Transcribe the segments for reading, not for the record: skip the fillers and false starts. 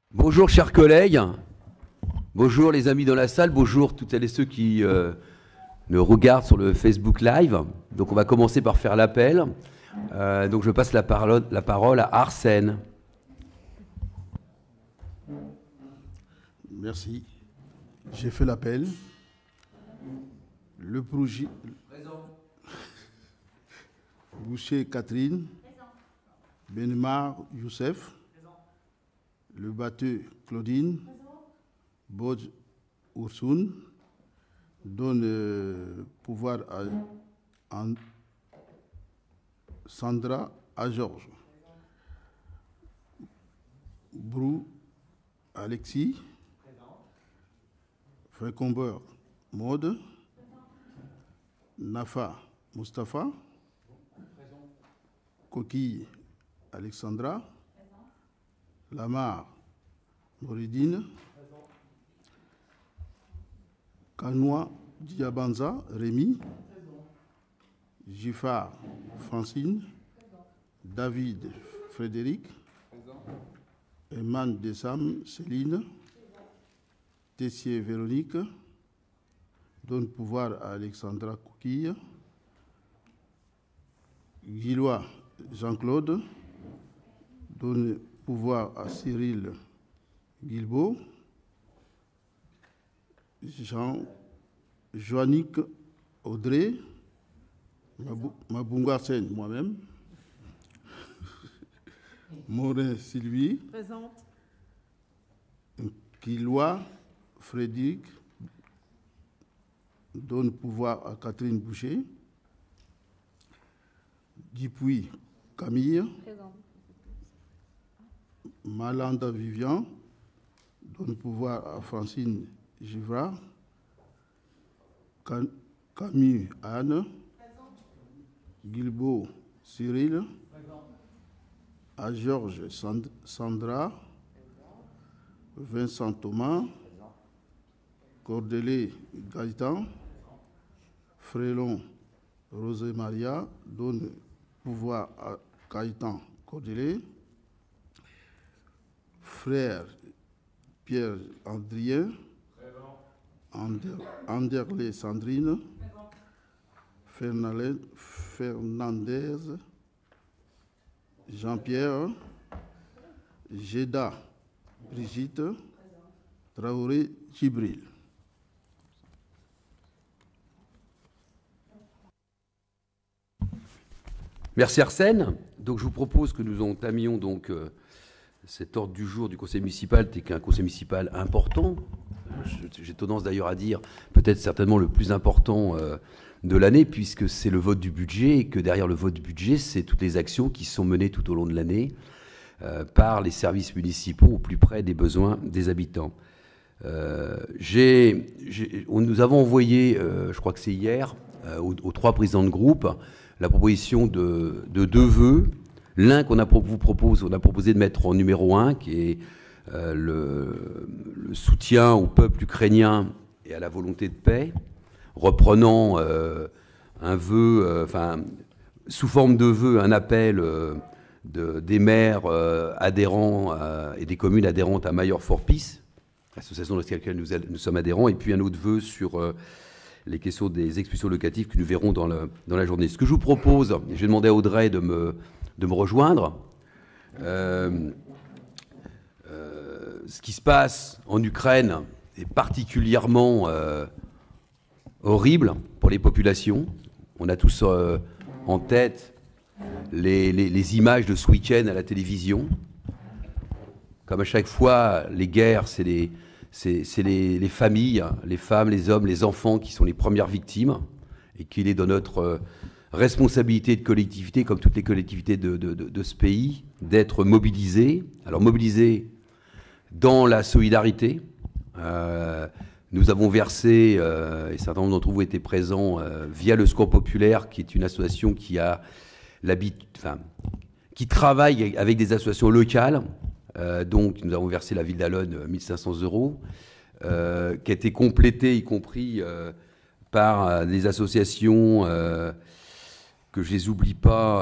Bonjour chers collègues, bonjour les amis dans la salle, bonjour toutes celles et ceux qui nous regardent sur le Facebook Live. Donc on va commencer par faire l'appel. Donc je passe la parole à Arsène. Merci. J'ai fait l'appel. Le projet. Boucher Catherine. Benmar Youssef. Le batteur Claudine. Bodj Oursoun. Donne pouvoir à Sandra à Georges. Brou Alexis. Frécombeur Maude. Nafa Mustapha. Coquille Alexandra. Lamar Mouridine. Kanoua Diabanza Rémi. Giffard Francine. David Frédéric. Eman Dessam Céline. Tessier Véronique. Donne pouvoir à Alexandra Coquille. Guillois Jean-Claude. Donne pouvoir à Cyril Guilbeault. Joannick Audrey. Mabunga Sen, moi-même. Morin Sylvie. Présente. Guillois Frédéric. Donne pouvoir à Catherine Boucher. Dupuis Camille. Présente. Malanda Vivian. Donne pouvoir à Francine Givard. Camus Anne. Guilbeault Cyril. À Georges Sandra. Vincent Thomas. Cordelé Gaëtan. Frélon Rosé Maria. Donne pouvoir à Gaëtan Cordelé. Frère Pierre Andrien. Anderlé Sandrine. Fernandez Jean-Pierre. Jeda Brigitte. Traoré Djibril. Merci Arsène. Donc je vous propose que nous entamions donc cet ordre du jour du conseil municipal, qui est un conseil municipal important. J'ai tendance d'ailleurs à dire peut-être certainement le plus important de l'année, puisque c'est le vote du budget, et que derrière le vote du budget, c'est toutes les actions qui sont menées tout au long de l'année par les services municipaux au plus près des besoins des habitants. Nous avons envoyé, je crois que c'est hier, aux trois présidents de groupe, la proposition de deux vœux. L'un on a proposé de mettre en numéro 1, qui est le soutien au peuple ukrainien et à la volonté de paix, reprenant un vœu, sous forme de vœu, un appel des maires adhérents et des communes adhérentes à Mayor for Peace, l'association dans laquelle nous sommes adhérents, et puis un autre vœu sur les questions des expulsions locatives que nous verrons dans la journée. Ce que je vous propose, et je vais demander à Audrey de me rejoindre, ce qui se passe en Ukraine est particulièrement horrible pour les populations. On a tous en tête les images de ce week-end à la télévision. Comme à chaque fois, les guerres, c'est les familles, les femmes, les hommes, les enfants qui sont les premières victimes, et qu'il est dans notre responsabilité de collectivité, comme toutes les collectivités de ce pays, d'être mobilisés. Alors mobilisés dans la solidarité. Nous avons versé, et certains d'entre vous étaient présents, via le Secours Populaire, qui est une association qui travaille avec des associations locales. Donc nous avons versé la ville d'Allonne 1 500 €, qui a été complétée, y compris par des associations que je les oublie pas,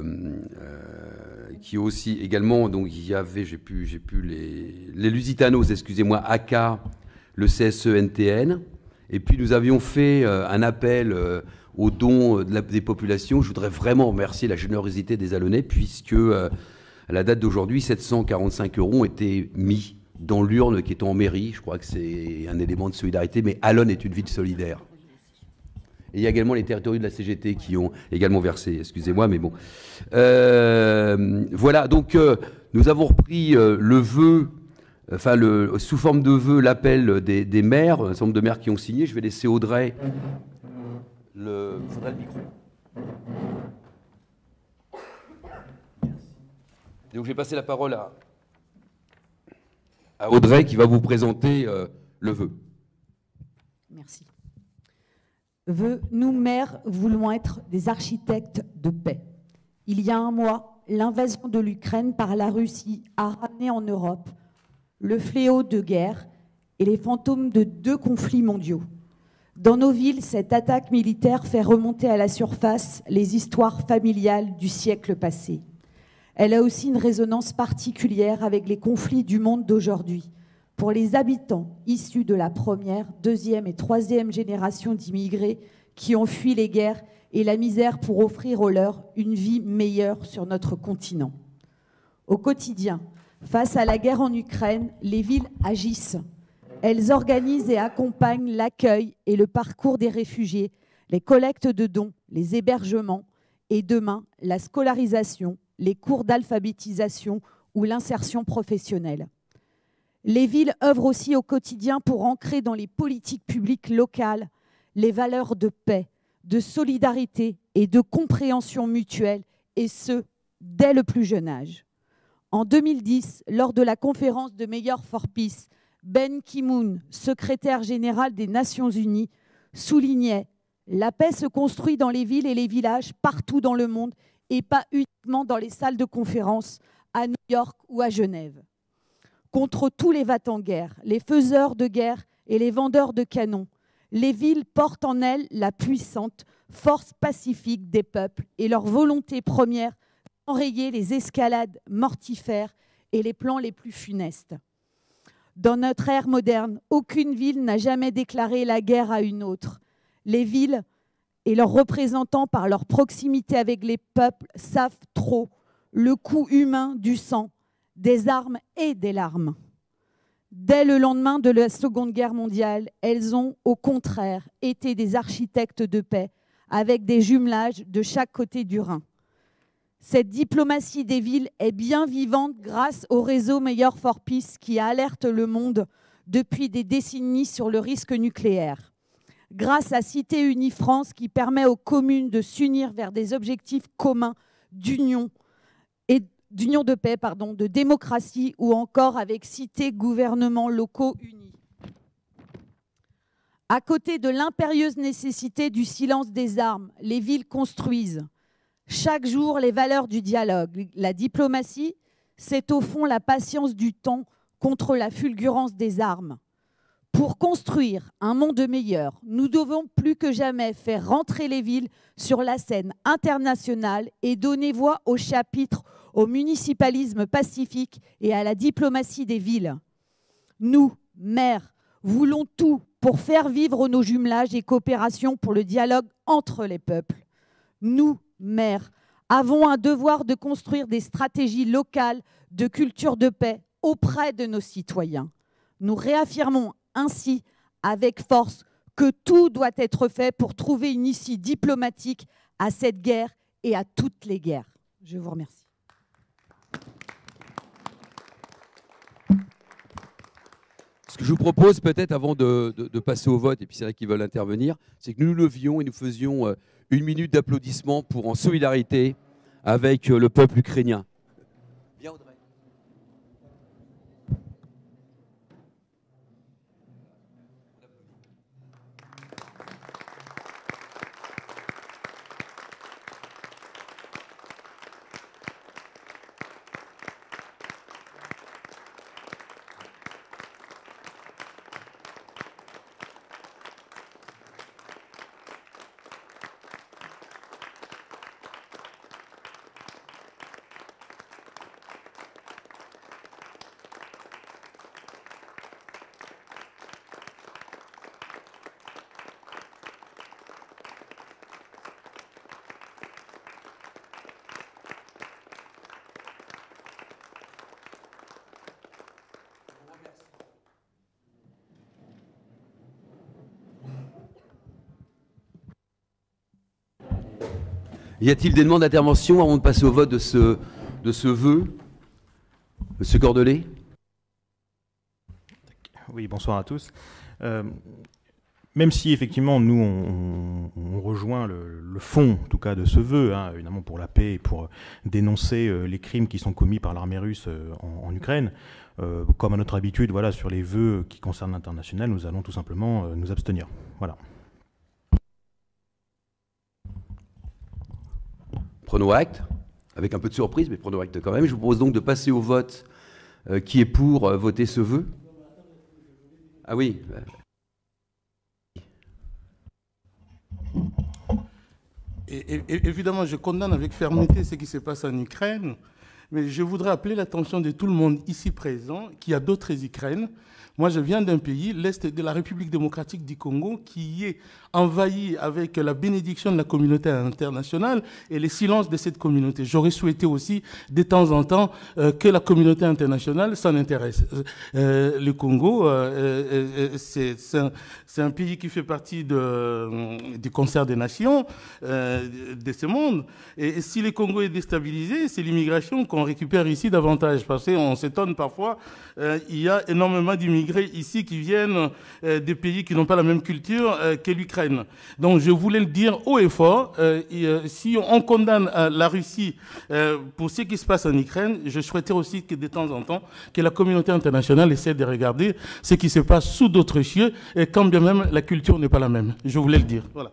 qui aussi également, donc il y avait, j'ai plus les Lusitanos, excusez-moi, AK, le CSE-NTN, et puis nous avions fait un appel aux dons des populations. Je voudrais vraiment remercier la générosité des Alonnais, puisque à la date d'aujourd'hui, 745 € ont été mis dans l'urne qui est en mairie. Je crois que c'est un élément de solidarité, mais Allonne est une ville solidaire. Et il y a également les territoriaux de la CGT qui ont également versé, excusez-moi, mais bon. Voilà, donc nous avons repris le vœu, enfin sous forme de vœu, l'appel des maires, un certain nombre de maires qui ont signé. Je vais laisser Audrey faudrait le micro. Donc je vais passer la parole à Audrey qui va vous présenter le vœu. Merci. Nous, maires, voulons être des architectes de paix. Il y a un mois, l'invasion de l'Ukraine par la Russie a ramené en Europe le fléau de guerre et les fantômes de 2 conflits mondiaux. Dans nos villes, cette attaque militaire fait remonter à la surface les histoires familiales du siècle passé. Elle a aussi une résonance particulière avec les conflits du monde d'aujourd'hui. Pour les habitants issus de la première, deuxième et troisième génération d'immigrés qui ont fui les guerres et la misère pour offrir aux leurs une vie meilleure sur notre continent. Au quotidien, face à la guerre en Ukraine, les villes agissent. Elles organisent et accompagnent l'accueil et le parcours des réfugiés, les collectes de dons, les hébergements et demain, la scolarisation, les cours d'alphabétisation ou l'insertion professionnelle. Les villes œuvrent aussi au quotidien pour ancrer dans les politiques publiques locales les valeurs de paix, de solidarité et de compréhension mutuelle, et ce, dès le plus jeune âge. En 2010, lors de la conférence de Mayor for Peace, Ben Ki-moon, secrétaire général des Nations Unies, soulignait « La paix se construit dans les villes et les villages partout dans le monde et pas uniquement dans les salles de conférence à New York ou à Genève. » Contre tous les va-t-en-guerre, les faiseurs de guerre et les vendeurs de canons, les villes portent en elles la puissante force pacifique des peuples et leur volonté première d'enrayer les escalades mortifères et les plans les plus funestes. Dans notre ère moderne, aucune ville n'a jamais déclaré la guerre à une autre. Les villes et leurs représentants, par leur proximité avec les peuples, savent trop le coût humain du sang, des armes et des larmes. Dès le lendemain de la Seconde Guerre mondiale, elles ont au contraire été des architectes de paix avec des jumelages de chaque côté du Rhin. Cette diplomatie des villes est bien vivante grâce au réseau Mayor for Peace qui alerte le monde depuis des décennies sur le risque nucléaire. Grâce à Cité Unie France qui permet aux communes de s'unir vers des objectifs communs d'union de paix, de démocratie, ou encore avec Cité gouvernements locaux unis. À côté de l'impérieuse nécessité du silence des armes, les villes construisent chaque jour les valeurs du dialogue. La diplomatie, c'est au fond la patience du temps contre la fulgurance des armes. Pour construire un monde meilleur, nous devons plus que jamais faire rentrer les villes sur la scène internationale et donner voix au chapitre au municipalisme pacifique et à la diplomatie des villes. Nous, maires, voulons tout pour faire vivre nos jumelages et coopérations pour le dialogue entre les peuples. Nous, maires, avons un devoir de construire des stratégies locales de culture de paix auprès de nos citoyens. Nous réaffirmons ainsi avec force que tout doit être fait pour trouver une issue diplomatique à cette guerre et à toutes les guerres. Je vous remercie. Ce que je vous propose peut-être avant de passer au vote, et puis c'est là qu'ils veulent intervenir, c'est que nous nous levions et nous faisions 1 minute d'applaudissement pour en solidarité avec le peuple ukrainien. Viens Audrey. Y a-t-il des demandes d'intervention avant de passer au vote de ce vœu? Monsieur Cordelet? Oui, bonsoir à tous. Même si effectivement nous on rejoint le fond en tout cas de ce vœu, hein, évidemment pour la paix et pour dénoncer les crimes qui sont commis par l'armée russe en Ukraine, comme à notre habitude, voilà, sur les vœux qui concernent l'international, nous allons tout simplement nous abstenir. Voilà. Prenons acte, avec un peu de surprise, mais prenons acte quand même. Je vous propose donc de passer au vote. Qui est pour voter ce vœu? Ah oui. Et évidemment, je condamne avec fermeté ce qui se passe en Ukraine, mais je voudrais appeler l'attention de tout le monde ici présent qu'il y a d'autres Ukraines. Moi, je viens d'un pays, l'Est de la République démocratique du Congo, qui est envahi avec la bénédiction de la communauté internationale et le silence de cette communauté. J'aurais souhaité aussi, de temps en temps, que la communauté internationale s'en intéresse. Le Congo, c'est un pays qui fait partie du concert des nations de ce monde. Et si le Congo est déstabilisé, c'est l'immigration qu'on récupère ici davantage. Parce qu'on s'étonne parfois, il y a énormément d'immigrés ici qui viennent des pays qui n'ont pas la même culture que l'Ukraine. Donc je voulais le dire haut et fort, si on condamne la Russie pour ce qui se passe en Ukraine, je souhaiterais aussi que de temps en temps, que la communauté internationale essaie de regarder ce qui se passe sous d'autres cieux, et quand bien même la culture n'est pas la même. Je voulais le dire. Voilà.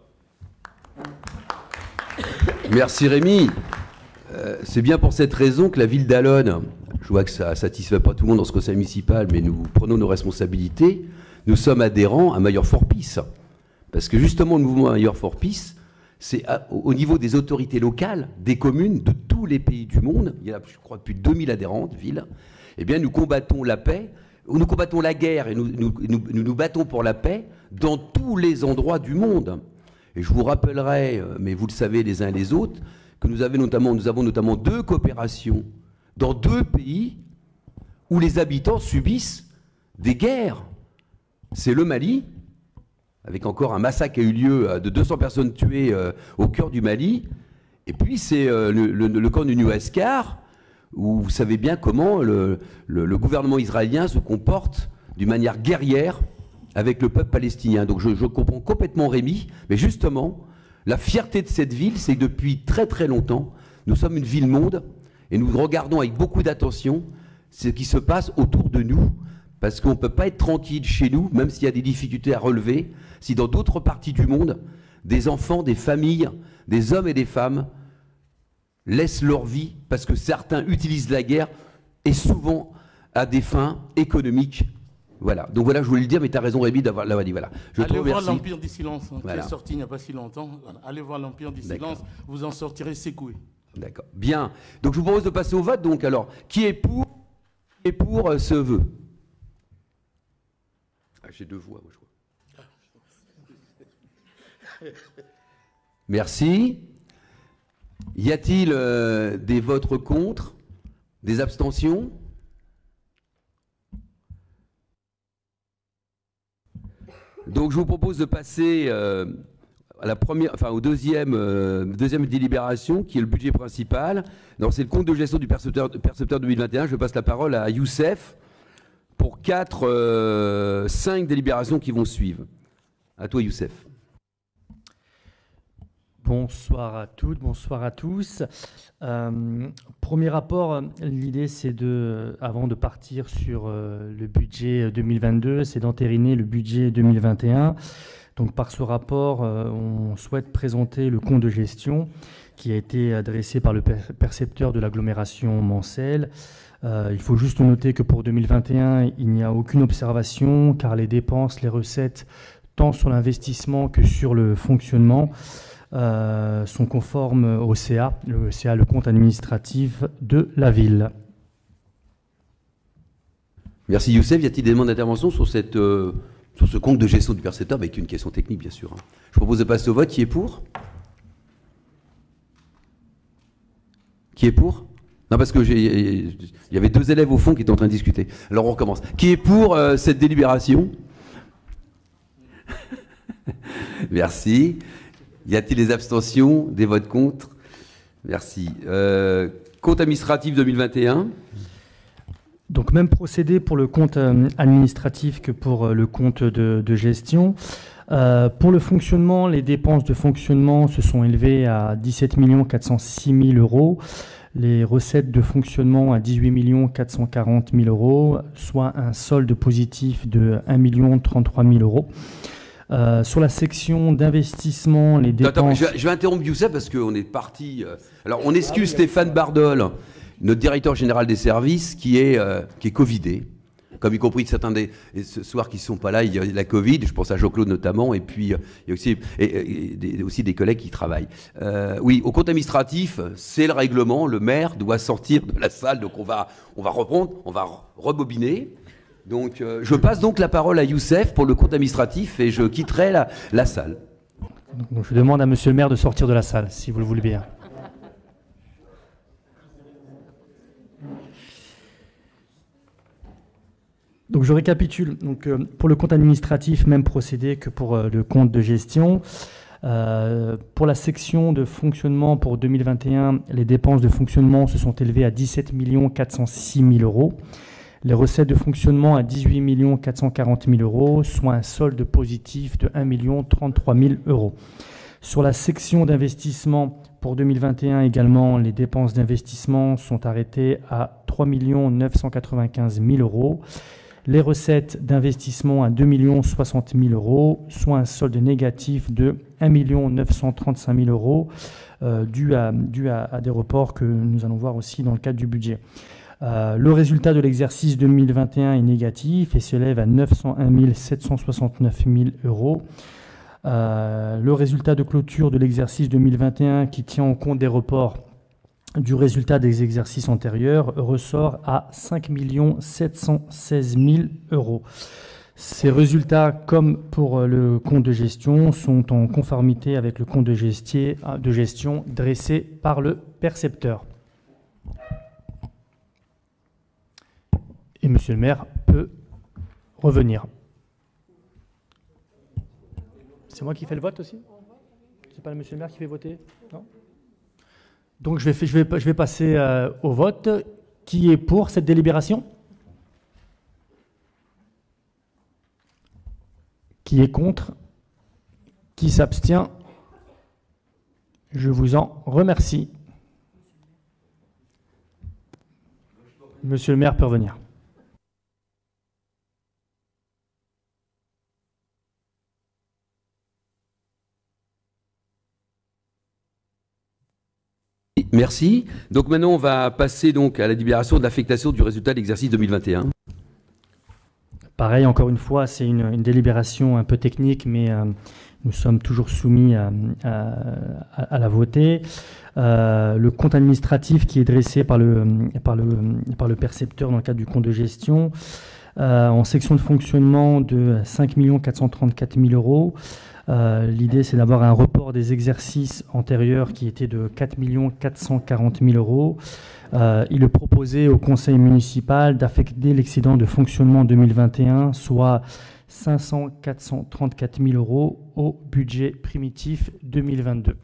Merci Rémi. C'est bien pour cette raison que la ville d'Allonne, je vois que ça ne satisfait pas tout le monde dans ce conseil municipal, mais nous prenons nos responsabilités. Nous sommes adhérents à Mayor for Peace. Parce que justement, le mouvement Mayor for Peace, c'est au niveau des autorités locales, des communes, de tous les pays du monde, il y a, je crois, plus de 2000 adhérents de villes, eh bien, nous combattons la paix, nous combattons la guerre et nous battons pour la paix dans tous les endroits du monde. Et je vous rappellerai, mais vous le savez les uns et les autres, que nous avons notamment 2 coopérations dans 2 pays où les habitants subissent des guerres. C'est le Mali, avec encore un massacre qui a eu lieu de 200 personnes tuées au cœur du Mali. Et puis c'est le camp du New-Ascar, où vous savez bien comment le gouvernement israélien se comporte d'une manière guerrière avec le peuple palestinien. Donc je comprends complètement Rémi, mais justement, la fierté de cette ville, c'est que depuis très très longtemps, nous sommes une ville-monde, et nous regardons avec beaucoup d'attention ce qui se passe autour de nous, parce qu'on ne peut pas être tranquille chez nous, même s'il y a des difficultés à relever, si dans d'autres parties du monde, des enfants, des familles, des hommes et des femmes laissent leur vie parce que certains utilisent la guerre et souvent à des fins économiques. Voilà. Donc voilà, je voulais le dire, mais tu as raison, Rémi, d'avoir dit. Voilà. Allez voir l'Empire du Silence, qui est sorti il n'y a pas si longtemps. Voilà. Allez voir l'Empire du Silence, vous en sortirez secoué. D'accord. Bien. Donc je vous propose de passer au vote. Donc alors, qui est pour ce vœu? J'ai 2 voix, moi, je crois. Merci. Y a-t-il des votes contre? Des abstentions? Donc je vous propose de passer à la au deuxième délibération, qui est le budget principal. C'est le compte de gestion du percepteur 2021. Je passe la parole à Youssef pour 5 délibérations qui vont suivre. À toi, Youssef. Bonsoir à toutes, bonsoir à tous. Premier rapport, l'idée c'est avant de partir sur le budget 2022, c'est d'entériner le budget 2021. Donc par ce rapport, on souhaite présenter le compte de gestion qui a été adressé par le percepteur de l'agglomération Mancel. Il faut juste noter que pour 2021, il n'y a aucune observation car les dépenses, les recettes, tant sur l'investissement que sur le fonctionnement, sont conformes au CA, le compte administratif de la ville. Merci Youssef. Y a-t-il des demandes d'intervention sur ce compte de gestion du percepteur, avec une question technique bien sûr. Je propose de passer au vote. Qui est pour? Qui est pour? Non, parce que il y avait 2 élèves au fond qui étaient en train de discuter. Alors on recommence. Qui est pour cette délibération? Merci. Y a-t-il des abstentions, des votes contre? Merci. Compte administratif 2021. Donc même procédé pour le compte administratif que pour le compte de gestion. Pour le fonctionnement, les dépenses de fonctionnement se sont élevées à 17 406 000 euros. Les recettes de fonctionnement à 18 440 000 euros, soit un solde positif de 1 033 000 euros. Sur la section d'investissement, les dépenses... Attends, je vais interrompre Youssef parce qu'on est parti... Alors, on excuse Stéphane Bardol, notre directeur général des services, qui est Covidé, comme y compris certains ce soir qui ne sont pas là, il y a la Covid, je pense à Jean-Claude notamment, et puis il y a aussi des collègues qui travaillent. Oui, au compte administratif, c'est le règlement, le maire doit sortir de la salle, donc on va reprendre, on va rebobiner. Donc je passe donc la parole à Youssef pour le compte administratif et je quitterai la salle. Donc, je demande à monsieur le maire de sortir de la salle, si vous le voulez bien. Donc je récapitule. Donc, pour le compte administratif, même procédé que pour le compte de gestion. Pour la section de fonctionnement pour 2021, les dépenses de fonctionnement se sont élevées à 17 406 000 euros. Les recettes de fonctionnement à 18 440 000 euros, soit un solde positif de 1 033 000 euros. Sur la section d'investissement pour 2021 également, les dépenses d'investissement sont arrêtées à 3 995 000 euros. Les recettes d'investissement à 2 060 000 euros, soit un solde négatif de 1 935 000 euros, dû à des reports que nous allons voir aussi dans le cadre du budget. Le résultat de l'exercice 2021 est négatif et s'élève à 901 769 000 euros. Le résultat de clôture de l'exercice 2021, qui tient en compte des reports du résultat des exercices antérieurs, ressort à 5 716 000 euros. Ces résultats, comme pour le compte de gestion, sont en conformité avec le compte de gestion dressé par le percepteur. Et monsieur le maire peut revenir. C'est moi qui fais le vote aussi? C'est pas le monsieur le maire qui fait voter? Non? Donc je vais passer au vote. Qui est pour cette délibération? Qui est contre? Qui s'abstient? Je vous en remercie. Monsieur le maire peut revenir. Merci. Donc maintenant, on va passer donc à la délibération de l'affectation du résultat de l'exercice 2021. Pareil, encore une fois, c'est une délibération un peu technique, mais nous sommes toujours soumis à la voter. Le compte administratif qui est dressé par le percepteur dans le cadre du compte de gestion, en section de fonctionnement de 5 434 000 euros. L'idée, c'est d'avoir un report des exercices antérieurs qui était de 4 440 000 euros. Il est proposé au conseil municipal d'affecter l'excédent de fonctionnement 2021, soit 500 434 000 euros au budget primitif 2022.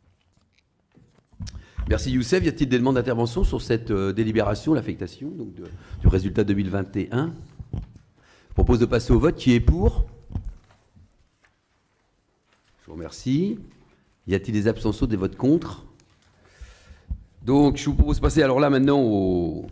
Merci Youssef. Y a-t-il des demandes d'intervention sur cette délibération, l'affectation donc du résultat 2021? Je propose de passer au vote. Qui est pour? Je vous remercie. Y a-t-il des abstentions, des votes contre? Donc, je vous propose de passer alors là maintenant au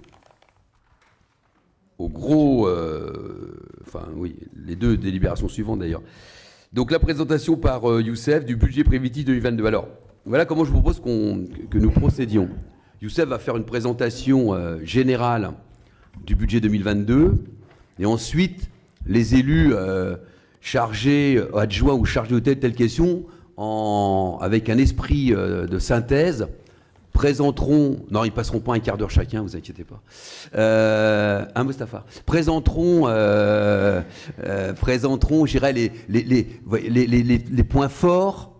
gros... les deux délibérations suivantes d'ailleurs. Donc, la présentation par Youssef du budget prévitif 2022. Alors, voilà comment je vous propose que nous procédions. Youssef va faire une présentation générale du budget 2022 et ensuite, les élus... chargés, adjoints ou chargés de telle question, avec un esprit de synthèse, présenteront, non, ils passeront pas un quart d'heure chacun, vous inquiétez pas, Moustapha, présenteront, je dirais, les points forts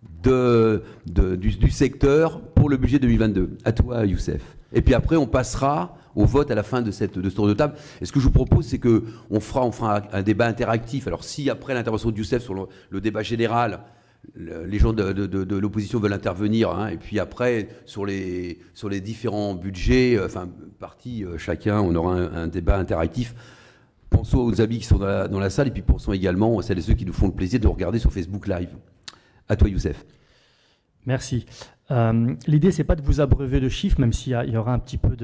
du secteur pour le budget 2022. À toi, Youssef. Et puis après, on passera au vote à la fin de ce tour de table. Et ce que je vous propose, c'est qu'on fera un débat interactif. Alors si après l'intervention de Youssef sur le débat général, les gens de l'opposition veulent intervenir, hein, et puis après, sur les différents budgets, partis, chacun, on aura un débat interactif. Pensons aux amis qui sont dans la salle, et puis pensons également à celles et ceux qui nous font le plaisir de nous regarder sur Facebook Live. À toi, Youssef. Merci. L'idée, c'est pas de vous abreuver de chiffres, même s'il y aura un petit peu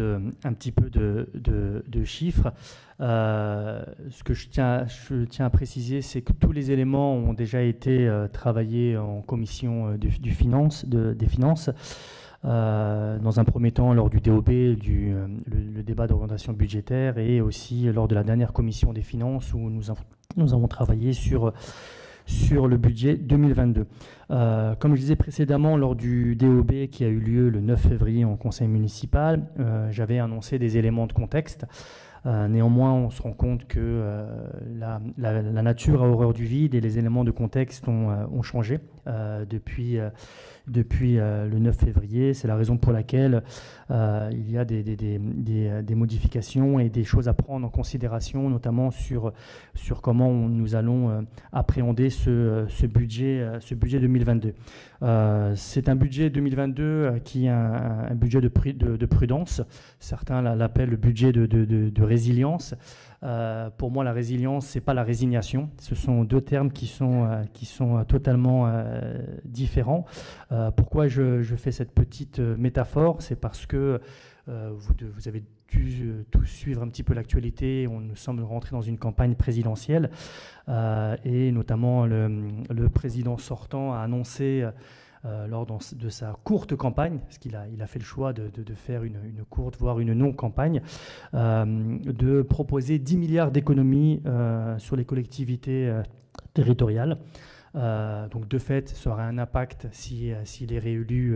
de chiffres. Ce que je tiens à préciser, c'est que tous les éléments ont déjà été travaillés en commission des finances. Dans un premier temps, lors du DOB, le débat d'orientation budgétaire, et aussi lors de la dernière commission des finances où nous avons travaillé sur le budget 2022. Comme je disais précédemment, lors du DOB qui a eu lieu le 9 février en conseil municipal, j'avais annoncé des éléments de contexte. Néanmoins, on se rend compte que la nature a horreur du vide et les éléments de contexte ont changé depuis le 9 février. C'est la raison pour laquelle il y a des modifications et des choses à prendre en considération, notamment sur comment nous allons appréhender ce budget 2022. C'est un budget 2022 qui est un budget de prudence. Certains l'appellent le budget de résilience. Pour moi, la résilience, c'est pas la résignation. Ce sont deux termes qui sont totalement différents. Pourquoi je fais cette petite métaphore? C'est parce que vous avez dû tous suivre un petit peu l'actualité. Nous sommes rentrés dans une campagne présidentielle et notamment le président sortant a annoncé lors de sa courte campagne, parce qu'il a fait le choix de faire une courte, voire une non-campagne, de proposer 10 milliards d'économies sur les collectivités territoriales. Donc de fait, ça aura un impact s'il est réélu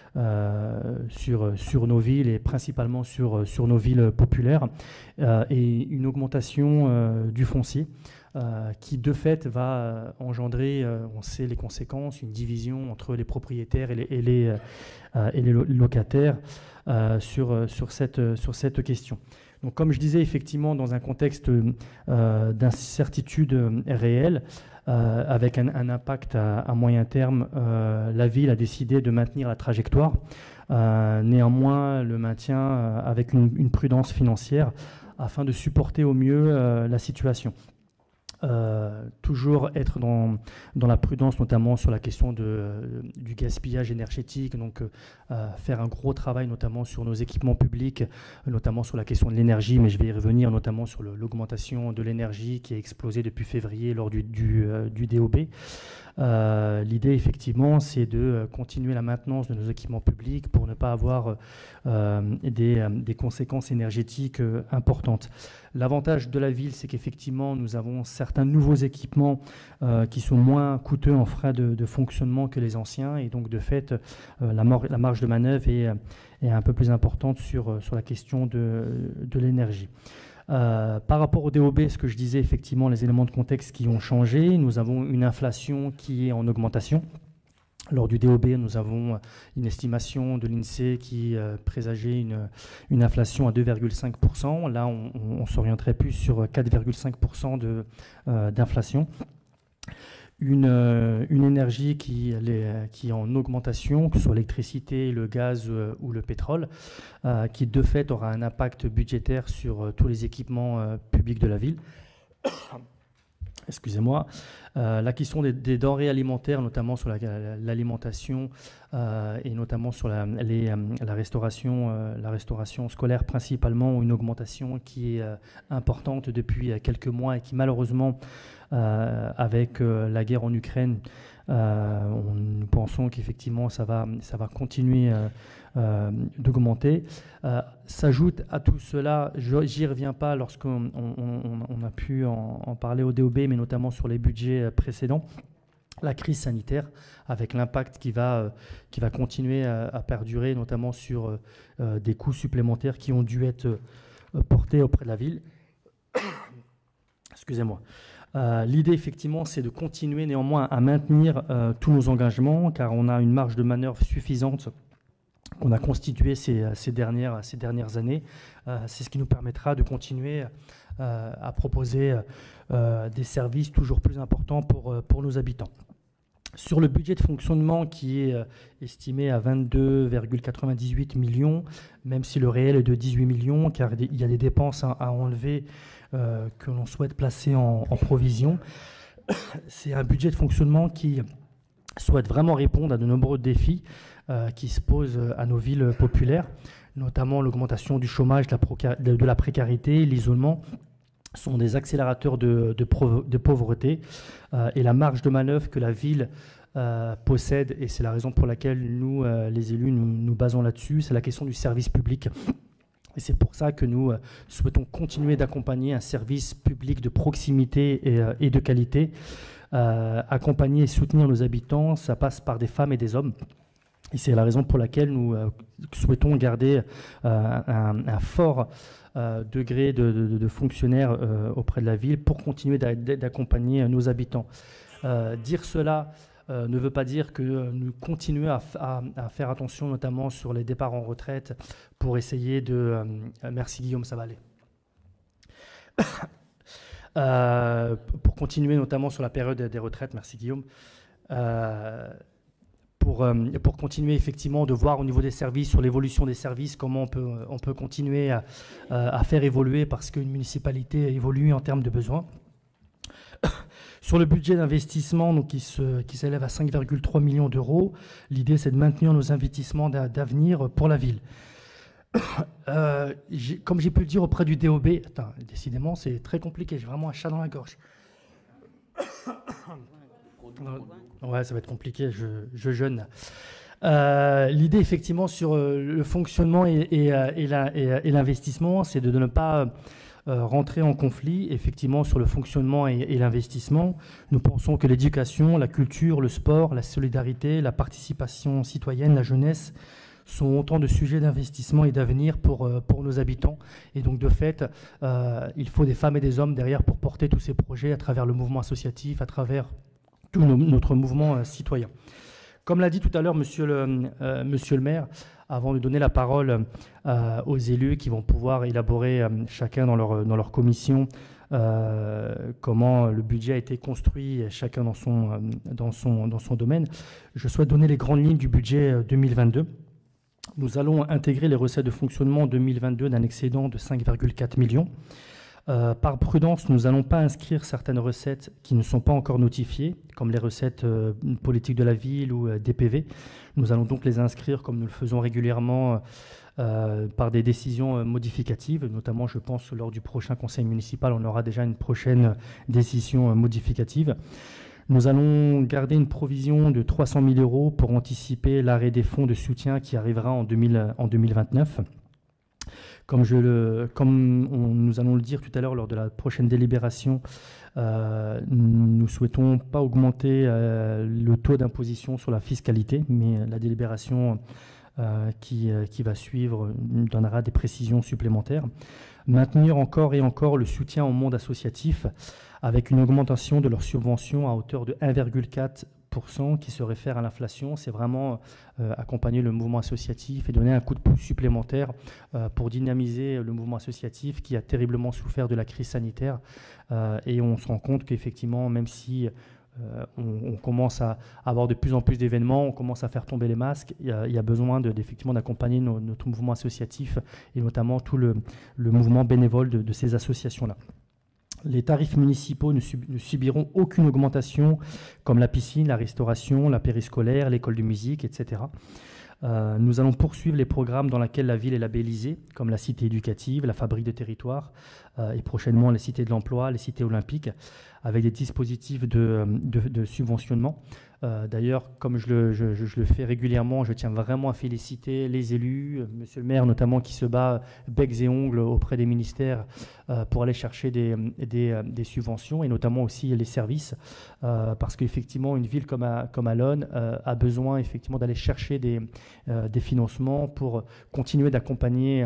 sur nos villes et principalement sur nos villes populaires, et une augmentation du foncier qui de fait va engendrer, on sait les conséquences, une division entre les propriétaires et les locataires sur cette question. Donc comme je disais, effectivement, dans un contexte d'incertitude réelle, avec un impact à moyen terme, la ville a décidé de maintenir la trajectoire. Néanmoins, le maintien avec une prudence financière afin de supporter au mieux la situation. Toujours être dans la prudence, notamment sur la question du gaspillage énergétique, donc faire un gros travail notamment sur nos équipements publics, notamment sur la question de l'énergie, mais je vais y revenir, notamment sur l'augmentation de l'énergie qui a explosé depuis février lors du DOB. L'idée, effectivement, c'est de continuer la maintenance de nos équipements publics pour ne pas avoir des conséquences énergétiques importantes. L'avantage de la ville, c'est qu'effectivement, nous avons certains nouveaux équipements qui sont moins coûteux en frais de fonctionnement que les anciens, et donc, de fait, la marge de manœuvre est un peu plus importante sur la question de l'énergie. Par rapport au DOB, ce que je disais, effectivement, les éléments de contexte qui ont changé. Nous avons une inflation qui est en augmentation. Lors du DOB, nous avons une estimation de l'INSEE qui présageait une inflation à 2,5%. Là, on s'orienterait plus sur 4,5% d'inflation. Une énergie qui est en augmentation, que ce soit l'électricité, le gaz ou le pétrole, qui de fait aura un impact budgétaire sur tous les équipements publics de la ville. Excusez-moi. La question des denrées alimentaires, notamment sur l'alimentation et notamment sur la restauration scolaire principalement, une augmentation qui est importante depuis quelques mois et qui malheureusement, avec la guerre en Ukraine, nous pensons qu'effectivement ça va continuer d'augmenter. S'ajoute à tout cela, j'y reviens pas lorsqu'on a pu en parler au DOB, mais notamment sur les budgets précédents, la crise sanitaire, avec l'impact qui va continuer à perdurer, notamment sur des coûts supplémentaires qui ont dû être portés auprès de la ville. Excusez-moi. L'idée, effectivement, c'est de continuer néanmoins à maintenir tous nos engagements, car on a une marge de manœuvre suffisante qu'on a constituée ces dernières années. C'est ce qui nous permettra de continuer à proposer des services toujours plus importants pour nos habitants. Sur le budget de fonctionnement qui est estimé à 22,98 millions, même si le réel est de 18 millions, car il y a des dépenses à enlever que l'on souhaite placer en provision. C'est un budget de fonctionnement qui souhaite vraiment répondre à de nombreux défis qui se posent à nos villes populaires, notamment l'augmentation du chômage, de la précarité, l'isolement, sont des accélérateurs de pauvreté et la marge de manœuvre que la ville possède, et c'est la raison pour laquelle nous, les élus, nous basons là-dessus, c'est la question du service public. Et c'est pour ça que nous souhaitons continuer d'accompagner un service public de proximité et de qualité. Accompagner et soutenir nos habitants, ça passe par des femmes et des hommes. Et c'est la raison pour laquelle nous souhaitons garder un fort degré de fonctionnaires auprès de la ville pour continuer d'accompagner nos habitants. Dire cela ne veut pas dire que nous continuons à faire attention notamment sur les départs en retraite pour essayer de... merci Guillaume, ça va aller. Pour continuer notamment sur la période des retraites, merci Guillaume, pour continuer effectivement de voir au niveau des services, sur l'évolution des services, comment on peut continuer à faire évoluer parce qu'une municipalité évolue en termes de besoins. Sur le budget d'investissement donc, qui s'élève à 5,3 millions d'euros, l'idée c'est de maintenir nos investissements d'avenir pour la ville. Comme j'ai pu le dire auprès du DOB, décidément c'est très compliqué, j'ai vraiment un chat dans la gorge. Ouais, ça va être compliqué, je jeûne. L'idée effectivement sur le fonctionnement et l'investissement, c'est de ne pas rentrer en conflit effectivement sur le fonctionnement et l'investissement. Nous pensons que l'éducation, la culture, le sport, la solidarité, la participation citoyenne, la jeunesse sont autant de sujets d'investissement et d'avenir pour nos habitants. Et donc de fait, il faut des femmes et des hommes derrière pour porter tous ces projets à travers le mouvement associatif, à travers tout notre mouvement citoyen. Comme l'a dit tout à l'heure monsieur le maire, avant de donner la parole aux élus qui vont pouvoir élaborer chacun dans leur commission comment le budget a été construit, chacun dans son domaine, je souhaite donner les grandes lignes du budget 2022. Nous allons intégrer les recettes de fonctionnement 2022 d'un excédent de 5,4 millions. Par prudence, nous n'allons pas inscrire certaines recettes qui ne sont pas encore notifiées, comme les recettes politiques de la ville ou DPV. Nous allons donc les inscrire, comme nous le faisons régulièrement, par des décisions modificatives. Notamment, je pense, lors du prochain conseil municipal, on aura déjà une prochaine décision modificative. Nous allons garder une provision de 300 000 € pour anticiper l'arrêt des fonds de soutien qui arrivera en 2029. Comme nous allons le dire tout à l'heure lors de la prochaine délibération, nous ne souhaitons pas augmenter le taux d'imposition sur la fiscalité, mais la délibération qui va suivre donnera des précisions supplémentaires. Maintenir encore et encore le soutien au monde associatif avec une augmentation de leurs subventions à hauteur de 1,4% qui se réfère à l'inflation. C'est vraiment accompagner le mouvement associatif et donner un coup de pouce supplémentaire pour dynamiser le mouvement associatif qui a terriblement souffert de la crise sanitaire. Et on se rend compte qu'effectivement, même si on commence à avoir de plus en plus d'événements, on commence à faire tomber les masques, il y a besoin effectivement d'accompagner notre mouvement associatif et notamment tout le mouvement bénévole de ces associations-là. Les tarifs municipaux ne subiront aucune augmentation, comme la piscine, la restauration, la périscolaire, l'école de musique, etc. Nous allons poursuivre les programmes dans lesquels la ville est labellisée, comme la cité éducative, la fabrique de territoire, et prochainement les cités de l'emploi, les cités olympiques, avec des dispositifs de subventionnement. D'ailleurs, comme je le fais régulièrement, je tiens vraiment à féliciter les élus, monsieur le maire notamment, qui se bat becs et ongles auprès des ministères pour aller chercher des subventions et notamment aussi les services, parce qu'effectivement, une ville comme Allonne a besoin effectivement d'aller chercher des financements pour continuer d'accompagner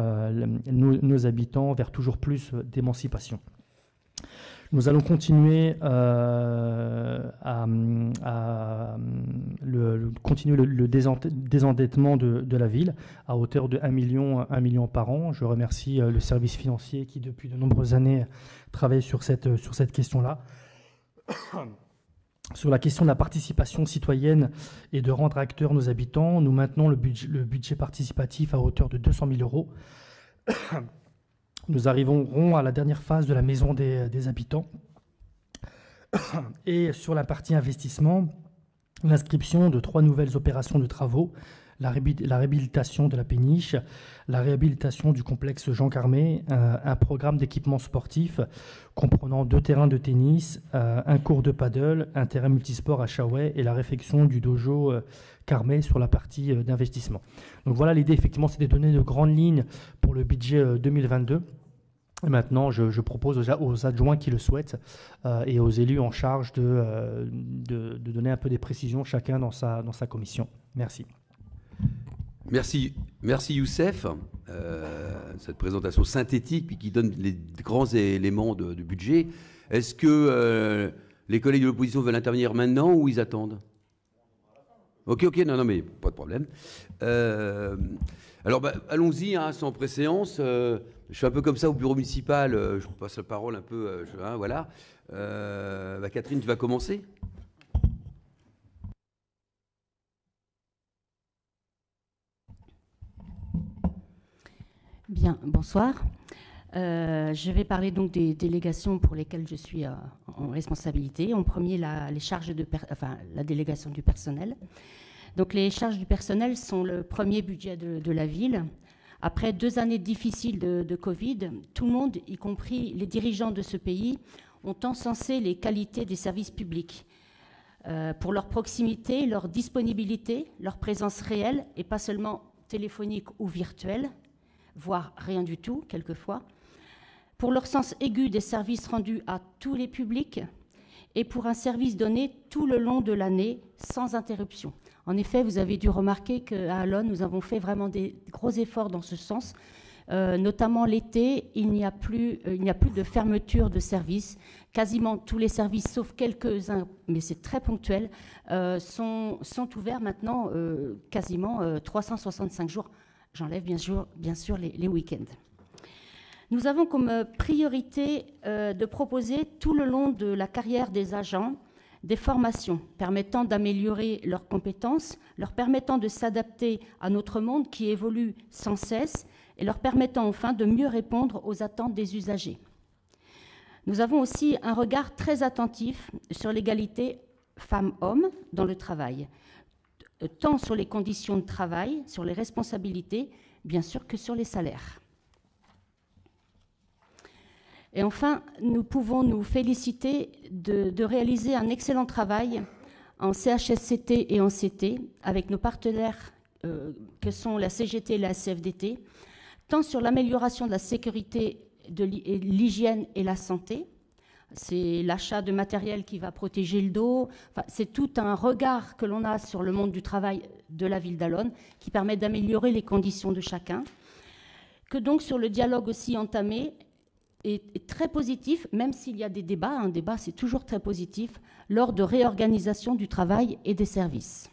nos habitants vers toujours plus d'émancipation. Nous allons continuer continuer le désendettement de la ville à hauteur de 1 million par an. Je remercie le service financier qui, depuis de nombreuses années, travaille sur cette question-là. Sur la question de la participation citoyenne et de rendre acteurs nos habitants, nous maintenons le budget participatif à hauteur de 200 000 euros. Nous arriverons à la dernière phase de la maison des habitants. Et sur la partie investissement, l'inscription de 3 nouvelles opérations de travaux, la réhabilitation de la péniche, la réhabilitation du complexe Jean Carmé, un programme d'équipement sportif comprenant 2 terrains de tennis, un cours de paddle, un terrain multisport à Chaouet et la réfection du dojo Carmé sur la partie d'investissement. Donc voilà, l'idée effectivement c'est de donner de grandes lignes pour le budget 2022. Et maintenant, je propose aux adjoints qui le souhaitent et aux élus en charge de donner un peu des précisions chacun dans sa commission. Merci. Merci Youssef. Cette présentation synthétique puis qui donne les grands éléments du budget. Est-ce que les collègues de l'opposition veulent intervenir maintenant ou ils attendent? Ok, non, mais pas de problème. Alors, allons-y, sans préséance. Je suis un peu comme ça au bureau municipal. Je vous passe la parole un peu. Voilà. Catherine, tu vas commencer? Bien, bonsoir. Je vais parler donc des délégations pour lesquelles je suis en responsabilité. En premier, les charges la délégation du personnel. Donc les charges du personnel sont le premier budget de la ville. Après 2 années difficiles de Covid, tout le monde, y compris les dirigeants de ce pays, ont encensé les qualités des services publics pour leur proximité, leur disponibilité, leur présence réelle et pas seulement téléphonique ou virtuelle, voire rien du tout, quelquefois, pour leur sens aigu des services rendus à tous les publics et pour un service donné tout le long de l'année, sans interruption. En effet, vous avez dû remarquer qu'à Allonnes, nous avons fait vraiment des gros efforts dans ce sens. Notamment l'été, il n'y a plus de fermeture de services. Quasiment tous les services, sauf quelques-uns, mais c'est très ponctuel, sont ouverts maintenant quasiment 365 jours. J'enlève bien sûr les week-ends. Nous avons comme priorité de proposer tout le long de la carrière des agents des formations permettant d'améliorer leurs compétences, leur permettant de s'adapter à notre monde qui évolue sans cesse et leur permettant enfin de mieux répondre aux attentes des usagers. Nous avons aussi un regard très attentif sur l'égalité femmes-hommes dans le travail, tant sur les conditions de travail, sur les responsabilités, bien sûr que sur les salaires. Et enfin, nous pouvons nous féliciter de réaliser un excellent travail en CHSCT et en CT avec nos partenaires que sont la CGT et la CFDT, tant sur l'amélioration de la sécurité, de l'hygiène et la santé. C'est l'achat de matériel qui va protéger le dos. Enfin, c'est tout un regard que l'on a sur le monde du travail de la ville d'Allonnes qui permet d'améliorer les conditions de chacun. Que donc sur le dialogue aussi entamé est très positif, même s'il y a des débats. Un débat, c'est toujours très positif, lors de réorganisation du travail et des services.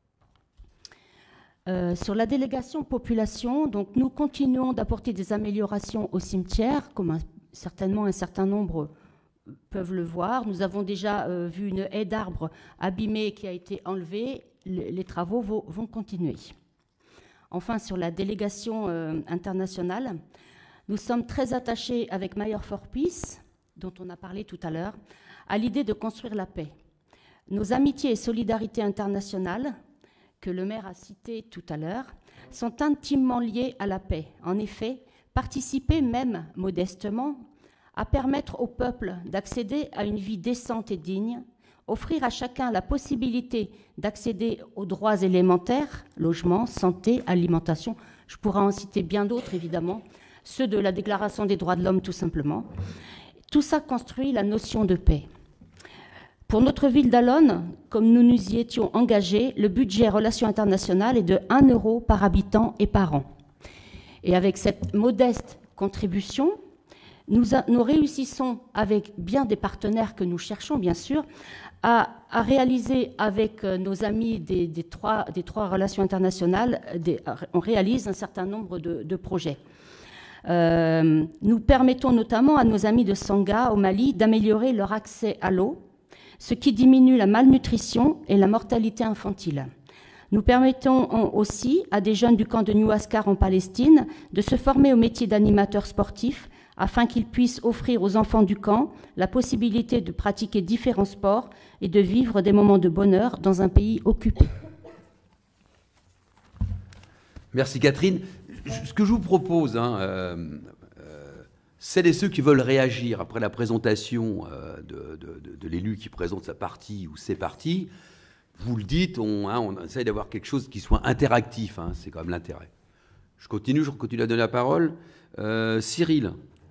Sur la délégation population, donc nous continuons d'apporter des améliorations au cimetière, comme certainement un certain nombre peuvent le voir. Nous avons déjà vu une haie d'arbres abîmée qui a été enlevée. Les travaux vont continuer. Enfin, sur la délégation internationale, nous sommes très attachés avec Mayor for Peace, dont on a parlé tout à l'heure, à l'idée de construire la paix. Nos amitiés et solidarités internationales, que le maire a citées tout à l'heure, sont intimement liées à la paix. En effet, participer même modestement à permettre au peuple d'accéder à une vie décente et digne, offrir à chacun la possibilité d'accéder aux droits élémentaires, logement, santé, alimentation, je pourrais en citer bien d'autres évidemment, ceux de la Déclaration des droits de l'homme tout simplement. Tout ça construit la notion de paix. Pour notre ville d'Allonnes, comme nous nous y étions engagés, le budget relations internationales est de 1 € par habitant et par an. Et avec cette modeste contribution, nous réussissons, avec bien des partenaires que nous cherchons bien sûr, à réaliser avec nos amis des trois relations internationales, on réalise un certain nombre de projets. Nous permettons notamment à nos amis de Sanga, au Mali, d'améliorer leur accès à l'eau, ce qui diminue la malnutrition et la mortalité infantile. Nous permettons aussi à des jeunes du camp de New Ascar en Palestine de se former au métier d'animateur sportif afin qu'ils puissent offrir aux enfants du camp la possibilité de pratiquer différents sports et de vivre des moments de bonheur dans un pays occupé. Merci Catherine. Ce que je vous propose, celles et ceux qui veulent réagir après la présentation de l'élu qui présente sa partie ou ses parties, vous le dites, on essaye d'avoir quelque chose qui soit interactif, c'est quand même l'intérêt. Je continue à donner la parole. Cyril.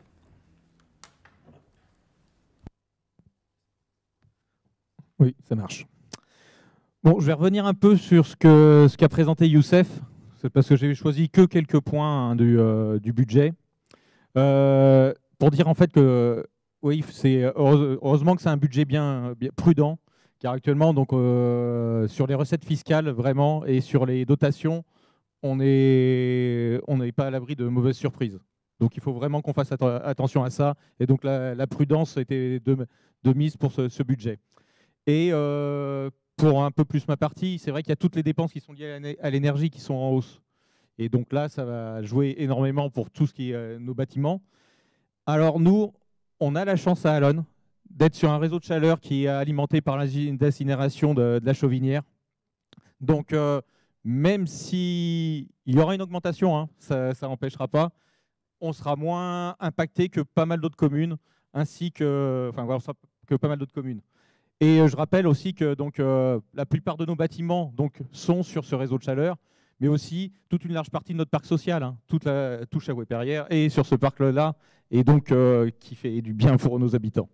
Oui, ça marche. Bon, je vais revenir un peu sur ce qu'a présenté Youssef. C'est parce que j'ai choisi que quelques points du budget. Pour dire en fait que oui, heureusement que c'est un budget bien prudent, car actuellement, donc, sur les recettes fiscales, vraiment, et sur les dotations, on n'est pas à l'abri de mauvaises surprises. Donc il faut vraiment qu'on fasse attention à ça. Et donc la prudence était de mise pour ce budget. Et pour un peu plus ma partie, c'est vrai qu'il y a toutes les dépenses qui sont liées à l'énergie qui sont en hausse. Et donc là, ça va jouer énormément pour tout ce qui est nos bâtiments. Alors nous, on a la chance à Allonnes d'être sur un réseau de chaleur qui est alimenté par l'usine d'incinération de la Chauvinière. Donc même s'il y aura une augmentation, ça n'empêchera pas, on sera moins impacté que pas mal d'autres communes, ainsi que pas mal d'autres communes. Et je rappelle aussi que donc, la plupart de nos bâtiments sont sur ce réseau de chaleur, mais aussi toute une large partie de notre parc social, toute la touche à Wépérière, et sur ce parc-là, et donc qui fait du bien pour nos habitants.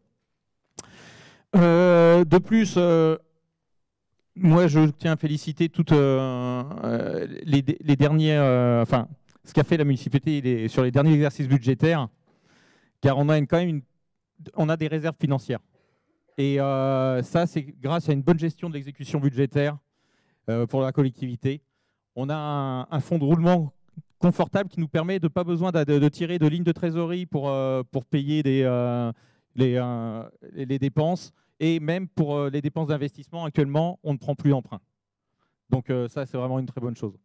De plus, moi je tiens à féliciter toutes les dernières, ce qu'a fait la municipalité sur les derniers exercices budgétaires, car on a quand même on a des réserves financières. Et ça, c'est grâce à une bonne gestion de l'exécution budgétaire pour la collectivité. On a un fonds de roulement confortable qui nous permet de pas besoin de tirer de lignes de trésorerie pour payer les dépenses. Et même pour les dépenses d'investissement, actuellement, on ne prend plus d'emprunt. Donc ça, c'est vraiment une très bonne chose.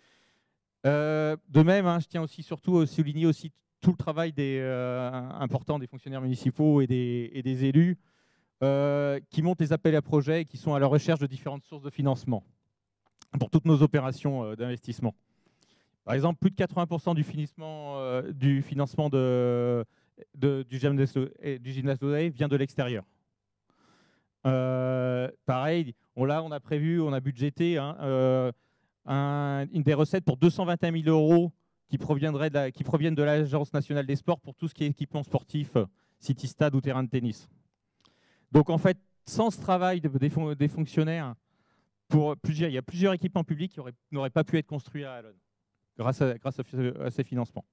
De même, je tiens aussi surtout à souligner aussi tout le travail important des fonctionnaires municipaux et des élus, qui montent les appels à projets et qui sont à la recherche de différentes sources de financement pour toutes nos opérations d'investissement. Par exemple, plus de 80% du financement du gymnase d'Oseille vient de l'extérieur. Pareil, on a prévu, on a budgété une des recettes pour 221 000 € qui proviennent de l'Agence nationale des sports pour tout ce qui est équipement sportif, city-stade ou terrain de tennis. Donc en fait, sans ce travail des fonctionnaires, il y a plusieurs équipements publics qui n'auraient pas pu être construits à Allonnes grâce à ces financements.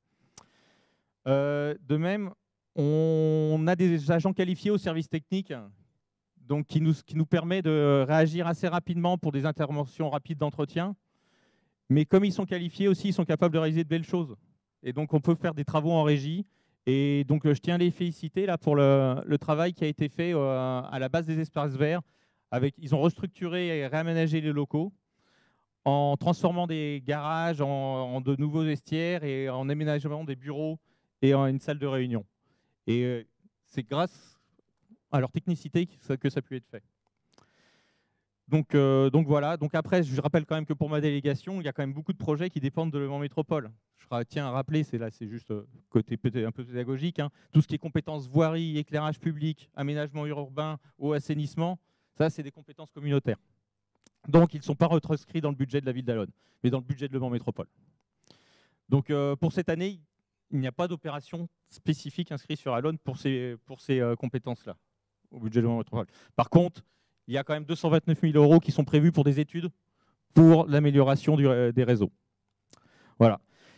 De même, on a des agents qualifiés au service technique, donc qui nous permet de réagir assez rapidement pour des interventions rapides d'entretien. Mais comme ils sont qualifiés aussi, ils sont capables de réaliser de belles choses. Et donc on peut faire des travaux en régie. Et donc je tiens à les féliciter là, pour le travail qui a été fait à la base des espaces verts. Ils ont restructuré et réaménagé les locaux en transformant des garages en de nouveaux vestiaires et en aménagement des bureaux et en une salle de réunion. Et c'est grâce à leur technicité que ça a pu être fait. Donc voilà. Donc après, je rappelle quand même que pour ma délégation, il y a quand même beaucoup de projets qui dépendent de Le Mans Métropole. Je tiens à rappeler, c'est juste côté peut-être un peu pédagogique, tout ce qui est compétences voirie, éclairage public, aménagement urbain, eau, assainissement, ça c'est des compétences communautaires. Donc ils ne sont pas retranscrits dans le budget de la ville d'Allonnes, mais dans le budget de Le Mans Métropole. Donc pour cette année, il n'y a pas d'opération spécifique inscrite sur Allonnes pour ces compétences-là, au budget de Le Mans Métropole. Par contre, il y a quand même 229 000 € qui sont prévus pour des études pour l'amélioration des réseaux. Voilà.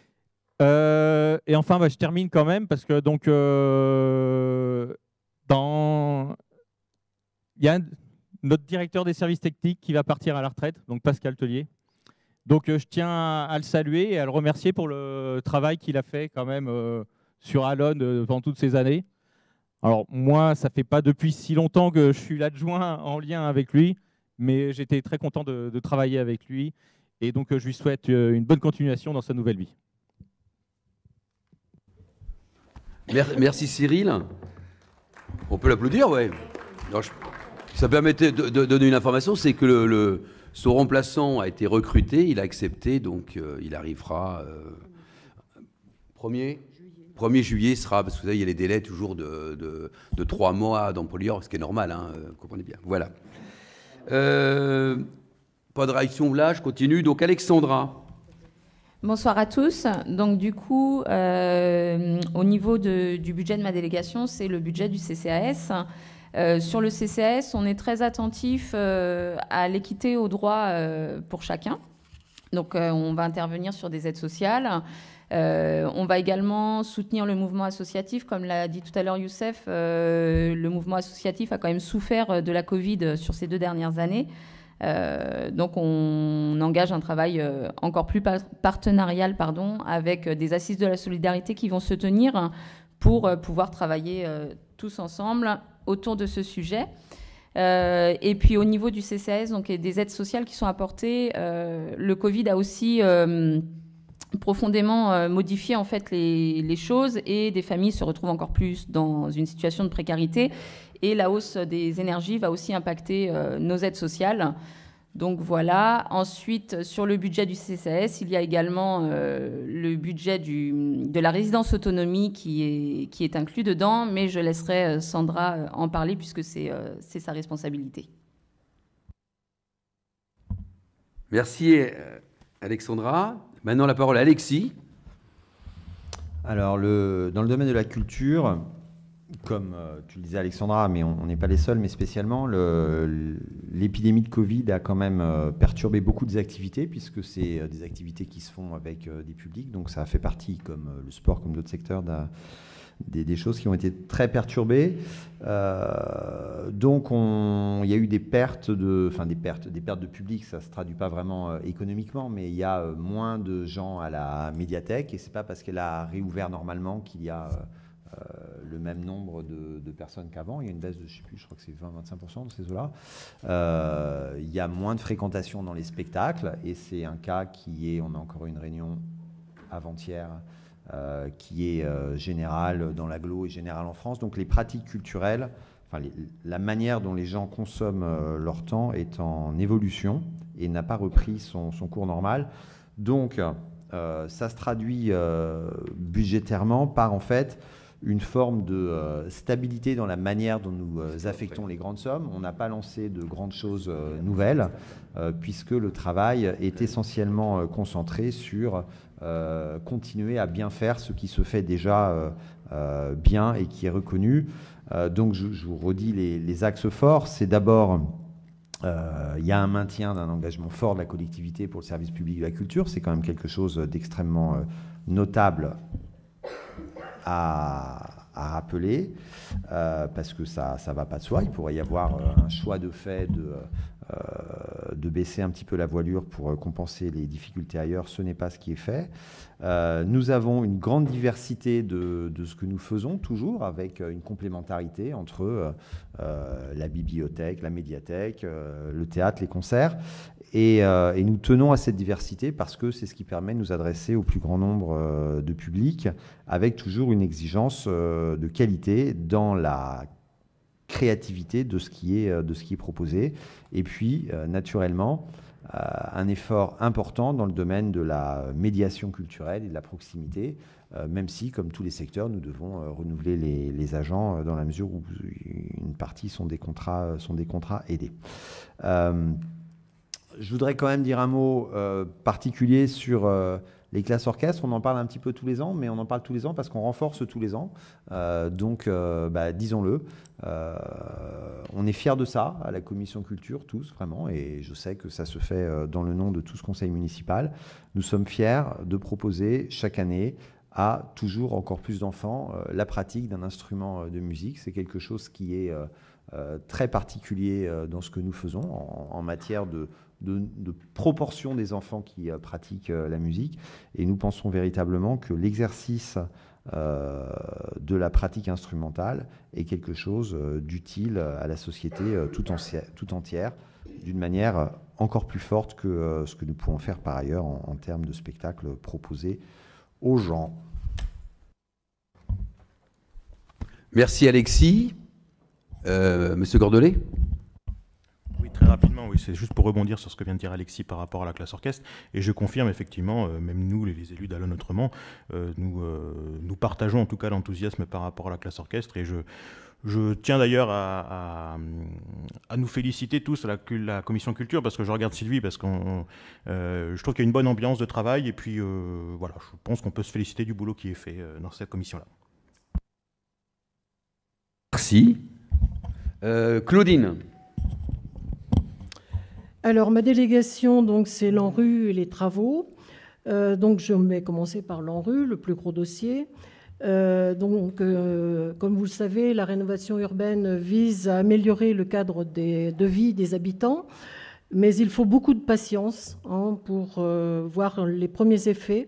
Et enfin, je termine quand même parce que donc il y a notre directeur des services techniques qui va partir à la retraite, donc Pascal Tellier. Donc je tiens à le saluer et à le remercier pour le travail qu'il a fait quand même sur Allonnes pendant toutes ces années. Alors moi, ça fait pas depuis si longtemps que je suis l'adjoint en lien avec lui, mais j'étais très content de travailler avec lui. Et donc, je lui souhaite une bonne continuation dans sa nouvelle vie. Merci Cyril. On peut l'applaudir, ouais. Ça permettait de donner une information, c'est que son remplaçant a été recruté, il a accepté, donc il arrivera 1er juillet sera, parce que vous savez, il y a les délais toujours de 3 mois dans Polyor, ce qui est normal, hein, vous comprenez bien. Voilà. Pas de réaction là, je continue. Donc Alexandra. Bonsoir à tous. Donc du coup, au niveau du budget de ma délégation, c'est le budget du CCAS. Sur le CCAS, on est très attentif à l'équité aux droits pour chacun. Donc on va intervenir sur des aides sociales. On va également soutenir le mouvement associatif. Comme l'a dit tout à l'heure Youssef, le mouvement associatif a quand même souffert de la Covid sur ces 2 dernières années. Donc on engage un travail encore plus partenarial avec des assises de la solidarité qui vont se tenir pour pouvoir travailler tous ensemble autour de ce sujet. Et puis au niveau du CCAS, donc, et des aides sociales qui sont apportées, le Covid a aussi profondément modifié en fait les choses, et des familles se retrouvent encore plus dans une situation de précarité, et la hausse des énergies va aussi impacter nos aides sociales. Donc voilà. Ensuite, sur le budget du CCAS, il y a également le budget de la résidence autonomie qui est inclus dedans, mais je laisserai Sandra en parler puisque c'est sa responsabilité. Merci Alexandra. Maintenant la parole à Alexis. Alors, dans le domaine de la culture, comme tu le disais Alexandra, mais on n'est pas les seuls, mais spécialement, l'épidémie de Covid a quand même perturbé beaucoup des activités, puisque c'est des activités qui se font avec des publics, donc ça a fait partie, comme le sport, comme d'autres secteurs, des choses qui ont été très perturbées. Donc il y a eu des pertes de public. Ça ne se traduit pas vraiment économiquement, mais il y a moins de gens à la médiathèque, et ce n'est pas parce qu'elle a réouvert normalement qu'il y a le même nombre de personnes qu'avant. Il y a une baisse de, je ne sais plus, je crois que c'est 20-25% de ces eaux-là. Il y a moins de fréquentation dans les spectacles, et c'est un cas on a encore eu une réunion avant-hier, qui est générale dans l'agglo et générale en France. Donc les pratiques culturelles, la manière dont les gens consomment leur temps est en évolution et n'a pas repris son cours normal. Donc ça se traduit budgétairement par en fait une forme de stabilité dans la manière dont nous affectons les grandes sommes. On n'a pas lancé de grandes choses nouvelles, puisque le travail est essentiellement concentré sur continuer à bien faire ce qui se fait déjà bien et qui est reconnu. Donc je vous redis les axes forts. C'est d'abord, il y a un maintien d'un engagement fort de la collectivité pour le service public de la culture. C'est quand même quelque chose d'extrêmement notable à rappeler, parce que ça ne va pas de soi. Il pourrait y avoir un choix de fait de baisser un petit peu la voilure pour compenser les difficultés ailleurs. Ce n'est pas ce qui est fait. Nous avons une grande diversité de ce que nous faisons, toujours avec une complémentarité entre la bibliothèque, la médiathèque, le théâtre, les concerts. Et nous tenons à cette diversité parce que c'est ce qui permet de nous adresser au plus grand nombre de publics, avec toujours une exigence de qualité dans la créativité de ce qui est proposé. Et puis, naturellement, un effort important dans le domaine de la médiation culturelle et de la proximité, même si, comme tous les secteurs, nous devons renouveler les agents dans la mesure où une partie sont des contrats aidés. Je voudrais quand même dire un mot particulier sur les classes orchestres. On en parle un petit peu tous les ans, mais on en parle tous les ans parce qu'on renforce tous les ans. Donc, disons-le, on est fiers de ça à la commission culture, tous, vraiment, et je sais que ça se fait dans le nom de tout ce conseil municipal. Nous sommes fiers de proposer chaque année à toujours encore plus d'enfants la pratique d'un instrument de musique. C'est quelque chose qui est très particulier dans ce que nous faisons en matière de proportion des enfants qui pratiquent la musique. Et nous pensons véritablement que l'exercice de la pratique instrumentale est quelque chose d'utile à la société tout entière, d'une manière encore plus forte que ce que nous pouvons faire par ailleurs en termes de spectacles proposés aux gens. Merci Alexis. Monsieur Gordelet. Oui, très rapidement, oui, c'est juste pour rebondir sur ce que vient de dire Alexis par rapport à la classe orchestre. Et je confirme effectivement, même nous, les élus d'Allonnes Autrement, nous partageons en tout cas l'enthousiasme par rapport à la classe orchestre. Et je tiens d'ailleurs à nous féliciter tous à la commission culture, parce que je regarde Sylvie, parce que je trouve qu'il y a une bonne ambiance de travail. Et puis voilà, je pense qu'on peut se féliciter du boulot qui est fait dans cette commission-là. Merci. Claudine. Alors, ma délégation, donc, c'est l'ANRU et les travaux. Donc, je vais commencer par l'ANRU, le plus gros dossier. Comme vous le savez, la rénovation urbaine vise à améliorer le cadre de vie des habitants, mais il faut beaucoup de patience pour voir les premiers effets.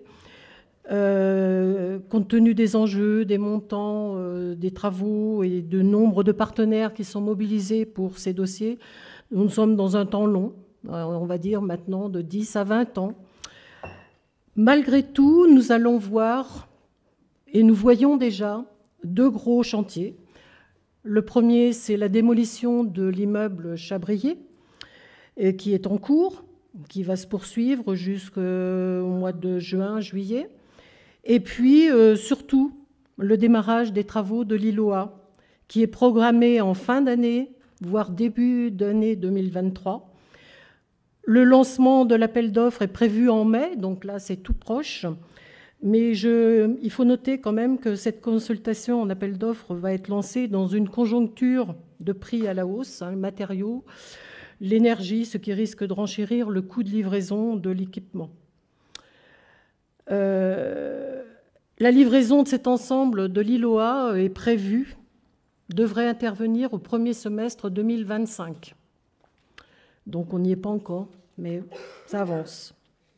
Compte tenu des enjeux, des montants, des travaux et du nombre de partenaires qui sont mobilisés pour ces dossiers, nous sommes dans un temps long, on va dire maintenant de 10 à 20 ans. Malgré tout, nous allons voir, et nous voyons déjà, 2 gros chantiers. Le premier, c'est la démolition de l'immeuble Chabrier, qui est en cours, qui va se poursuivre jusqu'au mois de juin, juillet. Et puis, surtout, le démarrage des travaux de l'ILOA, qui est programmé en fin d'année, voire début d'année 2023. Le lancement de l'appel d'offres est prévu en mai, donc là, c'est tout proche. Mais il faut noter quand même que cette consultation en appel d'offres va être lancée dans une conjoncture de prix à la hausse, matériaux, l'énergie, ce qui risque de renchérir le coût de livraison de l'équipement. La livraison de cet ensemble de l'ILOA est prévue, devrait intervenir au premier semestre 2025. Donc on n'y est pas encore, mais ça avance.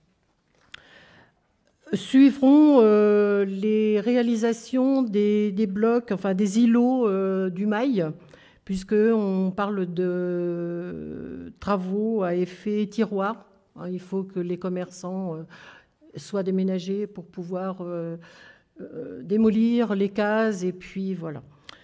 Suivront les réalisations des blocs, enfin des îlots du Mail, puisqu'on parle de travaux à effet tiroir. Il faut que les commerçants soient déménagés pour pouvoir démolir les cases, et puis voilà.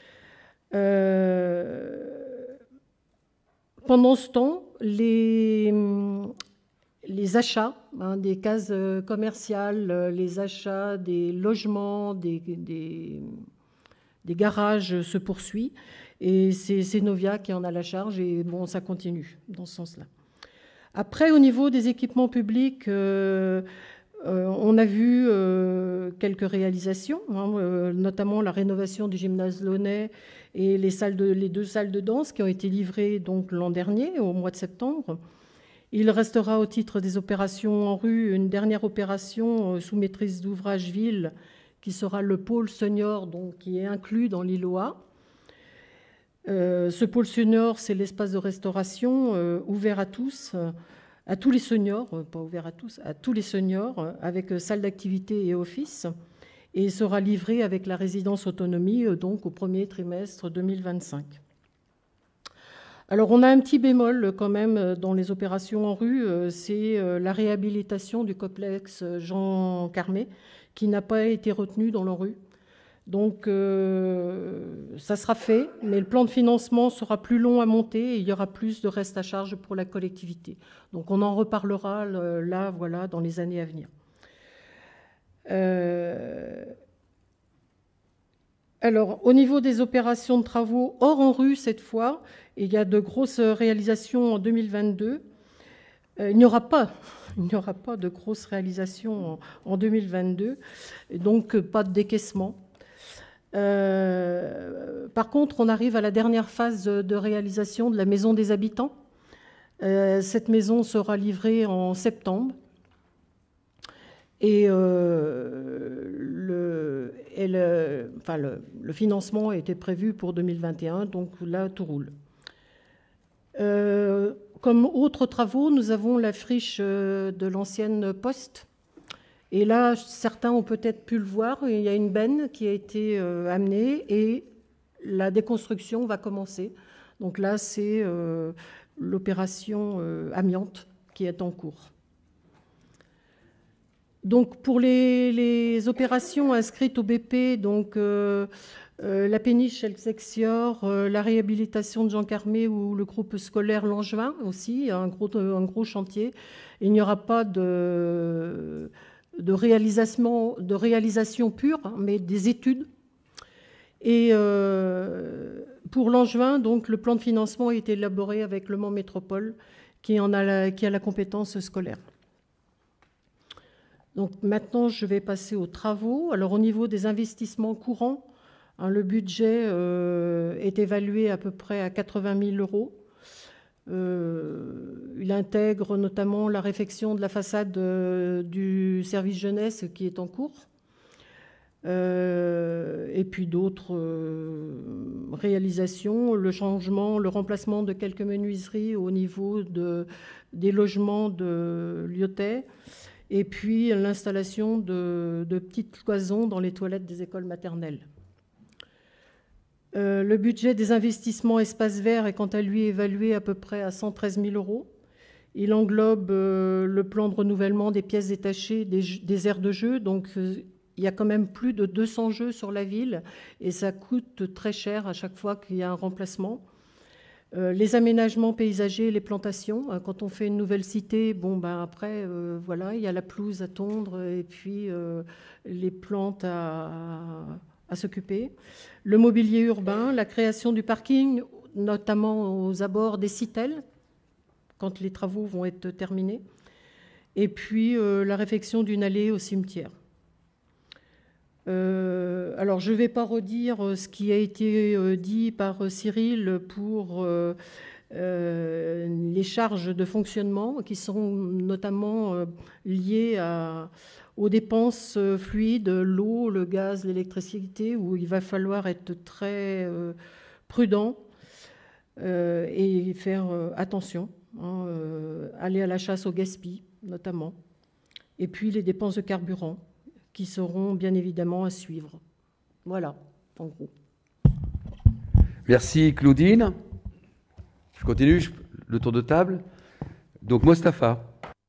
Pendant ce temps, les achats des cases commerciales, les achats des logements, des garages se poursuivent, et c'est Novia qui en a la charge, et bon, ça continue dans ce sens-là. Après, au niveau des équipements publics, on a vu quelques réalisations, notamment la rénovation du gymnase Launay et les 2 salles de danse qui ont été livrées donc l'an dernier, au mois de septembre. Il restera au titre des opérations en rue une dernière opération sous maîtrise d'ouvrage ville qui sera le pôle senior, donc, qui est inclus dans l'ILOA. Ce pôle senior, c'est l'espace de restauration ouvert à tous les seniors, pas ouvert à tous les seniors, avec salle d'activité et office, et sera livré avec la résidence autonomie, donc au premier trimestre 2025. Alors on a un petit bémol quand même dans les opérations en rue, c'est la réhabilitation du complexe Jean Carmet, qui n'a pas été retenu dans la rue. Donc ça sera fait, mais le plan de financement sera plus long à monter et il y aura plus de reste à charge pour la collectivité. Donc on en reparlera là, voilà, dans les années à venir. Alors, au niveau des opérations de travaux hors en rue cette fois, il y a de grosses réalisations en 2022. Il n'y aura pas de grosses réalisations en 2022, donc pas de décaissement. Par contre, on arrive à la dernière phase de réalisation de la maison des habitants. Cette maison sera livrée en septembre. Et le financement a été prévu pour 2021, donc là, tout roule. Comme autres travaux, nous avons la friche de l'ancienne poste Et là, certains ont peut-être pu le voir, il y a une benne qui a été amenée et la déconstruction va commencer. Donc là, c'est l'opération amiante qui est en cours. Donc pour les opérations inscrites au BP, donc la péniche Elsexior, la réhabilitation de Jean Carmé ou le groupe scolaire Langevin aussi, un gros chantier. Il n'y aura pas de réalisation pure, mais des études. Et pour Langevin, donc, le plan de financement a été élaboré avec Le Mans Métropole, qui a la compétence scolaire. Donc maintenant, je vais passer aux travaux. Alors au niveau des investissements courants, le budget est évalué à peu près à 80 000 euros. Il intègre notamment la réfection de la façade du service jeunesse qui est en cours. Et puis d'autres réalisations, le remplacement de quelques menuiseries au niveau des logements de Lyotais, et puis l'installation de petites cloisons dans les toilettes des écoles maternelles. Le budget des investissements espaces verts est quant à lui évalué à peu près à 113 000 euros. Il englobe le plan de renouvellement des pièces détachées des aires de jeu, donc il y a quand même plus de 200 jeux sur la ville et ça coûte très cher à chaque fois qu'il y a un remplacement. Les aménagements paysagers, les plantations. Quand on fait une nouvelle cité, après, voilà, il y a la pelouse à tondre et puis les plantes à s'occuper. Le mobilier urbain, la création du parking, notamment aux abords des citelles, quand les travaux vont être terminés. Et puis la réfection d'une allée au cimetière. Alors, je ne vais pas redire ce qui a été dit par Cyril pour les charges de fonctionnement qui sont notamment liées aux dépenses fluides, l'eau, le gaz, l'électricité, où il va falloir être très prudent et faire attention, aller à la chasse au gaspillage notamment, et puis les dépenses de carburant, qui seront bien évidemment à suivre. Voilà, en gros. Merci Claudine. Je continue le tour de table. Donc Mostafa.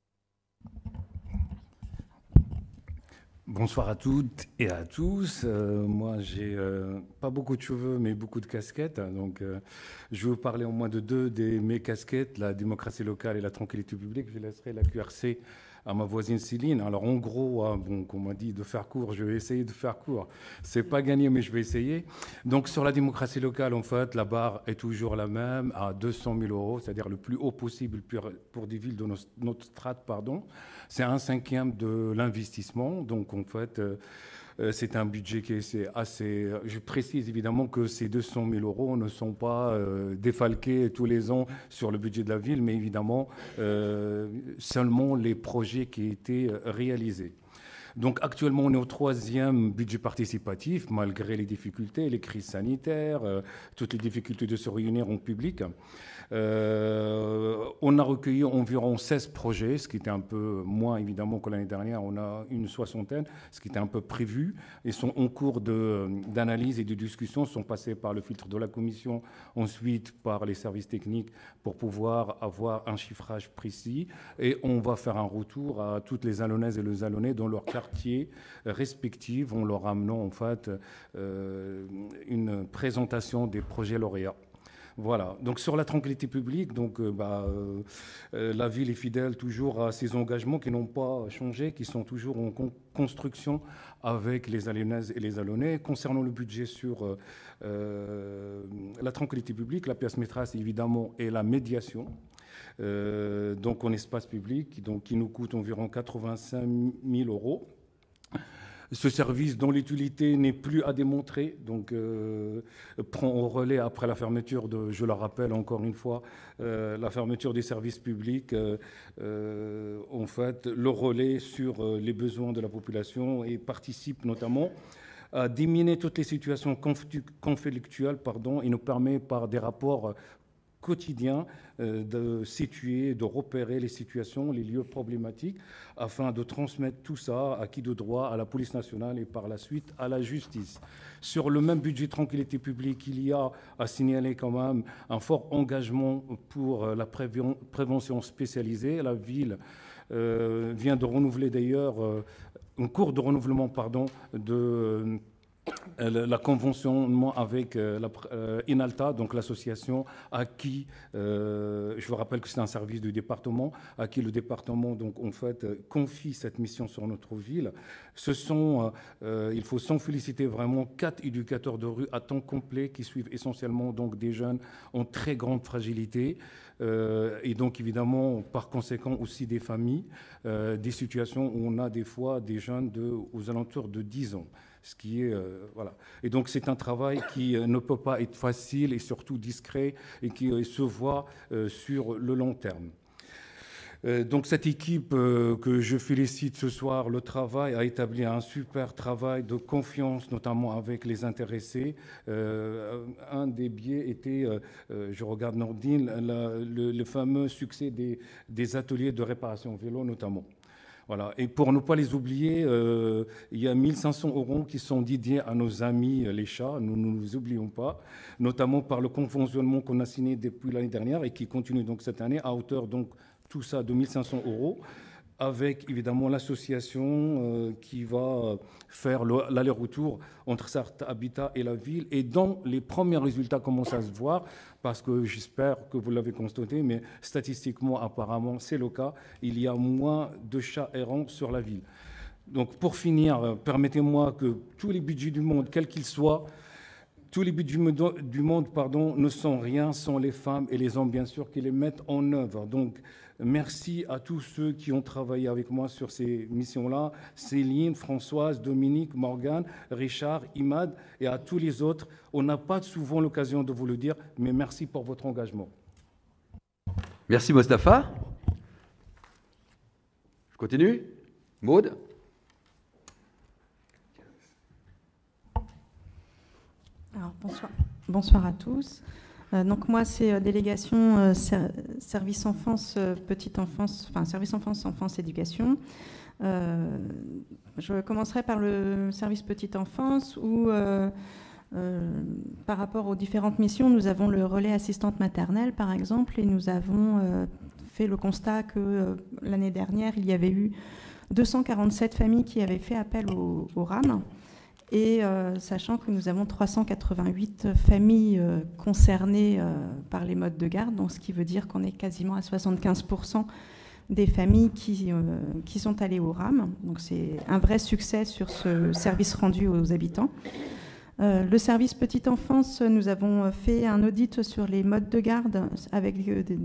Bonsoir à toutes et à tous. Moi, j'ai pas beaucoup de cheveux, mais beaucoup de casquettes. Donc, je vais vous parler au moins de deux de mes casquettes, la démocratie locale et la tranquillité publique. Je laisserai la QRC à ma voisine Céline. Alors, en gros, comme on m'a dit de faire court, je vais essayer de faire court. C'est pas gagné, mais je vais essayer. Donc, sur la démocratie locale, en fait, la barre est toujours la même, à 200 000 euros, c'est-à-dire le plus haut possible pour des villes de notre strate, pardon. C'est 1/5 de l'investissement. Donc, en fait, c'est un budget qui est assez... Je précise évidemment que ces 200 000 euros ne sont pas défalqués tous les ans sur le budget de la ville, mais évidemment seulement les projets qui étaient réalisés. Donc actuellement, on est au 3e budget participatif, malgré les difficultés, les crises sanitaires, toutes les difficultés de se réunir en public. On a recueilli environ 16 projets, ce qui était un peu moins évidemment que l'année dernière. On a une 60aine, ce qui était un peu prévu. Ils sont en cours d'analyse et de discussion, sont passés par le filtre de la commission, ensuite par les services techniques pour pouvoir avoir un chiffrage précis. Et on va faire un retour à toutes les Alonnaises et les Alonnais dans leur quartier respectifs, en leur amenant en fait une présentation des projets lauréats. Voilà. Donc sur la tranquillité publique, donc la ville est fidèle toujours à ses engagements qui n'ont pas changé, qui sont toujours en construction avec les Alonnaises et les Alonnais. Concernant le budget sur la tranquillité publique, la pièce maîtresse évidemment est la médiation. Donc en espace public, donc qui nous coûte environ 85 000 euros. Ce service dont l'utilité n'est plus à démontrer, donc prend au relais après la fermeture je le rappelle encore une fois, la fermeture des services publics, en fait, le relais sur les besoins de la population et participe notamment à diminuer toutes les situations conflictuelles, et nous permet par des rapports quotidien de situer, de repérer les situations, les lieux problématiques, afin de transmettre tout ça à qui de droit, à la police nationale et par la suite à la justice. Sur le même budget tranquillité publique, il y a à signaler quand même un fort engagement pour la prévention spécialisée. La ville vient de renouveler d'ailleurs, en cours de renouvellement, pardon, de la convention avec INALTA, donc l'association à qui, je vous rappelle que c'est un service du département, à qui le département donc, en fait, confie cette mission sur notre ville. Ce sont, il faut s'en féliciter vraiment, 4 éducateurs de rue à temps complet qui suivent essentiellement donc, des jeunes en très grande fragilité. Et donc évidemment, par conséquent aussi des familles, des situations où on a des fois des jeunes aux alentours de 10 ans. Ce qui est, voilà. Et donc c'est un travail qui ne peut pas être facile et surtout discret et qui se voit sur le long terme. Donc cette équipe que je félicite ce soir, le travail a établi un super travail de confiance, notamment avec les intéressés. Un des biais était, je regarde Nordine, le fameux succès des ateliers de réparation vélo notamment. Voilà. Et pour ne pas les oublier, il y a 1 500 € qui sont dédiés à nos amis les chats, nous ne les oublions pas, notamment par le conventionnement qu'on a signé depuis l'année dernière et qui continue donc cette année à hauteur donc tout ça de 1 500 €, avec évidemment l'association qui va faire l'aller-retour entre Sarthe Habitat et la ville. Et dont les premiers résultats commencent à se voir, parce que j'espère que vous l'avez constaté, mais statistiquement, apparemment, c'est le cas. Il y a moins de chats errants sur la ville. Donc pour finir, permettez-moi que tous les budgets du monde, quels qu'ils soient, tous les budgets du monde ne sont rien sans les femmes et les hommes, bien sûr, qui les mettent en œuvre. Donc, merci à tous ceux qui ont travaillé avec moi sur ces missions-là, Céline, Françoise, Dominique, Morgane, Richard, Imad et à tous les autres. On n'a pas souvent l'occasion de vous le dire, mais merci pour votre engagement. Merci Mostafa. Je continue. Maude. Alors, bonsoir à tous. Donc moi, c'est délégation service enfance, petite enfance, enfin service enfance, éducation. Je commencerai par le service petite enfance où, par rapport aux différentes missions, nous avons le relais assistante maternelle, par exemple, et nous avons fait le constat que l'année dernière, il y avait eu 247 familles qui avaient fait appel au RAM. Et sachant que nous avons 388 familles concernées par les modes de garde, donc ce qui veut dire qu'on est quasiment à 75% des familles qui sont allées au RAM. Donc c'est un vrai succès sur ce service rendu aux habitants. Le service petite enfance, nous avons fait un audit sur les modes de garde avec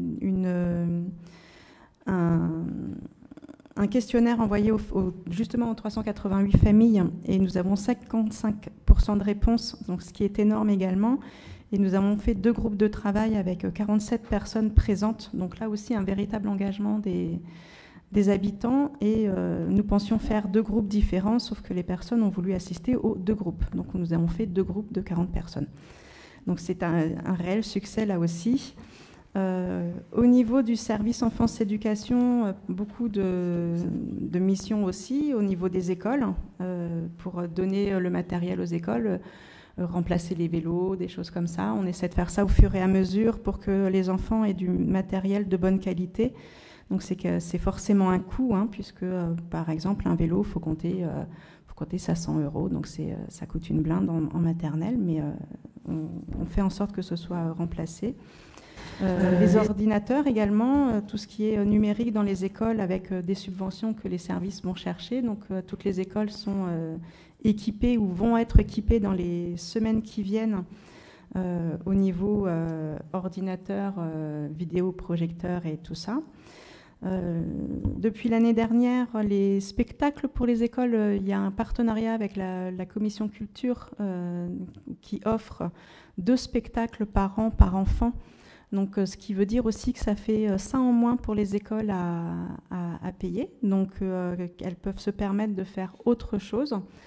un questionnaire envoyé justement aux 388 familles et nous avons 55% de réponses, donc ce qui est énorme également. Et nous avons fait 2 groupes de travail avec 47 personnes présentes, donc là aussi un véritable engagement des habitants. Et nous pensions faire 2 groupes différents, sauf que les personnes ont voulu assister aux 2 groupes. Donc nous avons fait 2 groupes de 40 personnes. Donc c'est un réel succès là aussi. Au niveau du service enfance-éducation, beaucoup de missions aussi au niveau des écoles pour donner le matériel aux écoles, remplacer les vélos, des choses comme ça. On essaie de faire ça au fur et à mesure pour que les enfants aient du matériel de bonne qualité. Donc c'est forcément un coût, puisque par exemple un vélo, faut compter ça 100 €, donc ça coûte une blinde en maternelle, mais on fait en sorte que ce soit remplacé. Les ordinateurs également, tout ce qui est numérique dans les écoles avec des subventions que les services vont chercher. Donc toutes les écoles sont équipées ou vont être équipées dans les semaines qui viennent au niveau ordinateur, vidéo, projecteur et tout ça. Depuis l'année dernière, les spectacles pour les écoles, il y a un partenariat avec la commission culture qui offre 2 spectacles par an par enfant. Donc, ce qui veut dire aussi que ça fait ça en moins pour les écoles à payer. Donc, elles peuvent se permettre de faire autre chose.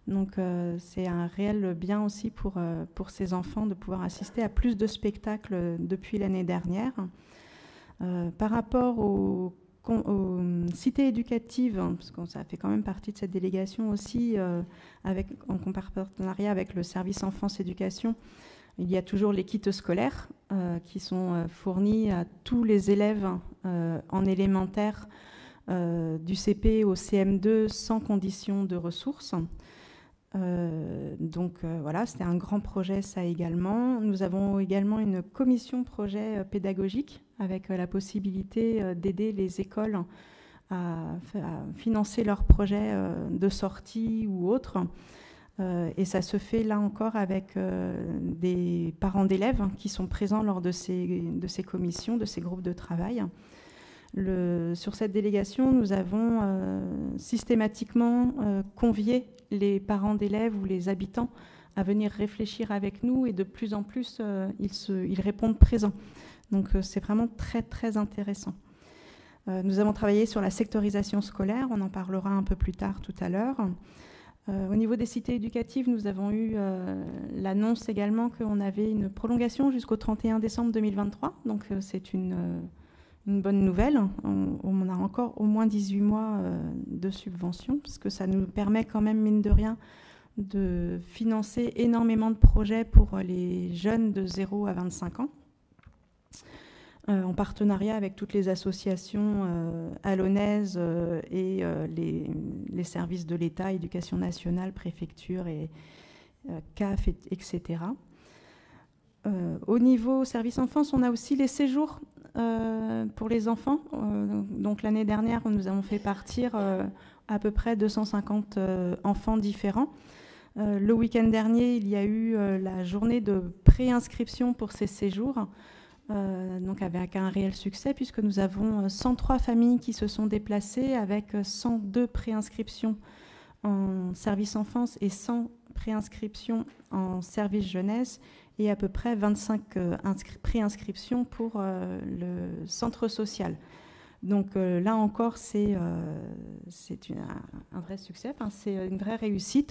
Donc c'est un réel bien aussi pour ces enfants de pouvoir assister à plus de spectacles depuis l'année dernière. Par rapport aux cités éducatives, parce que ça fait quand même partie de cette délégation aussi, en partenariat avec le service enfance-éducation, il y a toujours les kits scolaires qui sont fournis à tous les élèves en élémentaire du CP au CM2 sans condition de ressources. Donc voilà, c'était un grand projet ça également. Nous avons également une commission projet pédagogique avec la possibilité d'aider les écoles à financer leurs projets de sortie ou autres. Et ça se fait là encore avec des parents d'élèves qui sont présents lors de ces commissions, de ces groupes de travail. Sur cette délégation, nous avons systématiquement convié les parents d'élèves ou les habitants à venir réfléchir avec nous et de plus en plus, ils répondent présents. Donc c'est vraiment très, très intéressant. Nous avons travaillé sur la sectorisation scolaire, on en parlera un peu plus tard tout à l'heure. Au niveau des cités éducatives, nous avons eu l'annonce également qu'on avait une prolongation jusqu'au 31 décembre 2023. Donc c'est une bonne nouvelle. On a encore au moins 18 mois de subvention, parce que ça nous permet quand même, mine de rien, de financer énormément de projets pour les jeunes de 0 à 25 ans, en partenariat avec toutes les associations alonnaises et les services de l'État, éducation nationale, préfecture et CAF, etc. Au niveau service enfance, on a aussi les séjours pour les enfants. Donc l'année dernière, nous avons fait partir à peu près 250 enfants différents. Le week-end dernier, il y a eu la journée de préinscription pour ces séjours, donc avec un réel succès, puisque nous avons 103 familles qui se sont déplacées avec 102 préinscriptions en service enfance et 100 préinscriptions en service jeunesse, et à peu près 25 préinscriptions pour le centre social. Donc là encore, c'est un vrai succès, enfin, c'est une vraie réussite.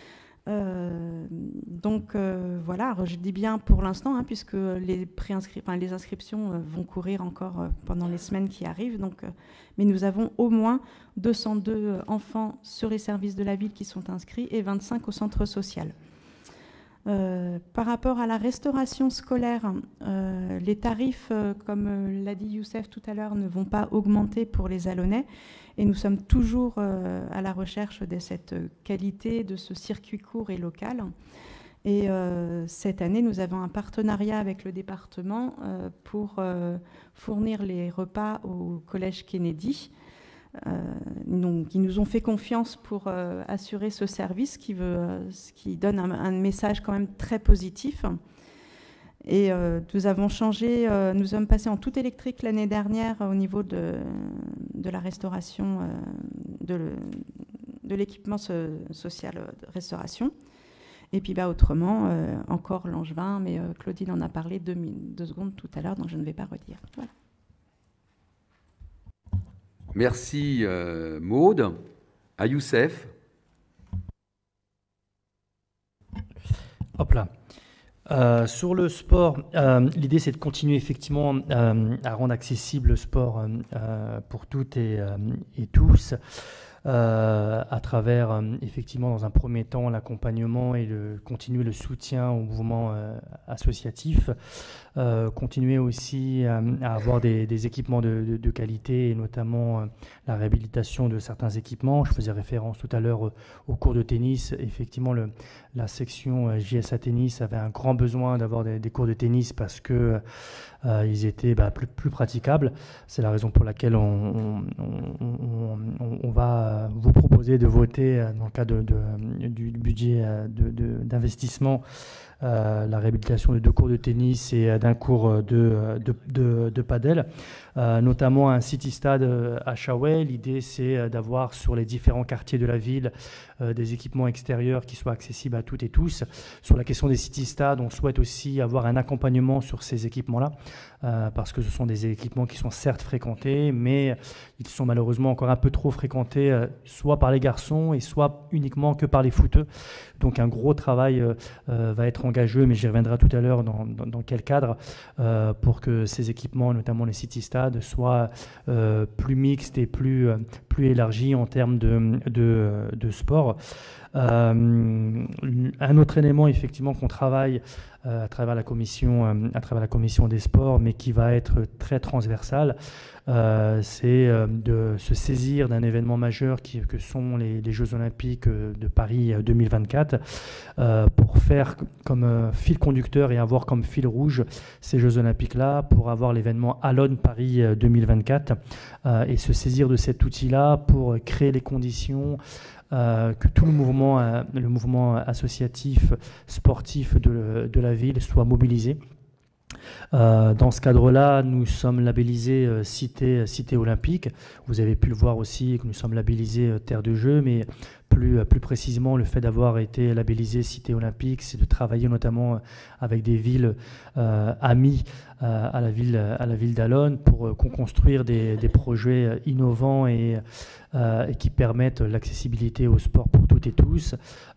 Donc voilà, je dis bien pour l'instant, puisque les inscriptions vont courir encore pendant les semaines qui arrivent. Donc, mais nous avons au moins 202 enfants sur les services de la ville qui sont inscrits et 25 au centre social. Par rapport à la restauration scolaire, les tarifs, comme l'a dit Youssef tout à l'heure, ne vont pas augmenter pour les Alonnais, et nous sommes toujours à la recherche de cette qualité, de ce circuit court et local. Et cette année, nous avons un partenariat avec le département pour fournir les repas au collège Kennedy. Qui nous ont fait confiance pour assurer ce service qui donne un message quand même très positif. Et nous avons changé, nous sommes passés en tout électrique l'année dernière au niveau de la restauration, de l'équipement social de restauration. Et puis autrement, encore Langevin, mais Claudine en a parlé 2 secondes tout à l'heure, donc je ne vais pas redire. Voilà. Merci Maude. À Youssef. Hop là. Sur le sport, l'idée c'est de continuer effectivement à rendre accessible le sport pour toutes et tous, à travers effectivement dans un premier temps l'accompagnement et continuer le soutien au mouvement associatif, continuer aussi à avoir des équipements de qualité, et notamment la réhabilitation de certains équipements. Je faisais référence tout à l'heure au cours de tennis. Effectivement, la section JSA Tennis avait un grand besoin d'avoir des cours de tennis parce que ils étaient plus praticables. C'est la raison pour laquelle on va vous proposer de voter dans le cadre du budget d'investissement la réhabilitation de 2 cours de tennis et d'un cours de padel, notamment un city stade à Chaouet. L'idée, c'est d'avoir sur les différents quartiers de la ville des équipements extérieurs qui soient accessibles à toutes et tous. Sur la question des city stades, on souhaite aussi avoir un accompagnement sur ces équipements-là, parce que ce sont des équipements qui sont certes fréquentés, mais ils sont malheureusement encore un peu trop fréquentés, soit par les garçons et soit uniquement que par les footeux. Donc un gros travail va être engagé, mais j'y reviendrai tout à l'heure dans quel cadre, pour que ces équipements, notamment les city stades, soient plus mixtes et plus élargis en termes de sport. Un autre élément effectivement qu'on travaille à travers la commission des sports, mais qui va être très transversal, c'est de se saisir d'un événement majeur que sont les Jeux Olympiques de Paris 2024, pour faire comme fil conducteur et avoir comme fil rouge ces Jeux Olympiques-là, pour avoir l'événement Allonne Paris 2024, et se saisir de cet outil-là pour créer les conditions que tout le mouvement associatif, sportif de la ville soit mobilisé. Dans ce cadre-là, nous sommes labellisés cité olympique. Vous avez pu le voir aussi que nous sommes labellisés terre de jeu, mais plus précisément, le fait d'avoir été labellisé cité olympique, c'est de travailler notamment avec des villes amies à la ville d'Allonne pour construire des projets innovants et qui permettent l'accessibilité au sport pour toutes et tous.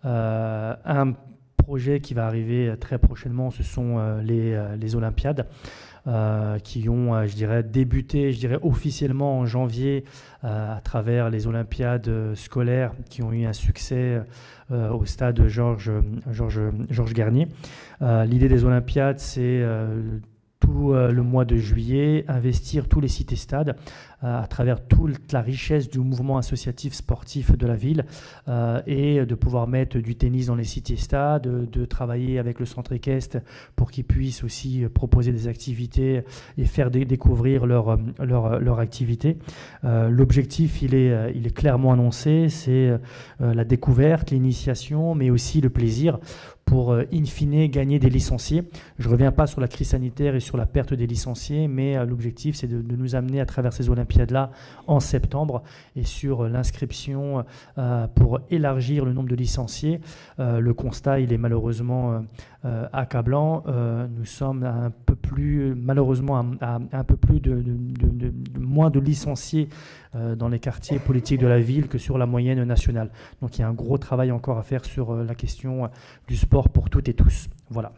Un projet qui va arriver très prochainement, ce sont les Olympiades, qui ont, débuté, officiellement en janvier, à travers les Olympiades scolaires qui ont eu un succès au stade Georges Garnier. L'idée des Olympiades, c'est tout le mois de juillet, investir tous les cités-stades à travers toute la richesse du mouvement associatif sportif de la ville, et de pouvoir mettre du tennis dans les cités-stades, de travailler avec le centre équestre pour qu'ils puissent aussi proposer des activités et faire découvrir leur activité. L'objectif, il est clairement annoncé, c'est la découverte, l'initiation, mais aussi le plaisir, pour in fine gagner des licenciés. Je ne reviens pas sur la crise sanitaire et sur la perte des licenciés, mais l'objectif, c'est de nous amener à travers ces Olympiades-là en septembre, et sur l'inscription pour élargir le nombre de licenciés. Le constat, il est malheureusement accablant. Nous sommes un peu plus, malheureusement, à un peu plus de moins de licenciés dans les quartiers politiques de la ville que sur la moyenne nationale. Donc il y a un gros travail encore à faire sur la question du sport pour toutes et tous. Voilà.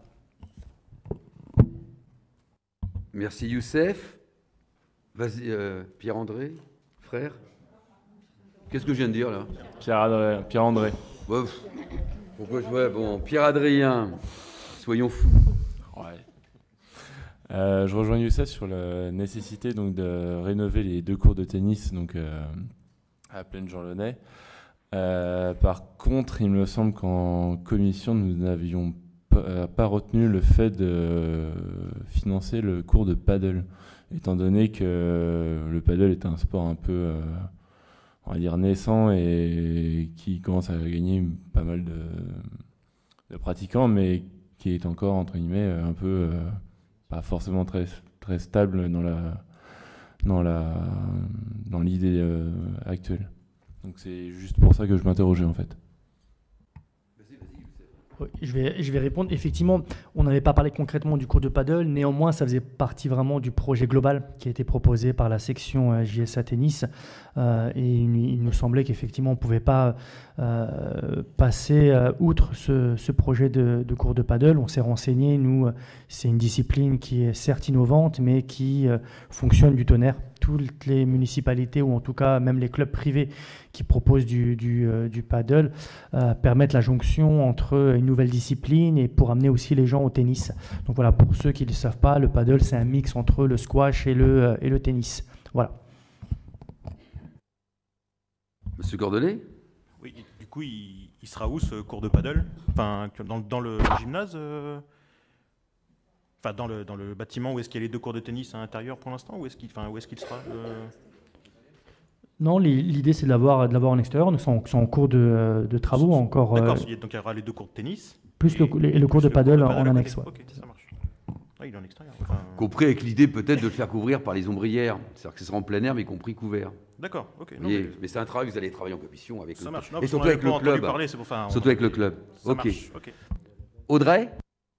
Merci Youssef. Vas-y, Pierre-André, frère. Qu'est-ce que je viens de dire là? Pierre-André. Ouais, bon, Pierre-Adrien, soyons fous. Ouais. Je rejoins Youssef sur la nécessité donc, de rénover les 2 cours de tennis donc, à Plaine-Jean-Launay. Par contre, il me semble qu'en commission, nous n'avions pas retenu le fait de financer le cours de paddle, étant donné que le paddle est un sport un peu, on va dire, naissant et qui commence à gagner pas mal de pratiquants, mais qui est encore, entre guillemets, un peu pas forcément très, très stable dans l'idée actuelle. Donc c'est juste pour ça que je m'interrogeais en fait. Je vais répondre. Effectivement, on n'avait pas parlé concrètement du cours de paddle. Néanmoins, ça faisait partie vraiment du projet global qui a été proposé par la section JSA Tennis. Et il nous semblait qu'effectivement, on ne pouvait pas passer outre ce projet de cours de paddle. On s'est renseigné. Nous, c'est une discipline qui est certes innovante, mais qui fonctionne du tonnerre. Toutes les municipalités, ou en tout cas même les clubs privés qui proposent du paddle, permettent la jonction entre une nouvelle discipline et pour amener aussi les gens au tennis. Donc voilà, pour ceux qui ne le savent pas, le paddle, c'est un mix entre le squash et le tennis. Voilà. Monsieur Cordelet ? Oui, du coup, il sera où ce cours de paddle? Enfin, dans le gymnase Enfin, dans le bâtiment où est-ce qu'il y a les 2 cours de tennis à l'intérieur pour l'instant, où est-ce qu'il sera Non, l'idée c'est de l'avoir en extérieur. Nous sommes en cours de travaux encore. D'accord, donc il y aura les 2 cours de tennis. plus le cours de paddle en annexe. Ouais. Ok, ça marche. Ah, il est en extérieur. Enfin... Compris avec l'idée peut-être de le faire couvrir par les ombrières. C'est-à-dire que ce sera en plein air, mais compris couvert. D'accord, ok. Non, mais c'est un travail que vous allez travailler en commission avec ça le marche. Non, et surtout avec le club. Parler, c'est pour... enfin, surtout avec le club. Ça ok. Marche. Ok. Audrey?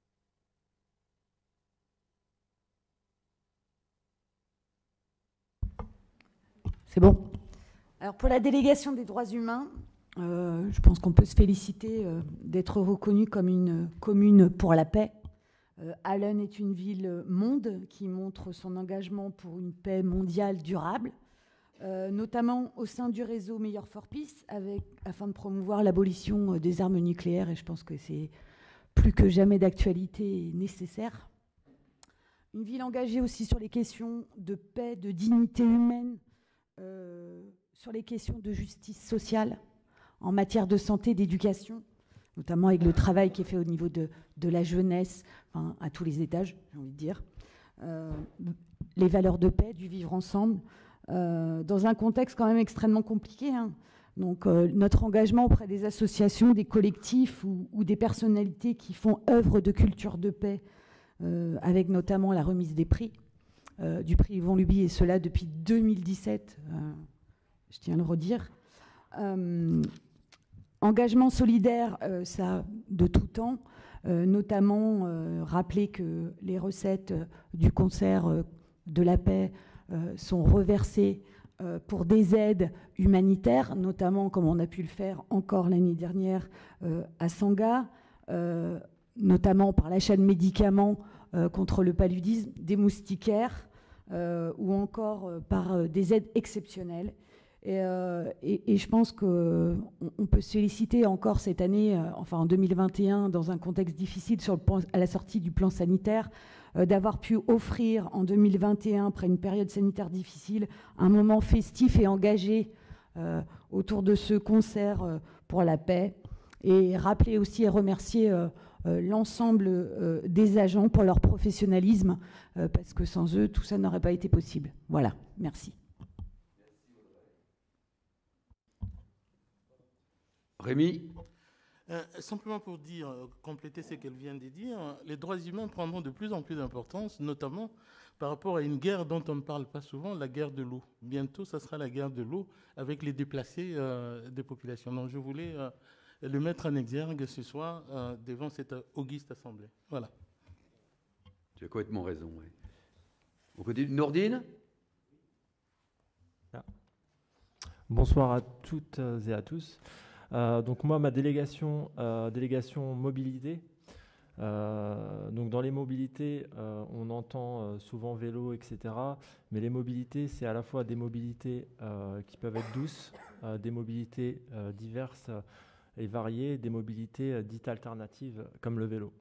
C'est bon. Alors pour la délégation des droits humains, je pense qu'on peut se féliciter d'être reconnu comme une commune pour la paix. Allen est une ville monde qui montre son engagement pour une paix mondiale durable, notamment au sein du réseau Meilleur for Peace, afin de promouvoir l'abolition des armes nucléaires, et je pense que c'est plus que jamais d'actualité et nécessaire. Une ville engagée aussi sur les questions de paix, de dignité humaine, sur les questions de justice sociale, en matière de santé, d'éducation, notamment avec le travail qui est fait au niveau de la jeunesse, enfin, à tous les étages, j'ai envie de dire. Les valeurs de paix, du vivre ensemble, dans un contexte quand même extrêmement compliqué. Hein. Donc notre engagement auprès des associations, des collectifs ou des personnalités qui font œuvre de culture de paix, avec notamment la remise des prix, du prix Yvon Lubie, et cela depuis 2017, je tiens à le redire. Engagement solidaire, ça de tout temps, notamment rappeler que les recettes du concert de la paix sont reversées pour des aides humanitaires, notamment comme on a pu le faire encore l'année dernière à Sangha, notamment par l'achat de médicaments contre le paludisme, des moustiquaires, ou encore par des aides exceptionnelles. Et je pense qu'on peut se féliciter encore cette année, enfin en 2021, dans un contexte difficile à la sortie du plan sanitaire, d'avoir pu offrir en 2021, après une période sanitaire difficile, un moment festif et engagé autour de ce concert pour la paix. Et rappeler aussi et remercier l'ensemble des agents pour leur professionnalisme, parce que sans eux, tout ça n'aurait pas été possible. Voilà, merci. Rémi? Simplement pour dire, compléter ce qu'elle vient de dire, les droits humains prendront de plus en plus d'importance, notamment par rapport à une guerre dont on ne parle pas souvent, la guerre de l'eau. Bientôt, ça sera la guerre de l'eau avec les déplacés des populations. Donc je voulais le mettre en exergue ce soir devant cette auguste assemblée. Voilà. Tu as complètement raison. Oui. On continue. Nourdine? Bonsoir à toutes et à tous. Donc moi, ma délégation mobilité. Donc dans les mobilités, on entend souvent vélo, etc. Mais les mobilités, c'est à la fois des mobilités qui peuvent être douces, des mobilités diverses et variées, des mobilités dites alternatives comme le vélo.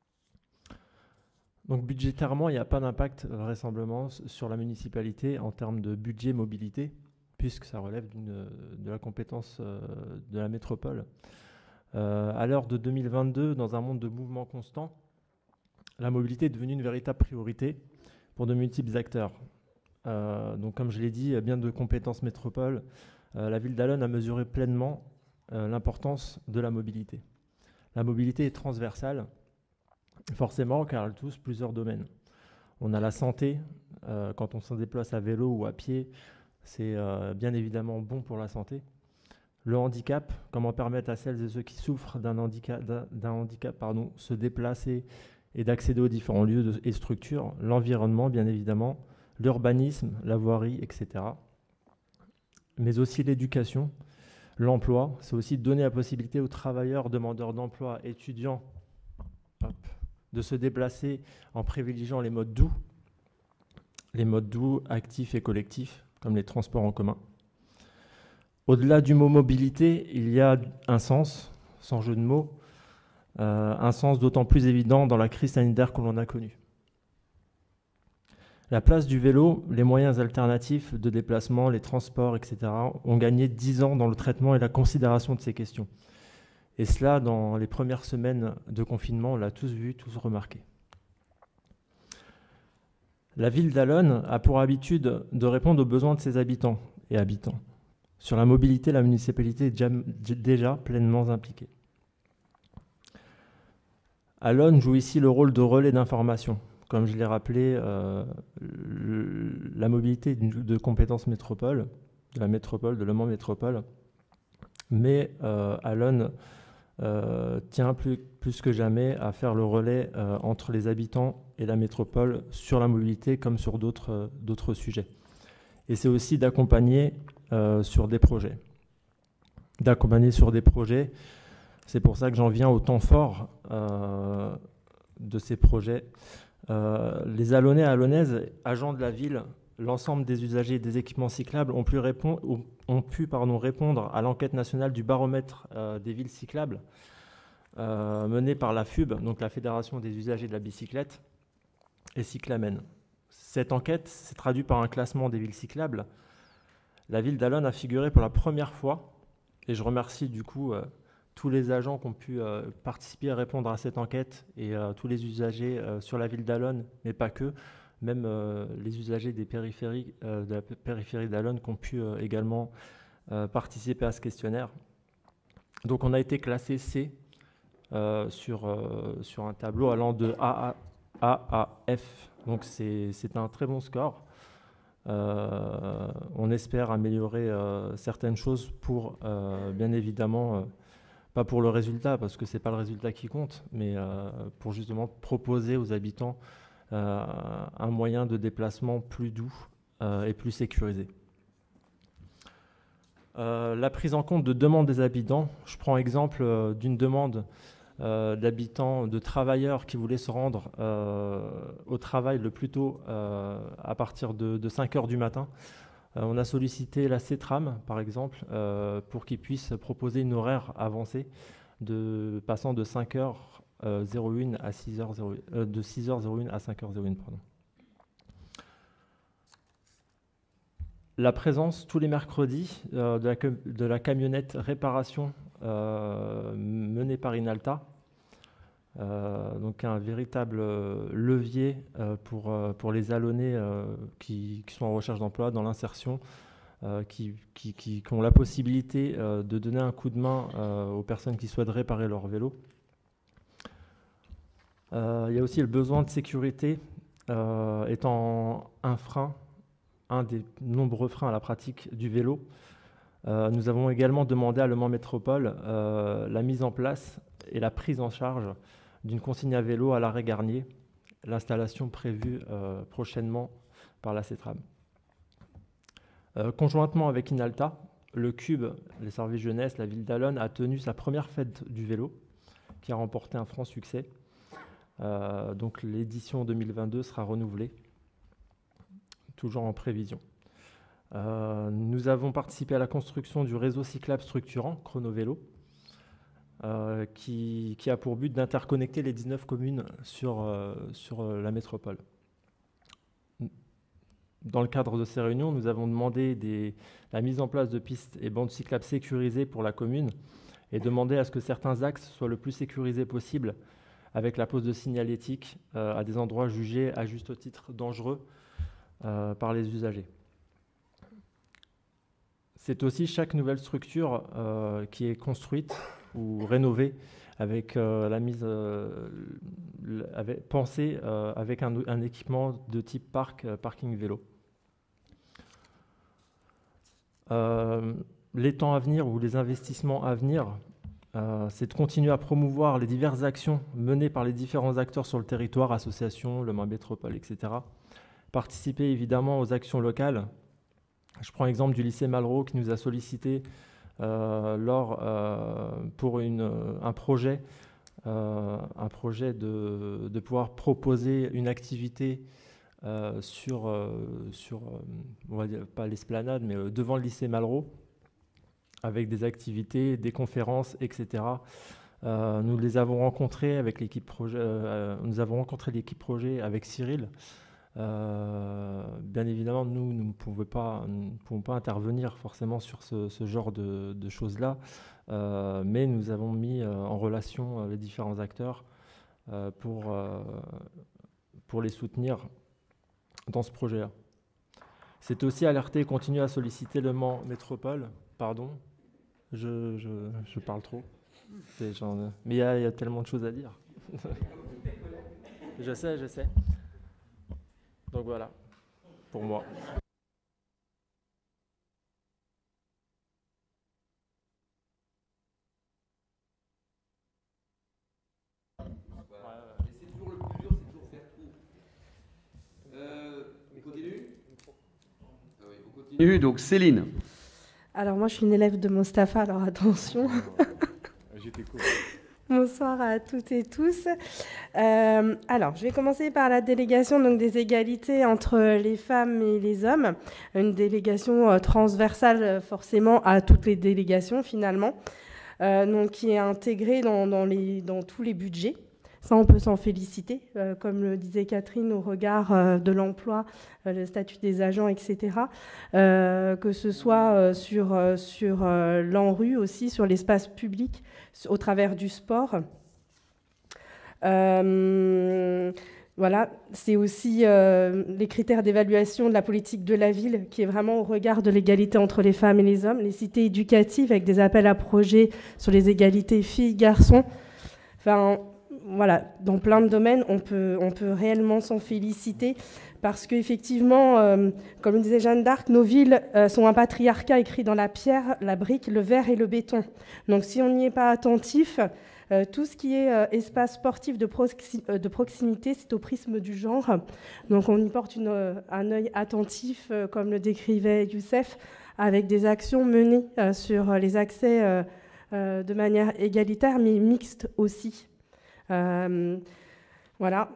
Donc budgétairement, il n'y a pas d'impact vraisemblablement sur la municipalité en termes de budget mobilité, puisque ça relève de la compétence de la métropole. À l'heure de 2022, dans un monde de mouvement constant, la mobilité est devenue une véritable priorité pour de multiples acteurs. Donc, comme je l'ai dit, bien de compétences métropole, la ville d'Allen a mesuré pleinement l'importance de la mobilité. La mobilité est transversale, forcément, car elle touche plusieurs domaines. On a la santé, quand on se déplace à vélo ou à pied, c'est bien évidemment bon pour la santé. Le handicap, comment permettre à celles et ceux qui souffrent d'un handicap, se déplacer et d'accéder aux différents lieux et structures. L'environnement, bien évidemment, l'urbanisme, la voirie, etc. Mais aussi l'éducation, l'emploi. C'est aussi donner la possibilité aux travailleurs, demandeurs d'emploi, étudiants, de se déplacer en privilégiant les modes doux, actifs et collectifs, comme les transports en commun. Au-delà du mot mobilité, il y a un sens, sans jeu de mots, un sens d'autant plus évident dans la crise sanitaire que l'on a connue. La place du vélo, les moyens alternatifs de déplacement, les transports, etc., ont gagné 10 ans dans le traitement et la considération de ces questions. Et cela, dans les premières semaines de confinement, on l'a tous vu, tous remarqué. La ville d'Allen a pour habitude de répondre aux besoins de ses habitants et habitants. Sur la mobilité, la municipalité est déjà pleinement impliquée. Alon joue ici le rôle de relais d'information. Comme je l'ai rappelé, la mobilité de compétences métropole, de la métropole, de Le Mans Métropole, mais Alon tient plus que jamais à faire le relais entre les habitants et la métropole sur la mobilité comme sur d'autres sujets. Et c'est aussi d'accompagner sur des projets. C'est pour ça que j'en viens au temps fort de ces projets. Les Alonnais et Alonnaises, agents de la ville, l'ensemble des usagers des équipements cyclables ont pu répondre à l'enquête nationale du baromètre des villes cyclables menée par la FUB, donc la Fédération des usagers de la bicyclette, et Cyclamen. Cette enquête s'est traduite par un classement des villes cyclables. La ville d'Alon a figuré pour la première fois, et je remercie du coup tous les agents qui ont pu participer et répondre à cette enquête, et tous les usagers sur la ville d'Alon, mais pas que, même les usagers des périphéries, de la périphérie d'Alon qui ont pu également participer à ce questionnaire. Donc on a été classé C sur un tableau allant de A à F. Donc c'est un très bon score. On espère améliorer certaines choses pour, bien évidemment, pas pour le résultat, parce que ce n'est pas le résultat qui compte, mais pour justement proposer aux habitants un moyen de déplacement plus doux et plus sécurisé. La prise en compte de demandes des habitants. Je prends exemple d'une demande d'habitants, de travailleurs qui voulaient se rendre au travail le plus tôt à partir de 5 heures du matin. On a sollicité la CETRAM, par exemple, pour qu'ils puissent proposer une horaire avancée passant de 5h01 à 6h01, de 6h01 à 5h01. Pardon. La présence tous les mercredis de la camionnette réparation menée par Inalta, donc un véritable levier pour les Alonnais qui sont en recherche d'emploi, dans l'insertion, qui ont la possibilité de donner un coup de main aux personnes qui souhaitent réparer leur vélo. Il y a aussi le besoin de sécurité étant un frein, un des nombreux freins à la pratique du vélo. Nous avons également demandé à Le Mans Métropole la mise en place et la prise en charge d'une consigne à vélo à l'arrêt Garnier, l'installation prévue prochainement par la CETRAM. Conjointement avec Inalta, le CUB, les services jeunesse, la ville d'Alon a tenu sa première fête du vélo, qui a remporté un franc succès. Donc l'édition 2022 sera renouvelée, toujours en prévision. Nous avons participé à la construction du réseau cyclable structurant, Chronovélo, qui a pour but d'interconnecter les 19 communes sur la métropole. Dans le cadre de ces réunions, nous avons demandé la mise en place de pistes et bandes cyclables sécurisées pour la commune et demandé à ce que certains axes soient le plus sécurisés possible avec la pose de signalétique à des endroits jugés à juste titre dangereux par les usagers. C'est aussi chaque nouvelle structure qui est construite ou rénovée avec la mise pensée avec un équipement de type parking vélo. Les temps à venir ou les investissements à venir, c'est de continuer à promouvoir les diverses actions menées par les différents acteurs sur le territoire, associations, Le Mans Métropole, etc. Participer évidemment aux actions locales. Je prends l'exemple du lycée Malraux qui nous a sollicité pour un projet de pouvoir proposer une activité sur on va dire, pas l'esplanade, mais devant le lycée Malraux, avec des activités, des conférences, etc. Nous les avons rencontrés avec l'équipe projet. Nous avons rencontré l'équipe projet avec Cyril. Bien évidemment, nous ne pouvons pas intervenir forcément sur ce genre de choses-là, mais nous avons mis en relation les différents acteurs pour les soutenir dans ce projet-là. C'est aussi alerter et continuer à solliciter Le Mans Métropole. Pardon, je parle trop. Mais il y a tellement de choses à dire. Je sais. Donc voilà, pour moi. Donc Céline. Alors moi je suis une élève de Mustapha, alors attention. J'étais cool. Bonsoir à toutes et tous. Alors je vais commencer par la délégation donc, des égalités entre les femmes et les hommes. Une délégation transversale forcément à toutes les délégations finalement, donc, qui est intégrée dans tous les budgets. Ça, on peut s'en féliciter, comme le disait Catherine, au regard de l'emploi, le statut des agents, etc. Que ce soit sur l'ANRU aussi, sur l'espace public, au travers du sport. Voilà, c'est aussi les critères d'évaluation de la politique de la ville, qui est vraiment au regard de l'égalité entre les femmes et les hommes. Les cités éducatives, avec des appels à projets sur les égalités filles-garçons. Enfin... Voilà, dans plein de domaines, on peut réellement s'en féliciter parce qu'effectivement, comme le disait Jeanne d'Arc, nos villes sont un patriarcat écrit dans la pierre, la brique, le verre et le béton. Donc si on n'y est pas attentif, tout ce qui est espace sportif de proximité, c'est au prisme du genre. Donc on y porte un œil attentif, comme le décrivait Youssef, avec des actions menées sur les accès de manière égalitaire, mais mixte aussi. Voilà.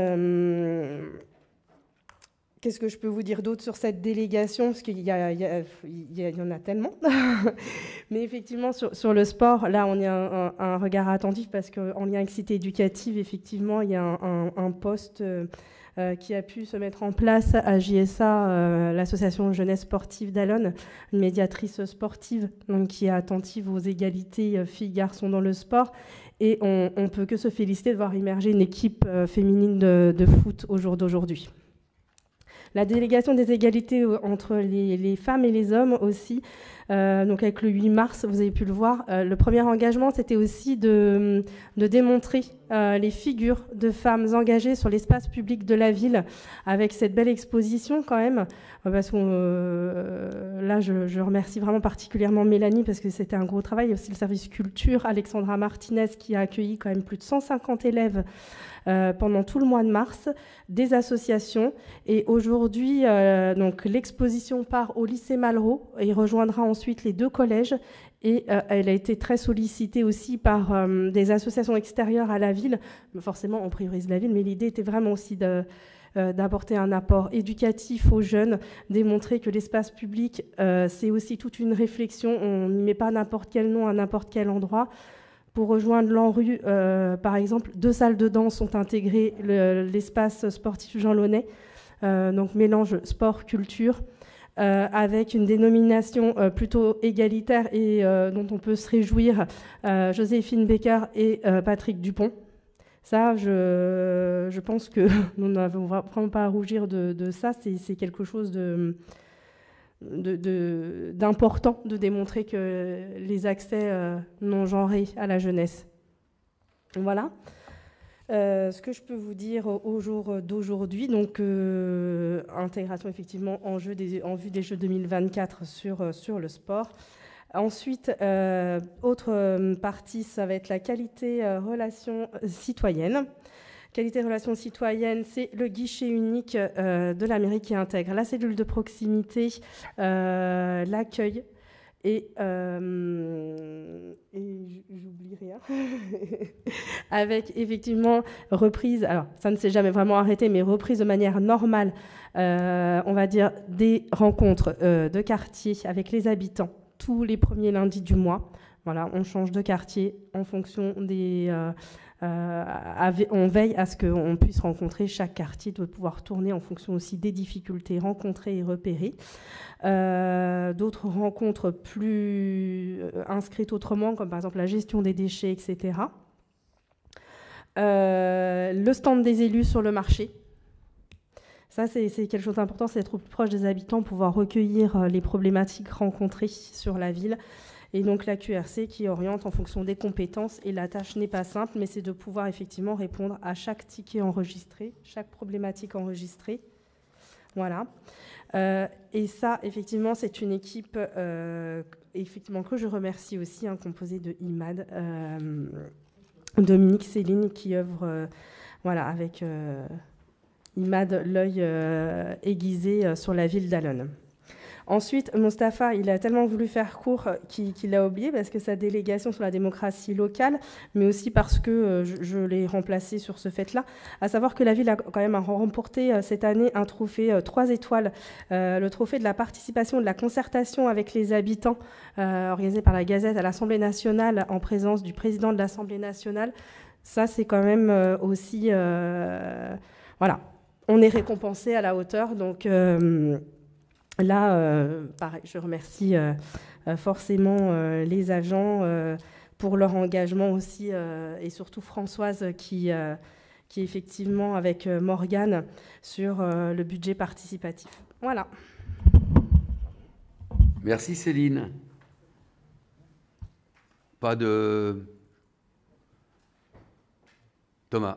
Qu'est-ce que je peux vous dire d'autre sur cette délégation? Parce qu'il y en a tellement. Mais effectivement, sur le sport, là, on y a un regard attentif parce qu'en lien avec Cité éducative, effectivement, il y a un poste qui a pu se mettre en place à JSA, l'association jeunesse sportive d'Alonne, une médiatrice sportive donc, qui est attentive aux égalités filles-garçons dans le sport. Et on ne peut que se féliciter de voir émerger une équipe féminine de foot au jour d'aujourd'hui. La délégation des égalités entre les femmes et les hommes aussi, donc avec le 8 mars, vous avez pu le voir, le premier engagement, c'était aussi de démontrer les figures de femmes engagées sur l'espace public de la ville, avec cette belle exposition quand même, parce que là, je remercie vraiment particulièrement Mélanie, parce que c'était un gros travail. Il y a aussi le service culture, Alexandra Martinez, qui a accueilli quand même plus de 150 élèves pendant tout le mois de mars, des associations. Et aujourd'hui, donc l'exposition part au lycée Malraux et rejoindra ensuite les 2 collèges. Et elle a été très sollicitée aussi par des associations extérieures à la ville. Forcément, on priorise la ville, mais l'idée était vraiment aussi d'apporter un apport éducatif aux jeunes, démontrer que l'espace public, c'est aussi toute une réflexion. On n'y met pas n'importe quel nom à n'importe quel endroit. Pour rejoindre l'ANRU, par exemple, 2 salles de danse sont intégrées, l'espace sportif Jean Launay, donc mélange sport-culture, avec une dénomination plutôt égalitaire et dont on peut se réjouir, Joséphine Becker et Patrick Dupont. Ça, je pense que nous n'avons vraiment pas à rougir de ça, c'est quelque chose d'important de démontrer que les accès non genrés à la jeunesse. Voilà. Ce que je peux vous dire au jour d'aujourd'hui, donc intégration effectivement en vue des Jeux 2024 sur le sport. Ensuite, autre partie, ça va être la qualité relations citoyennes. Qualité relations citoyennes, c'est le guichet unique de la mairie qui intègre la cellule de proximité, l'accueil et j'oublie rien. Avec effectivement reprise, alors ça ne s'est jamais vraiment arrêté, mais reprise de manière normale, on va dire des rencontres de quartier avec les habitants tous les premiers lundis du mois. Voilà, on change de quartier en fonction des... on veille à ce qu'on puisse rencontrer chaque quartier, de pouvoir tourner en fonction aussi des difficultés rencontrées et repérées. D'autres rencontres plus inscrites autrement, comme par exemple la gestion des déchets, etc. Le stand des élus sur le marché. Ça, c'est quelque chose d'important, c'est d'être plus proche des habitants, pouvoir recueillir les problématiques rencontrées sur la ville. et donc la QRC qui oriente en fonction des compétences. Et la tâche n'est pas simple, mais c'est de pouvoir effectivement répondre à chaque ticket enregistré, chaque problématique enregistrée. Voilà. Et ça, effectivement, c'est une équipe effectivement, que je remercie aussi, composée de IMAD, Dominique, Céline, qui œuvre voilà, avec IMAD, l'œil aiguisé sur la ville d'Allonne. Ensuite, Moustapha, il a tellement voulu faire court qu'il a oublié, parce que sa délégation sur la démocratie locale, mais aussi parce que je l'ai remplacé sur ce fait-là, à savoir que la ville a quand même remporté cette année un trophée 3 étoiles, le trophée de la participation, de la concertation avec les habitants, organisé par la Gazette à l'Assemblée nationale, en présence du président de l'Assemblée nationale. Ça, c'est quand même aussi... voilà, on est récompensé à la hauteur, donc... Là, pareil, je remercie forcément les agents pour leur engagement aussi, et surtout Françoise qui effectivement, avec Morgane, sur le budget participatif. Voilà. Merci Céline. Pas de... Thomas.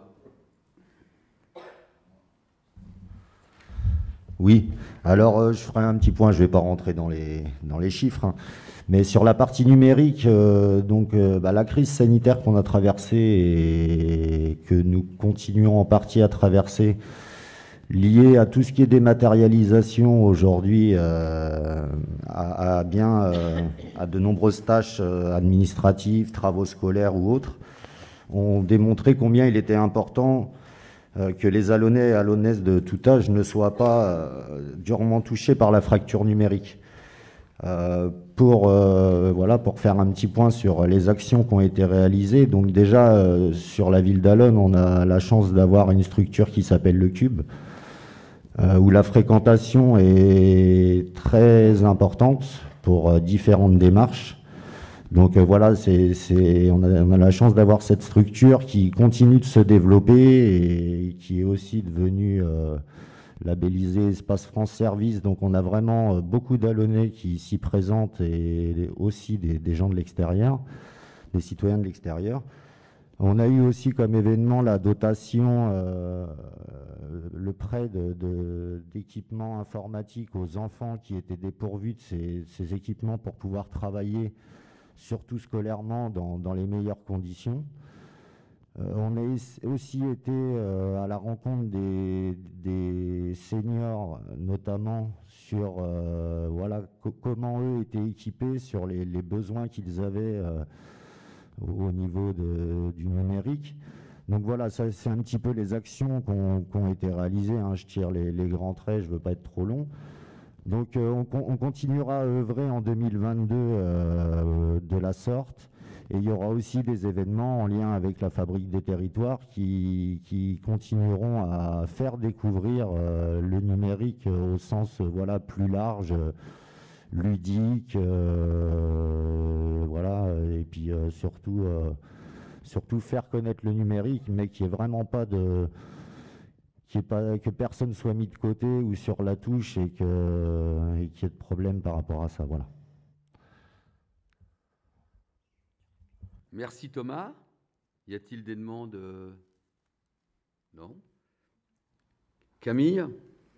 Oui, alors je ferai un petit point, je ne vais pas rentrer dans les chiffres, mais sur la partie numérique, la crise sanitaire qu'on a traversée et que nous continuons en partie à traverser, liée à tout ce qui est dématérialisation aujourd'hui, à de nombreuses tâches administratives, travaux scolaires ou autres, ont démontré combien il était important que les Allonnais et Allonnaises de tout âge ne soient pas durement touchés par la fracture numérique. Pour faire un petit point sur les actions qui ont été réalisées, donc déjà sur la ville d'Allonne, on a la chance d'avoir une structure qui s'appelle le Cube, où la fréquentation est très importante pour différentes démarches. Donc voilà, on a la chance d'avoir cette structure qui continue de se développer et qui est aussi devenue labellisée Espace France Service. Donc on a vraiment beaucoup d'Allonnais qui s'y présentent et aussi des gens de l'extérieur, des citoyens de l'extérieur. On a eu aussi comme événement la dotation, le prêt d'équipements informatiques aux enfants qui étaient dépourvus de ces équipements pour pouvoir travailler surtout scolairement, dans les meilleures conditions. On a aussi été à la rencontre des seniors, notamment sur comment eux étaient équipés, sur les besoins qu'ils avaient au niveau du numérique. Donc voilà, ça c'est un petit peu les actions qui ont été réalisées. Je tire les grands traits, je ne veux pas être trop long. Donc on continuera à œuvrer en 2022 de la sorte, et il y aura aussi des événements en lien avec la Fabrique des territoires qui continueront à faire découvrir le numérique au sens plus large, ludique, et puis surtout faire connaître le numérique, mais qui est vraiment pas que personne soit mis de côté ou sur la touche et qu'il y ait de problème par rapport à ça. Voilà. Merci Thomas. Y a-t-il des demandes? Non. Camille?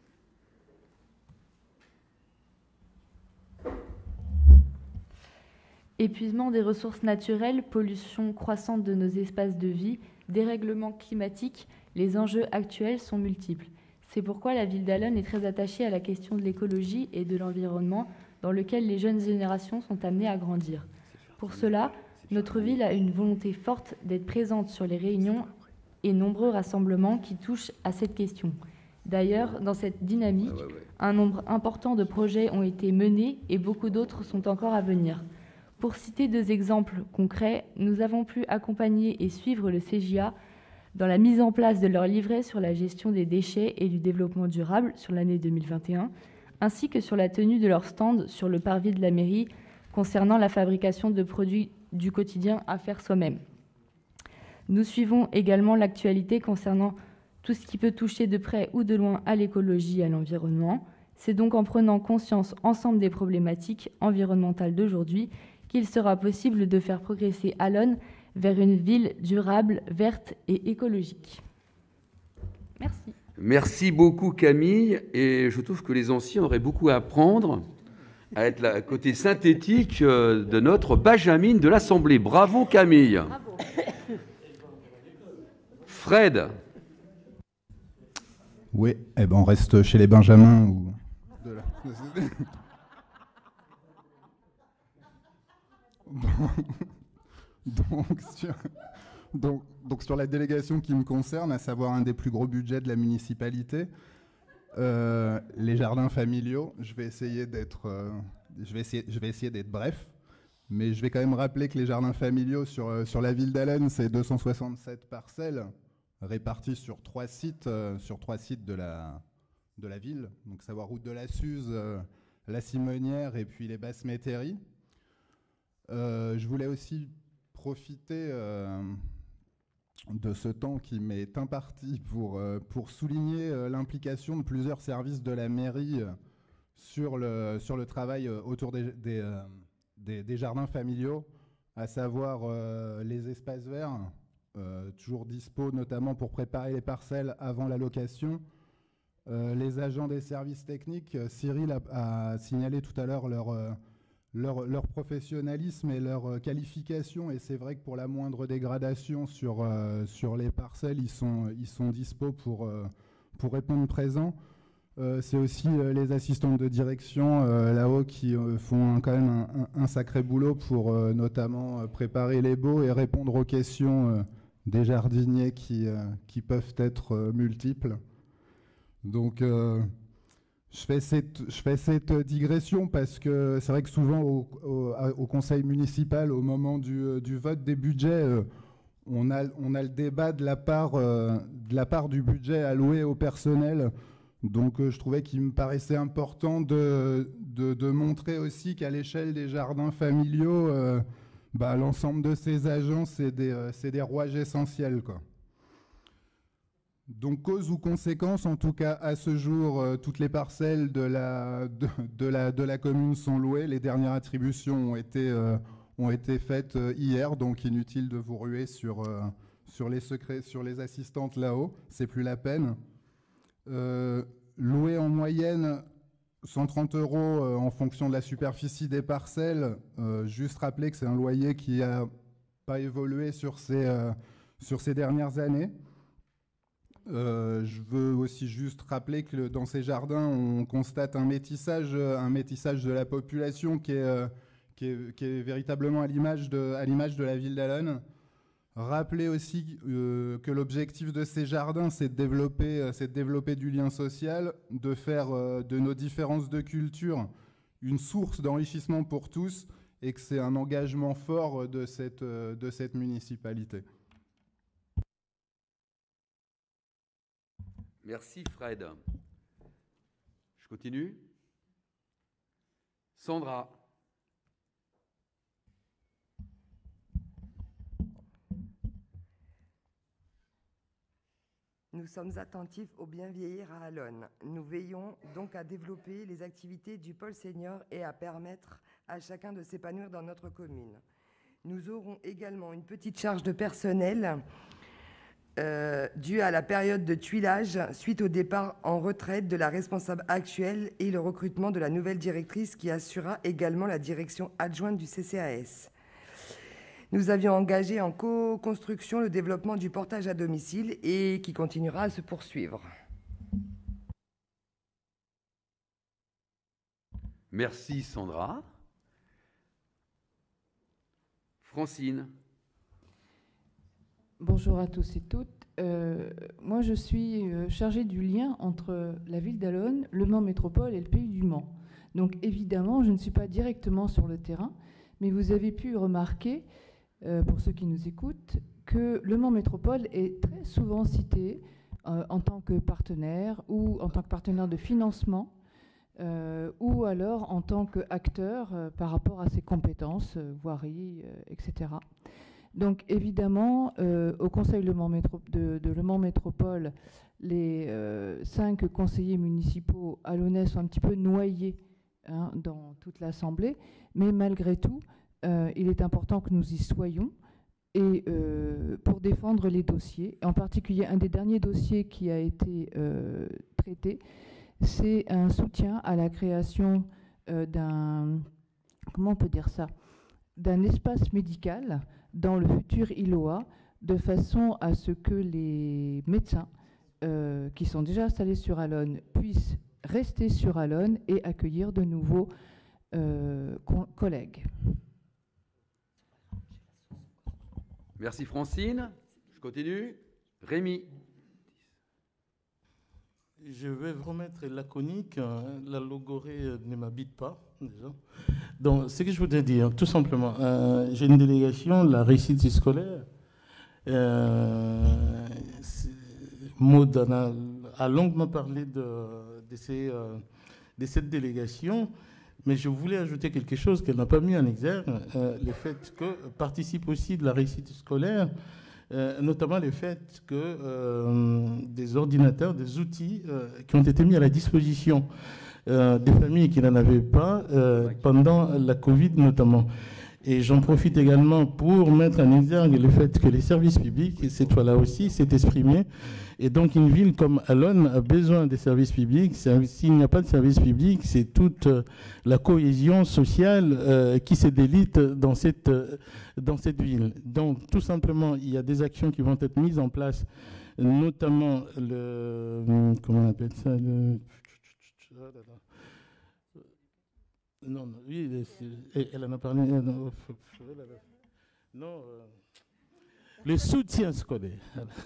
Épuisement des ressources naturelles, pollution croissante de nos espaces de vie, dérèglement climatique, les enjeux actuels sont multiples. C'est pourquoi la ville d'Allonne est très attachée à la question de l'écologie et de l'environnement dans lequel les jeunes générations sont amenées à grandir. Pour cela, notre ville a une volonté forte d'être présente sur les réunions et nombreux rassemblements qui touchent à cette question. D'ailleurs, dans cette dynamique, un nombre important de projets ont été menés et beaucoup d'autres sont encore à venir. Pour citer 2 exemples concrets, nous avons pu accompagner et suivre le CJA dans la mise en place de leur livret sur la gestion des déchets et du développement durable sur l'année 2021, ainsi que sur la tenue de leur stand sur le parvis de la mairie concernant la fabrication de produits du quotidien à faire soi-même. Nous suivons également l'actualité concernant tout ce qui peut toucher de près ou de loin à l'écologie et à l'environnement. C'est donc en prenant conscience ensemble des problématiques environnementales d'aujourd'hui qu'il sera possible de faire progresser Allonnes vers une ville durable, verte et écologique. Merci. Merci beaucoup Camille, et je trouve que les anciens auraient beaucoup à apprendre à être le côté synthétique de notre Benjamin de l'Assemblée. Bravo Camille. Bravo. Fred. Oui, eh ben on reste chez les Benjamins ou de la... Donc sur la délégation qui me concerne, à savoir un des plus gros budgets de la municipalité, les jardins familiaux, je vais essayer d'être bref, mais je vais quand même rappeler que les jardins familiaux sur la ville d'Allonnes, c'est 267 parcelles réparties sur trois sites de la ville, donc savoir route de la Suze, la Simonière et puis les Basses Métairies. Je voulais aussi profiter de ce temps qui m'est imparti pour souligner l'implication de plusieurs services de la mairie sur le travail autour des jardins familiaux, à savoir les espaces verts, toujours dispo notamment pour préparer les parcelles avant la location. Les agents des services techniques, Cyril a signalé tout à l'heure leur professionnalisme et leur qualification, et c'est vrai que pour la moindre dégradation sur les parcelles, ils sont dispo pour répondre présent. C'est aussi les assistantes de direction là-haut qui font quand même un sacré boulot pour notamment préparer les baux et répondre aux questions des jardiniers qui peuvent être multiples. Donc je fais cette digression parce que c'est vrai que souvent au conseil municipal, au moment du vote des budgets, on a le débat de la part du budget alloué au personnel. Donc je trouvais qu'il me paraissait important de montrer aussi qu'à l'échelle des jardins familiaux, l'ensemble de ces agents, c'est des rouages essentiels, quoi. Donc, cause ou conséquence, en tout cas, à ce jour, toutes les parcelles de la commune sont louées. Les dernières attributions ont été faites hier, donc inutile de vous ruer sur les assistantes là-haut, c'est plus la peine. Loué en moyenne 130 € en fonction de la superficie des parcelles. Juste rappeler que c'est un loyer qui n'a pas évolué sur ces dernières années. Je veux aussi juste rappeler que dans ces jardins, on constate un métissage de la population qui est véritablement à l'image de la ville d'Allonnes. Rappeler aussi que l'objectif de ces jardins, c'est de développer du lien social, de faire de nos différences de culture une source d'enrichissement pour tous, et que c'est un engagement fort de cette municipalité. Merci Fred. Je continue. Sandra. Nous sommes attentifs au bien vieillir à Allonnes. Nous veillons donc à développer les activités du pôle senior et à permettre à chacun de s'épanouir dans notre commune. Nous aurons également une petite charge de personnel due à la période de tuilage suite au départ en retraite de la responsable actuelle et le recrutement de la nouvelle directrice qui assurera également la direction adjointe du CCAS. Nous avions engagé en co-construction le développement du portage à domicile et qui continuera à se poursuivre. Merci Sandra. Francine. Bonjour à tous et toutes. Moi, je suis chargée du lien entre la ville d'Allonnes, Le Mans Métropole et le Pays du Mans. Donc, évidemment, je ne suis pas directement sur le terrain, mais vous avez pu remarquer, pour ceux qui nous écoutent, que Le Mans Métropole est très souvent cité en tant que partenaire ou en tant que partenaire de financement ou alors en tant qu'acteur par rapport à ses compétences, voirie, etc. Donc évidemment, au Conseil de Le Mans Métropole, les 5 conseillers municipaux allonnais sont un petit peu noyés dans toute l'Assemblée, mais malgré tout, il est important que nous y soyons et pour défendre les dossiers. En particulier, un des derniers dossiers qui a été traité, c'est un soutien à la création d'un, comment on peut dire ça, d'un espace médical dans le futur ILOA, de façon à ce que les médecins qui sont déjà installés sur Allonne puissent rester sur Allonne et accueillir de nouveaux collègues. Merci Francine. Je continue. Rémi. Je vais vous remettre laconique. La logorée ne m'habite pas, déjà. Donc, ce que je voudrais dire, tout simplement, j'ai une délégation, la réussite scolaire. Maud a longuement parlé de cette délégation, mais je voulais ajouter quelque chose qu'elle n'a pas mis en exergue, le fait que participe aussi de la réussite scolaire, notamment le fait que des ordinateurs, des outils qui ont été mis à la disposition des familles qui n'en avaient pas pendant la Covid notamment. Et j'en profite également pour mettre en exergue le fait que les services publics, et cette fois-là aussi, s'est exprimé. Et donc une ville comme Allonne a besoin des services publics. S'il n'y a pas de services publics, c'est toute la cohésion sociale qui se délite dans cette ville. Donc tout simplement, il y a des actions qui vont être mises en place, notamment comment on appelle ça, non, oui, elle en a parlé. Non, le soutien scolaire.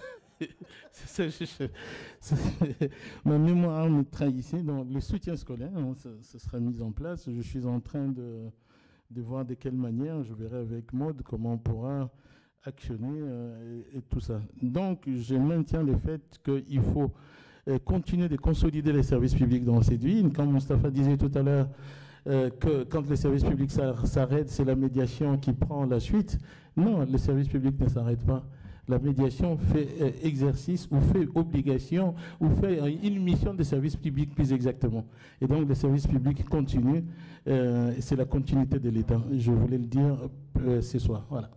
Ma mémoire me trahissait. Donc, le soutien scolaire, ce sera mis en place. Je suis en train de voir de quelle manière, je verrai avec Maud comment on pourra actionner et tout ça. Donc, je maintiens le fait qu'il faut continuer de consolider les services publics dans cette ville. Comme Moustapha disait tout à l'heure, que quand les services publics s'arrêtent, c'est la médiation qui prend la suite. Non, les services publics ne s'arrêtent pas. La médiation fait exercice ou fait obligation ou fait une mission de service public plus exactement. Et donc les services publics continuent. C'est la continuité de l'État. Je voulais le dire ce soir. Voilà.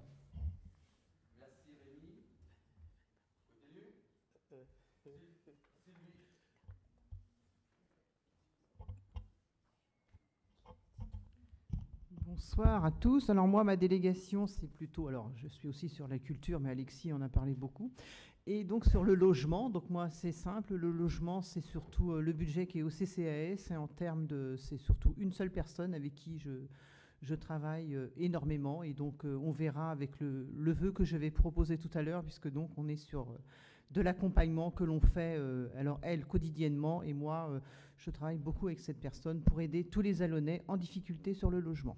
Bonsoir à tous. Alors moi, ma délégation, c'est plutôt... Alors, je suis aussi sur la culture, mais Alexis en a parlé beaucoup. Et donc, sur le logement, donc moi, c'est simple. Le logement, c'est surtout le budget qui est au CCAS. Et en termes de... C'est surtout une seule personne avec qui je travaille énormément. Et donc, on verra avec le vœu que je vais proposer tout à l'heure, puisque donc, on est sur de l'accompagnement que l'on fait, alors elle, quotidiennement. Et moi, je travaille beaucoup avec cette personne pour aider tous les Allonnais en difficulté sur le logement.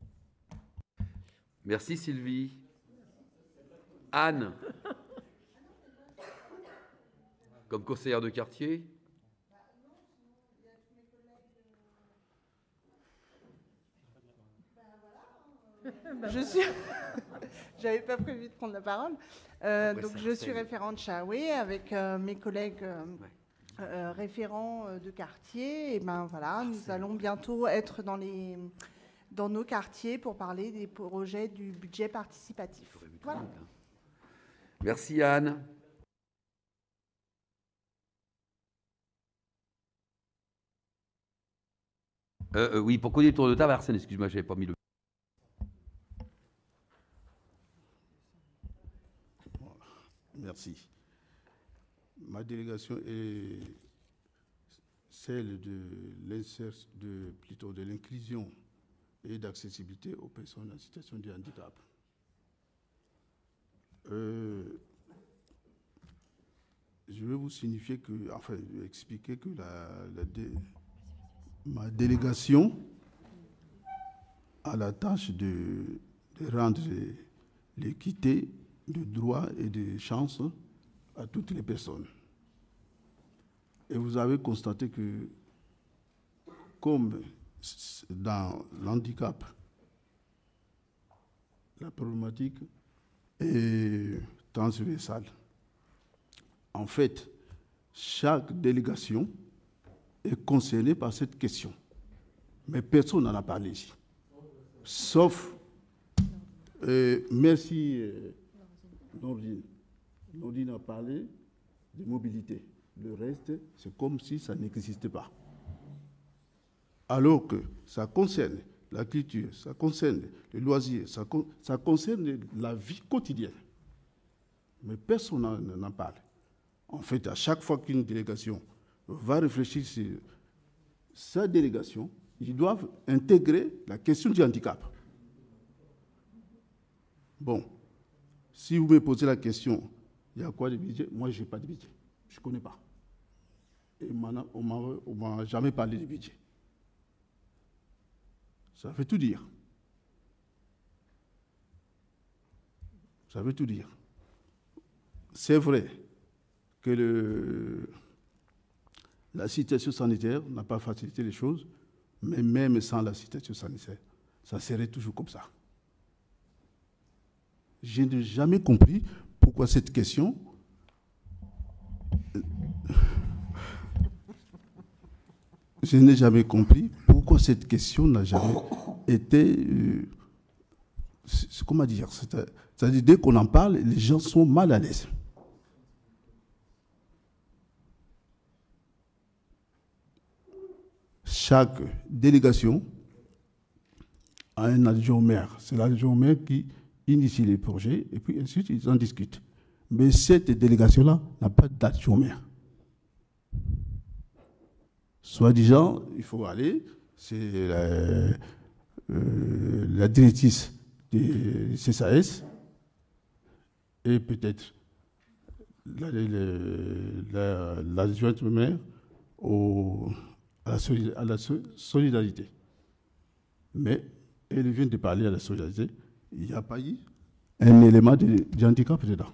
Merci Sylvie. Anne, comme conseillère de quartier. J'avais pas prévu de prendre la parole. Donc je suis référente Chaoué avec mes collègues référents de quartier. Et ben voilà, nous allons bientôt être dans nos quartiers pour parler des projets du budget participatif. Voilà. Merci Anne. Oui, pour connaître le tour de table, Arsène, excuse-moi, je n'avais pas mis le... Merci. Ma délégation est celle de l'inclusion et d'accessibilité aux personnes en situation de handicap. Je vais vous signifier que, enfin, expliquer que ma délégation a la tâche de rendre l'équité de droits et de chances à toutes les personnes. Et vous avez constaté que, comme dans l'handicap, la problématique est transversale. En fait, chaque délégation est concernée par cette question. Mais personne n'en a parlé ici. Sauf Merci, Nordine. Nordine a parlé de mobilité. Le reste, c'est comme si ça n'existait pas. Alors que ça concerne la culture, ça concerne les loisirs, ça concerne la vie quotidienne. Mais personne n'en parle. En fait, à chaque fois qu'une délégation va réfléchir sur sa délégation, ils doivent intégrer la question du handicap. Bon, si vous me posez la question, il y a quoi de budget? Moi, je n'ai pas de budget. Je ne connais pas. Et on ne m'a jamais parlé de budget. Ça veut tout dire. Ça veut tout dire. C'est vrai que la situation sanitaire n'a pas facilité les choses, mais même sans la situation sanitaire, ça serait toujours comme ça. Je n'ai jamais compris pourquoi cette question... Je n'ai jamais compris pourquoi cette question n'a jamais été... comment dire? C'est-à-dire, dès qu'on en parle, les gens sont mal à l'aise. Chaque délégation a un adjoint au maire. C'est l'adjoint au maire qui initie les projets et puis ensuite ils en discutent. Mais cette délégation-là n'a pas d'adjoint au maire. Soi-disant, il faut aller, c'est la directrice des CSAS et peut-être l'adjointe au maire à la solidarité. Mais elle vient de parler à la solidarité, il n'y a pas eu un élément de handicap dedans.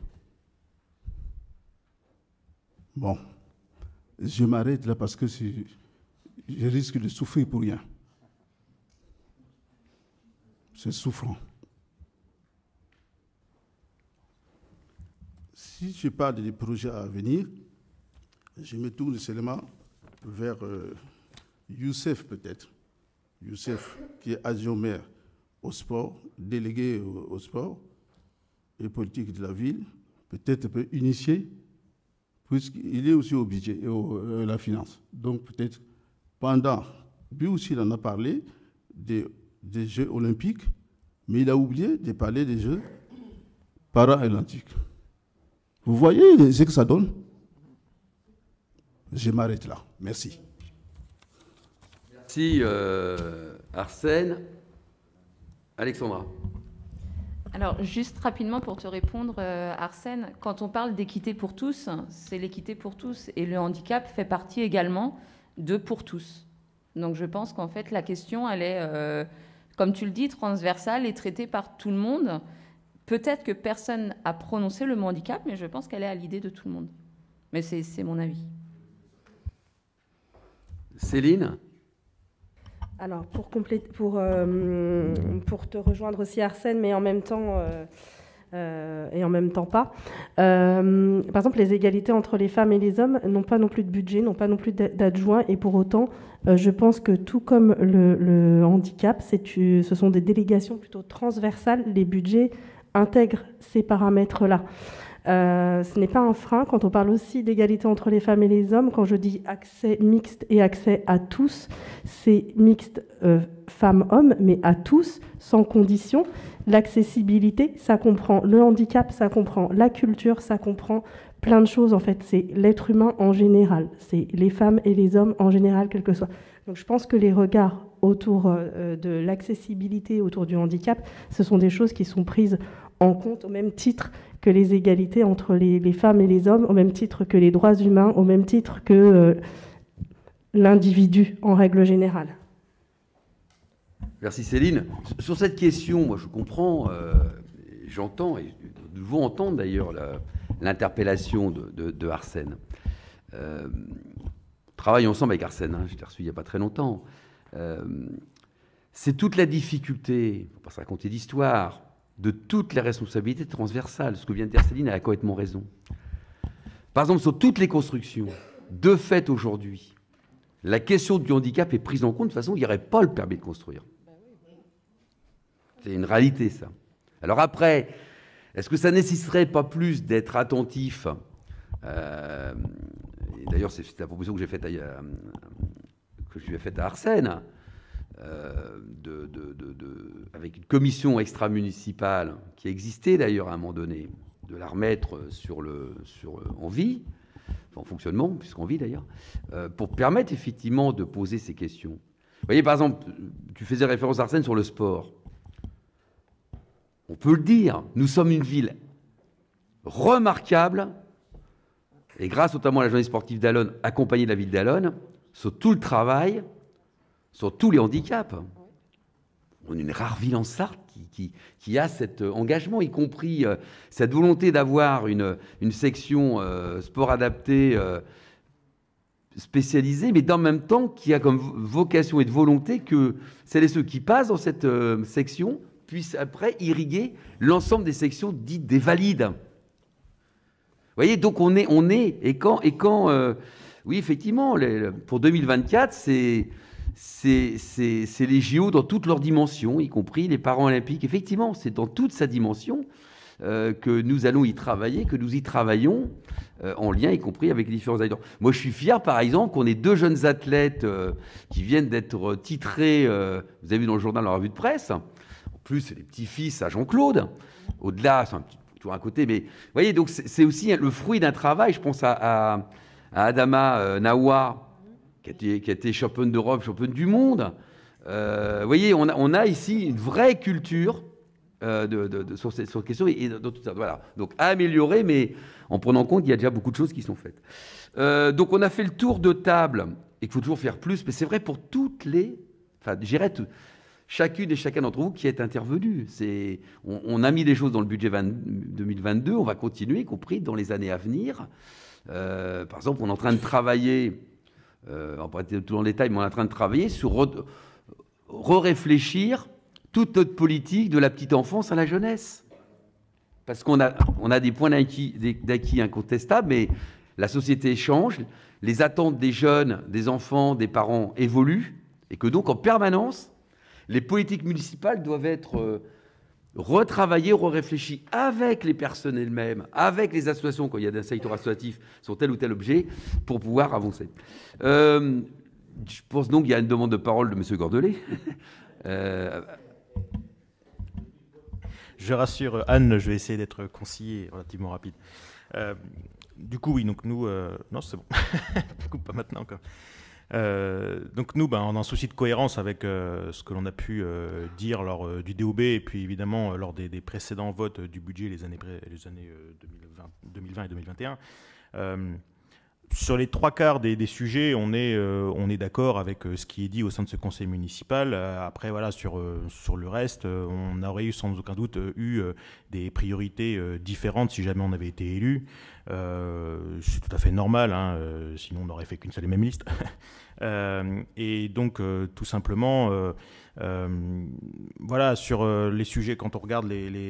Bon, je m'arrête là parce que je risque de souffrir pour rien. C'est souffrant. Si je parle des projets à venir, je me tourne seulement vers Youssef peut-être. Youssef, qui est adjoint maire au sport, délégué au sport et politique de la ville, peut-être peut initier, puisqu'il est aussi au budget et à la finance. Donc peut-être pendant, lui aussi il en a parlé des Jeux olympiques, mais il a oublié de parler des Jeux paralympiques. Vous voyez ce que ça donne? Je m'arrête là. Merci. Merci Arsène. Alexandra. Alors, juste rapidement pour te répondre, Arsène, quand on parle d'équité pour tous, c'est l'équité pour tous. Et le handicap fait partie également de pour tous. Donc, je pense qu'en fait, la question, elle est, comme tu le dis, transversale et traitée par tout le monde. Peut-être que personne n'a prononcé le mot handicap, mais je pense qu'elle est à l'idée de tout le monde. Mais c'est mon avis. Céline? Alors, pour te rejoindre aussi, Arsène, mais en même temps et en même temps pas. Par exemple, les égalités entre les femmes et les hommes n'ont pas non plus de budget, n'ont pas non plus d'adjoints, et pour autant, je pense que tout comme le handicap, ce sont des délégations plutôt transversales. Les budgets intègrent ces paramètres-là. Ce n'est pas un frein quand on parle aussi d'égalité entre les femmes et les hommes. Quand je dis accès mixte et accès à tous, c'est mixte femmes-hommes, mais à tous, sans condition. L'accessibilité, ça comprend le handicap, ça comprend la culture, ça comprend plein de choses. En fait, c'est l'être humain en général. C'est les femmes et les hommes en général, quel que soit. Donc je pense que les regards autour de l'accessibilité, autour du handicap, ce sont des choses qui sont prises en compte au même titre que les égalités entre les femmes et les hommes, au même titre que les droits humains, au même titre que l'individu en règle générale. Merci Céline. Sur cette question, moi je comprends, j'entends, et de vous entendre d'ailleurs l'interpellation de Arsène. Travaille ensemble avec Arsène, je l'ai reçu il n'y a pas très longtemps. C'est toute la difficulté, on ne va pas se raconter d'histoire, de toutes les responsabilités transversales. Ce que vient de dire Céline, elle a complètement raison. Par exemple, sur toutes les constructions, de fait aujourd'hui, la question du handicap est prise en compte de toute façon, il n'y aurait pas le permis de construire. C'est une réalité, ça. Alors après, est-ce que ça nécessiterait pas plus d'être attentif et d'ailleurs, c'est la proposition que j'ai faite que je lui ai faite à Arsène, avec une commission extra-municipale qui existait d'ailleurs à un moment donné, de la remettre en vie, en fonctionnement, puisqu'en vie d'ailleurs, pour permettre effectivement de poser ces questions. Vous voyez, par exemple, tu faisais référence, Arsène, sur le sport. On peut le dire, nous sommes une ville remarquable, et grâce notamment à la journée sportive d'Allonnes, accompagnée de la ville d'Allonnes, sur tout le travail, sur tous les handicaps. On est une rare ville en Sarthe qui a cet engagement, y compris cette volonté d'avoir une section sport adapté spécialisée, mais dans le même temps qui a comme vocation et de volonté que celles et ceux qui passent dans cette section puissent après irriguer l'ensemble des sections dites des valides. Vous voyez, donc on est oui, effectivement, pour 2024, c'est les JO dans toutes leurs dimensions, y compris les Paralympiques. Effectivement, c'est dans toute sa dimension que nous allons y travailler, que nous y travaillons en lien, y compris avec les différents acteurs. Moi, je suis fier, par exemple, qu'on ait 2 jeunes athlètes qui viennent d'être titrés, vous avez vu dans le journal, dans la revue de presse. En plus, c'est les petits-fils à Jean-Claude. Au-delà, c'est un petit toujours à côté, mais vous voyez, donc c'est aussi le fruit d'un travail. Je pense à Adama Nawa, qui a été championne d'Europe, championne du monde. Vous voyez, on a ici une vraie culture sur cette question. Et dans tout ça, voilà. Donc à améliorer, mais en prenant compte qu'il y a déjà beaucoup de choses qui sont faites. Donc on a fait le tour de table et qu'il faut toujours faire plus, mais c'est vrai pour toutes les... Enfin, j'irais chacune et chacun d'entre vous qui est intervenu. On a mis les choses dans le budget 2022, on va continuer, y compris dans les années à venir. Par exemple, on est en train de travailler, on va pas être tout dans le détail, mais on est en train de travailler sur réfléchir toute notre politique de la petite enfance à la jeunesse. Parce qu'on a des points d'acquis incontestables, mais la société change, les attentes des jeunes, des enfants, des parents évoluent, et que donc en permanence, les politiques municipales doivent être retravaillées, réfléchies avec les personnes elles-mêmes, avec les associations, quand il y a des secteurs associatifs sur tel ou tel objet, pour pouvoir avancer. Je pense donc qu'il y a une demande de parole de M. Gordelet. Je rassure Anne, je vais essayer d'être concis et relativement rapide. Du coup, oui, donc nous... non, c'est bon. Du coup, pas maintenant, quand même. Donc nous, en un souci de cohérence avec ce que l'on a pu dire lors du DOB et puis évidemment lors des précédents votes du budget les années 2020 et 2021, sur les 3/4 des sujets, on est d'accord avec ce qui est dit au sein de ce conseil municipal. Après, voilà, sur le reste, on aurait sans aucun doute eu des priorités différentes si jamais on avait été élu. C'est tout à fait normal, hein, sinon on n'aurait fait qu'une seule et même liste. Et donc, tout simplement, voilà, sur les sujets, quand on regarde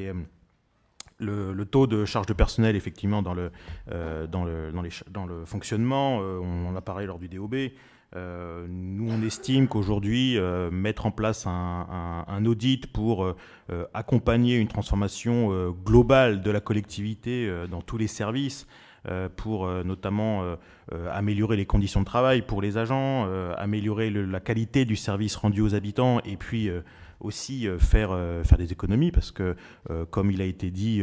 le taux de charge de personnel, effectivement, dans le fonctionnement, on en a parlé lors du DOB. Nous, on estime qu'aujourd'hui, mettre en place un audit pour accompagner une transformation globale de la collectivité dans tous les services, pour notamment améliorer les conditions de travail pour les agents, améliorer la qualité du service rendu aux habitants, et puis aussi faire des économies, parce que, comme il a été dit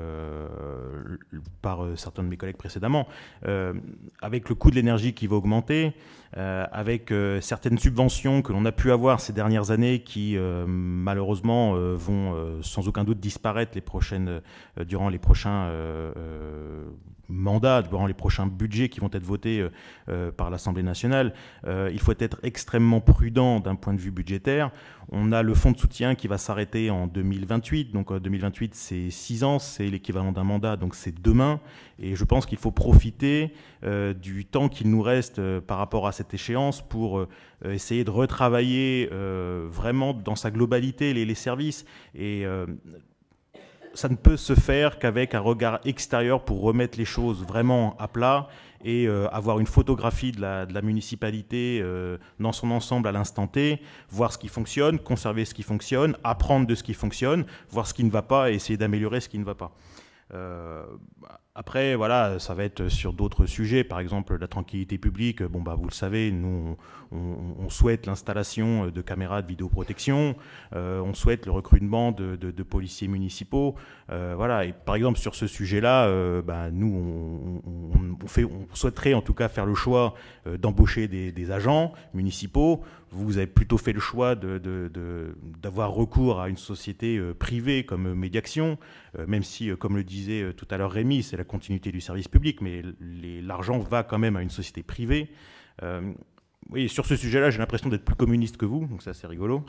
par certains de mes collègues précédemment, avec le coût de l'énergie qui va augmenter, avec certaines subventions que l'on a pu avoir ces dernières années qui, malheureusement, vont sans aucun doute disparaître durant les prochains mandats, durant les prochains budgets qui vont être votés par l'Assemblée nationale, il faut être extrêmement prudent d'un point de vue budgétaire. On a le fonds de soutien qui va s'arrêter en 2028. Donc 2028, c'est 6 ans, c'est l'équivalent d'un mandat, donc c'est demain. Et je pense qu'il faut profiter du temps qu'il nous reste par rapport à cette échéance pour essayer de retravailler vraiment dans sa globalité les services. Et ça ne peut se faire qu'avec un regard extérieur pour remettre les choses vraiment à plat et avoir une photographie de la municipalité dans son ensemble à l'instant T, voir ce qui fonctionne, conserver ce qui fonctionne, apprendre de ce qui fonctionne, voir ce qui ne va pas et essayer d'améliorer ce qui ne va pas. Après, voilà, ça va être sur d'autres sujets, par exemple la tranquillité publique. Bon, bah, vous le savez, nous, on souhaite l'installation de caméras de vidéoprotection, on souhaite le recrutement de policiers municipaux. Voilà, et par exemple, sur ce sujet-là, bah, nous, on souhaiterait en tout cas faire le choix d'embaucher des agents municipaux. Vous avez plutôt fait le choix d'avoir recours à une société privée comme Mediaction, même si, comme le disait tout à l'heure Rémi, c'est la continuité du service public, mais l'argent va quand même à une société privée. Oui, sur ce sujet-là, j'ai l'impression d'être plus communiste que vous, donc ça c'est rigolo.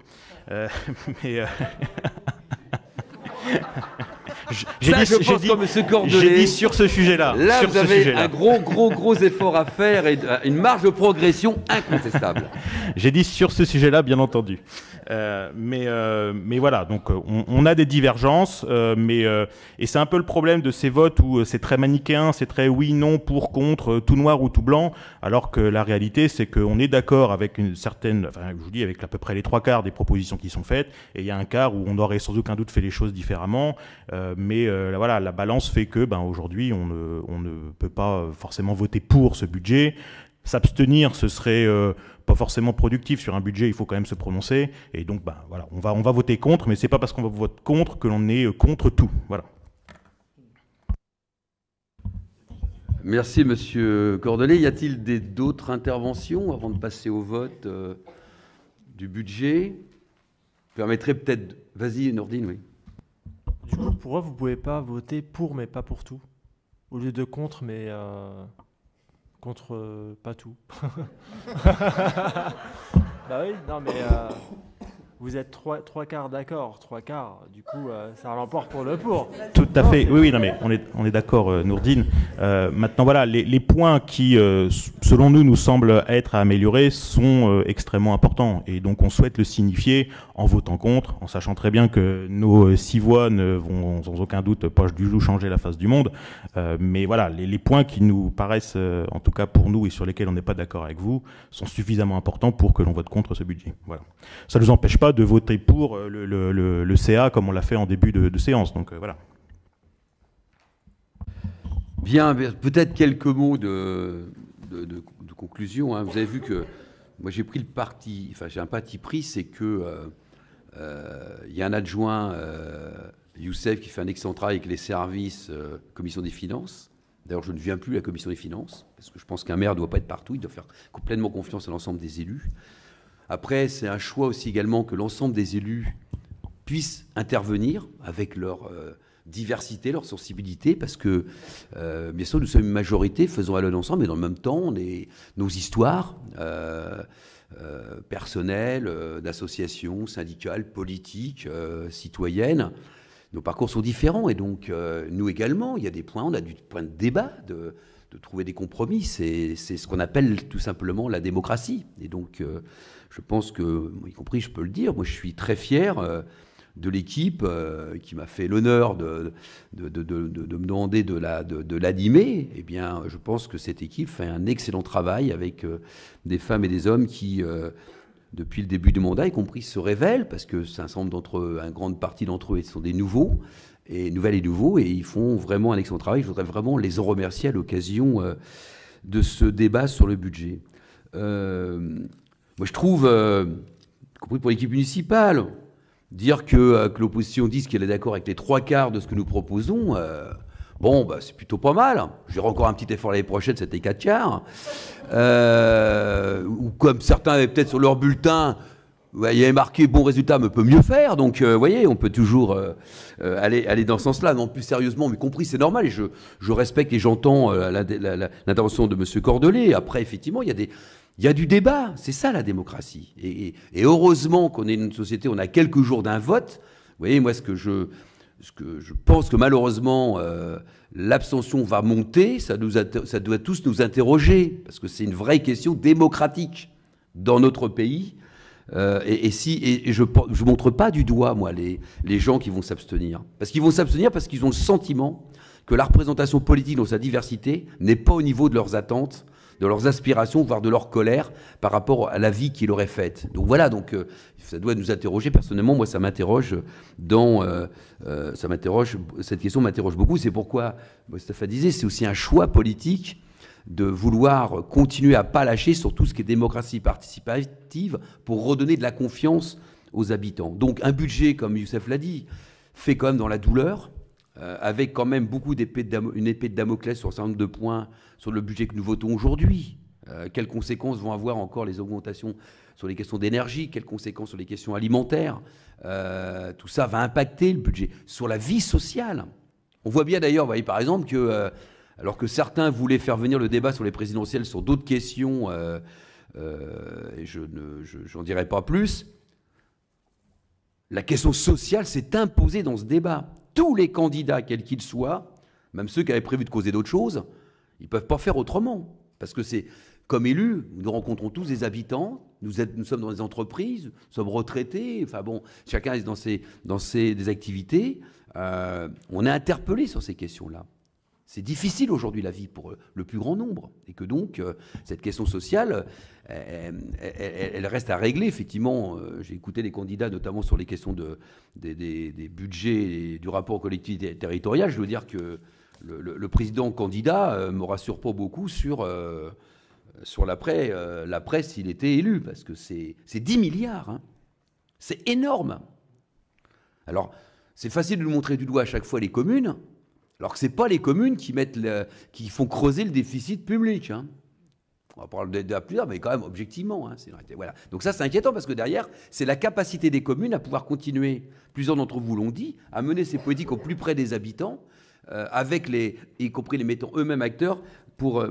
J'ai dit sur ce sujet-là. Là, vous avez un gros effort à faire et une marge de progression incontestable. J'ai dit sur ce sujet-là, bien entendu. Mais voilà, donc on a des divergences, et c'est un peu le problème de ces votes où c'est très manichéen, c'est très oui, non, pour, contre, tout noir ou tout blanc, alors que la réalité, c'est qu'on est d'accord avec une certaine, enfin, je vous dis, avec à peu près les 3/4 des propositions qui sont faites, et il y a un quart où on aurait sans aucun doute fait les choses différemment, mais voilà, la balance fait que, aujourd'hui, on ne peut pas forcément voter pour ce budget. S'abstenir, ce serait pas forcément productif. Sur un budget, il faut quand même se prononcer. Et donc, voilà, on va voter contre, mais c'est pas parce qu'on va voter contre que l'on est contre tout. Voilà. Merci, Monsieur Cordelet. Y a-t-il d'autres interventions avant de passer au vote du budget? Permettrait peut-être... Vas-y, Nourdine, oui. Du coup, pourquoi vous ne pouvez pas voter pour, mais pas pour tout? Au lieu de contre, mais... contre pas tout. Bah oui, non mais vous êtes trois quarts d'accord, 3/4, du coup ça l'emporte pour le pour. Tout à fait, oui, non mais on est d'accord, Nourdine. Maintenant voilà, les points qui, selon nous semblent être à améliorer sont extrêmement importants, et donc on souhaite le signifier en votant contre, en sachant très bien que nos 6 voix ne vont sans aucun doute pas du tout changer la face du monde, mais voilà, les points qui nous paraissent, en tout cas pour nous et sur lesquels on n'est pas d'accord avec vous, sont suffisamment importants pour que l'on vote contre ce budget. Voilà. Ça ne nous empêche pas de voter pour le CA comme on l'a fait en début de séance, donc voilà. Bien, peut-être quelques mots de conclusion, hein. Vous avez vu que moi j'ai pris le parti, enfin j'ai un parti pris, c'est que il y a un adjoint, Youssef, qui fait un excellent travail avec les services commission des finances. D'ailleurs, je ne viens plus à la commission des finances, parce que je pense qu'un maire ne doit pas être partout, il doit faire pleinement confiance à l'ensemble des élus. Après, c'est un choix aussi également que l'ensemble des élus puissent intervenir avec leur diversité, leur sensibilité, parce que, bien sûr, nous sommes une majorité, faisons Allonne ensemble, mais dans le même temps, on est nos histoires personnelles, d'associations, syndicales, politiques, citoyennes, nos parcours sont différents, et donc nous également, il y a des points, on a du point de débat, de trouver des compromis. C'est ce qu'on appelle tout simplement la démocratie. Et donc, je pense que, y compris, je peux le dire, moi je suis très fier de l'équipe qui m'a fait l'honneur de me demander de l'animer. Eh bien, je pense que cette équipe fait un excellent travail avec des femmes et des hommes qui, depuis le début du mandat, y compris, se révèlent, parce que c'est un certain nombre d'entre eux, une grande partie d'entre eux sont des nouveaux, nouvelles et nouveaux, et ils font vraiment un excellent travail. Je voudrais vraiment les en remercier à l'occasion de ce débat sur le budget. Moi, je trouve, y compris pour l'équipe municipale, dire que l'opposition dise qu'elle est d'accord avec les 3/4 de ce que nous proposons, c'est plutôt pas mal. Je dirais encore un petit effort l'année prochaine, c'était 4/4. Ou comme certains avaient peut-être sur leur bulletin, il y avait marqué bon résultat, mais peut mieux faire. Donc, vous voyez, on peut toujours aller dans ce sens-là. Non, plus sérieusement, mais compris, c'est normal. Et je respecte et j'entends l'intervention de M. Cordelet. Après, effectivement, il y a du débat. C'est ça, la démocratie. Et heureusement qu'on est une société, on a quelques jours d'un vote. Vous voyez, moi, ce que je pense que malheureusement, l'abstention va monter. Ça doit tous nous interroger, parce que c'est une vraie question démocratique dans notre pays. Et je ne montre pas du doigt, moi, les gens qui vont s'abstenir. Parce qu'ils vont s'abstenir parce qu'ils ont le sentiment que la représentation politique dans sa diversité n'est pas au niveau de leurs attentes, de leurs aspirations, voire de leur colère par rapport à la vie qu'il aurait faite. Donc voilà, ça doit nous interroger. Personnellement, moi, ça m'interroge cette question m'interroge beaucoup. C'est pourquoi, Stéphane disait, c'est aussi un choix politique de vouloir continuer à pas lâcher sur tout ce qui est démocratie participative pour redonner de la confiance aux habitants. Donc un budget, comme Youssef l'a dit, fait quand même dans la douleur, avec quand même beaucoup une épée de Damoclès sur un certain nombre de points sur le budget que nous votons aujourd'hui. Quelles conséquences vont avoir encore les augmentations sur les questions d'énergie? Quelles conséquences sur les questions alimentaires? Tout ça va impacter le budget. Sur la vie sociale. On voit bien d'ailleurs, vous voyez, par exemple, que alors que certains voulaient faire venir le débat sur les présidentielles sur d'autres questions, et j'en dirai pas plus, la question sociale s'est imposée dans ce débat. Tous les candidats, quels qu'ils soient, même ceux qui avaient prévu de causer d'autres choses, ils ne peuvent pas faire autrement. Parce que c'est, comme élus, nous rencontrons tous des habitants, nous sommes dans des entreprises, nous sommes retraités, enfin bon, chacun est dans des activités. On est interpellé sur ces questions-là. C'est difficile aujourd'hui la vie pour le plus grand nombre. Et que donc, cette question sociale, elle reste à régler. Effectivement, j'ai écouté les candidats, notamment sur les questions des budgets et du rapport aux collectivités territoriales. Je dois dire que le président candidat me rassure pas beaucoup sur l'après s'il était élu, parce que c'est 10 milliards. Hein. C'est énorme. Alors, c'est facile de nous montrer du doigt à chaque fois les communes, alors que ce n'est pas les communes qui font creuser le déficit public. Hein. On va parler de plusieurs, mais quand même objectivement. Hein, voilà. Donc ça, c'est inquiétant, parce que derrière, c'est la capacité des communes à pouvoir continuer, plusieurs d'entre vous l'ont dit, à mener ces politiques au plus près des habitants, y compris les mettant eux-mêmes acteurs pour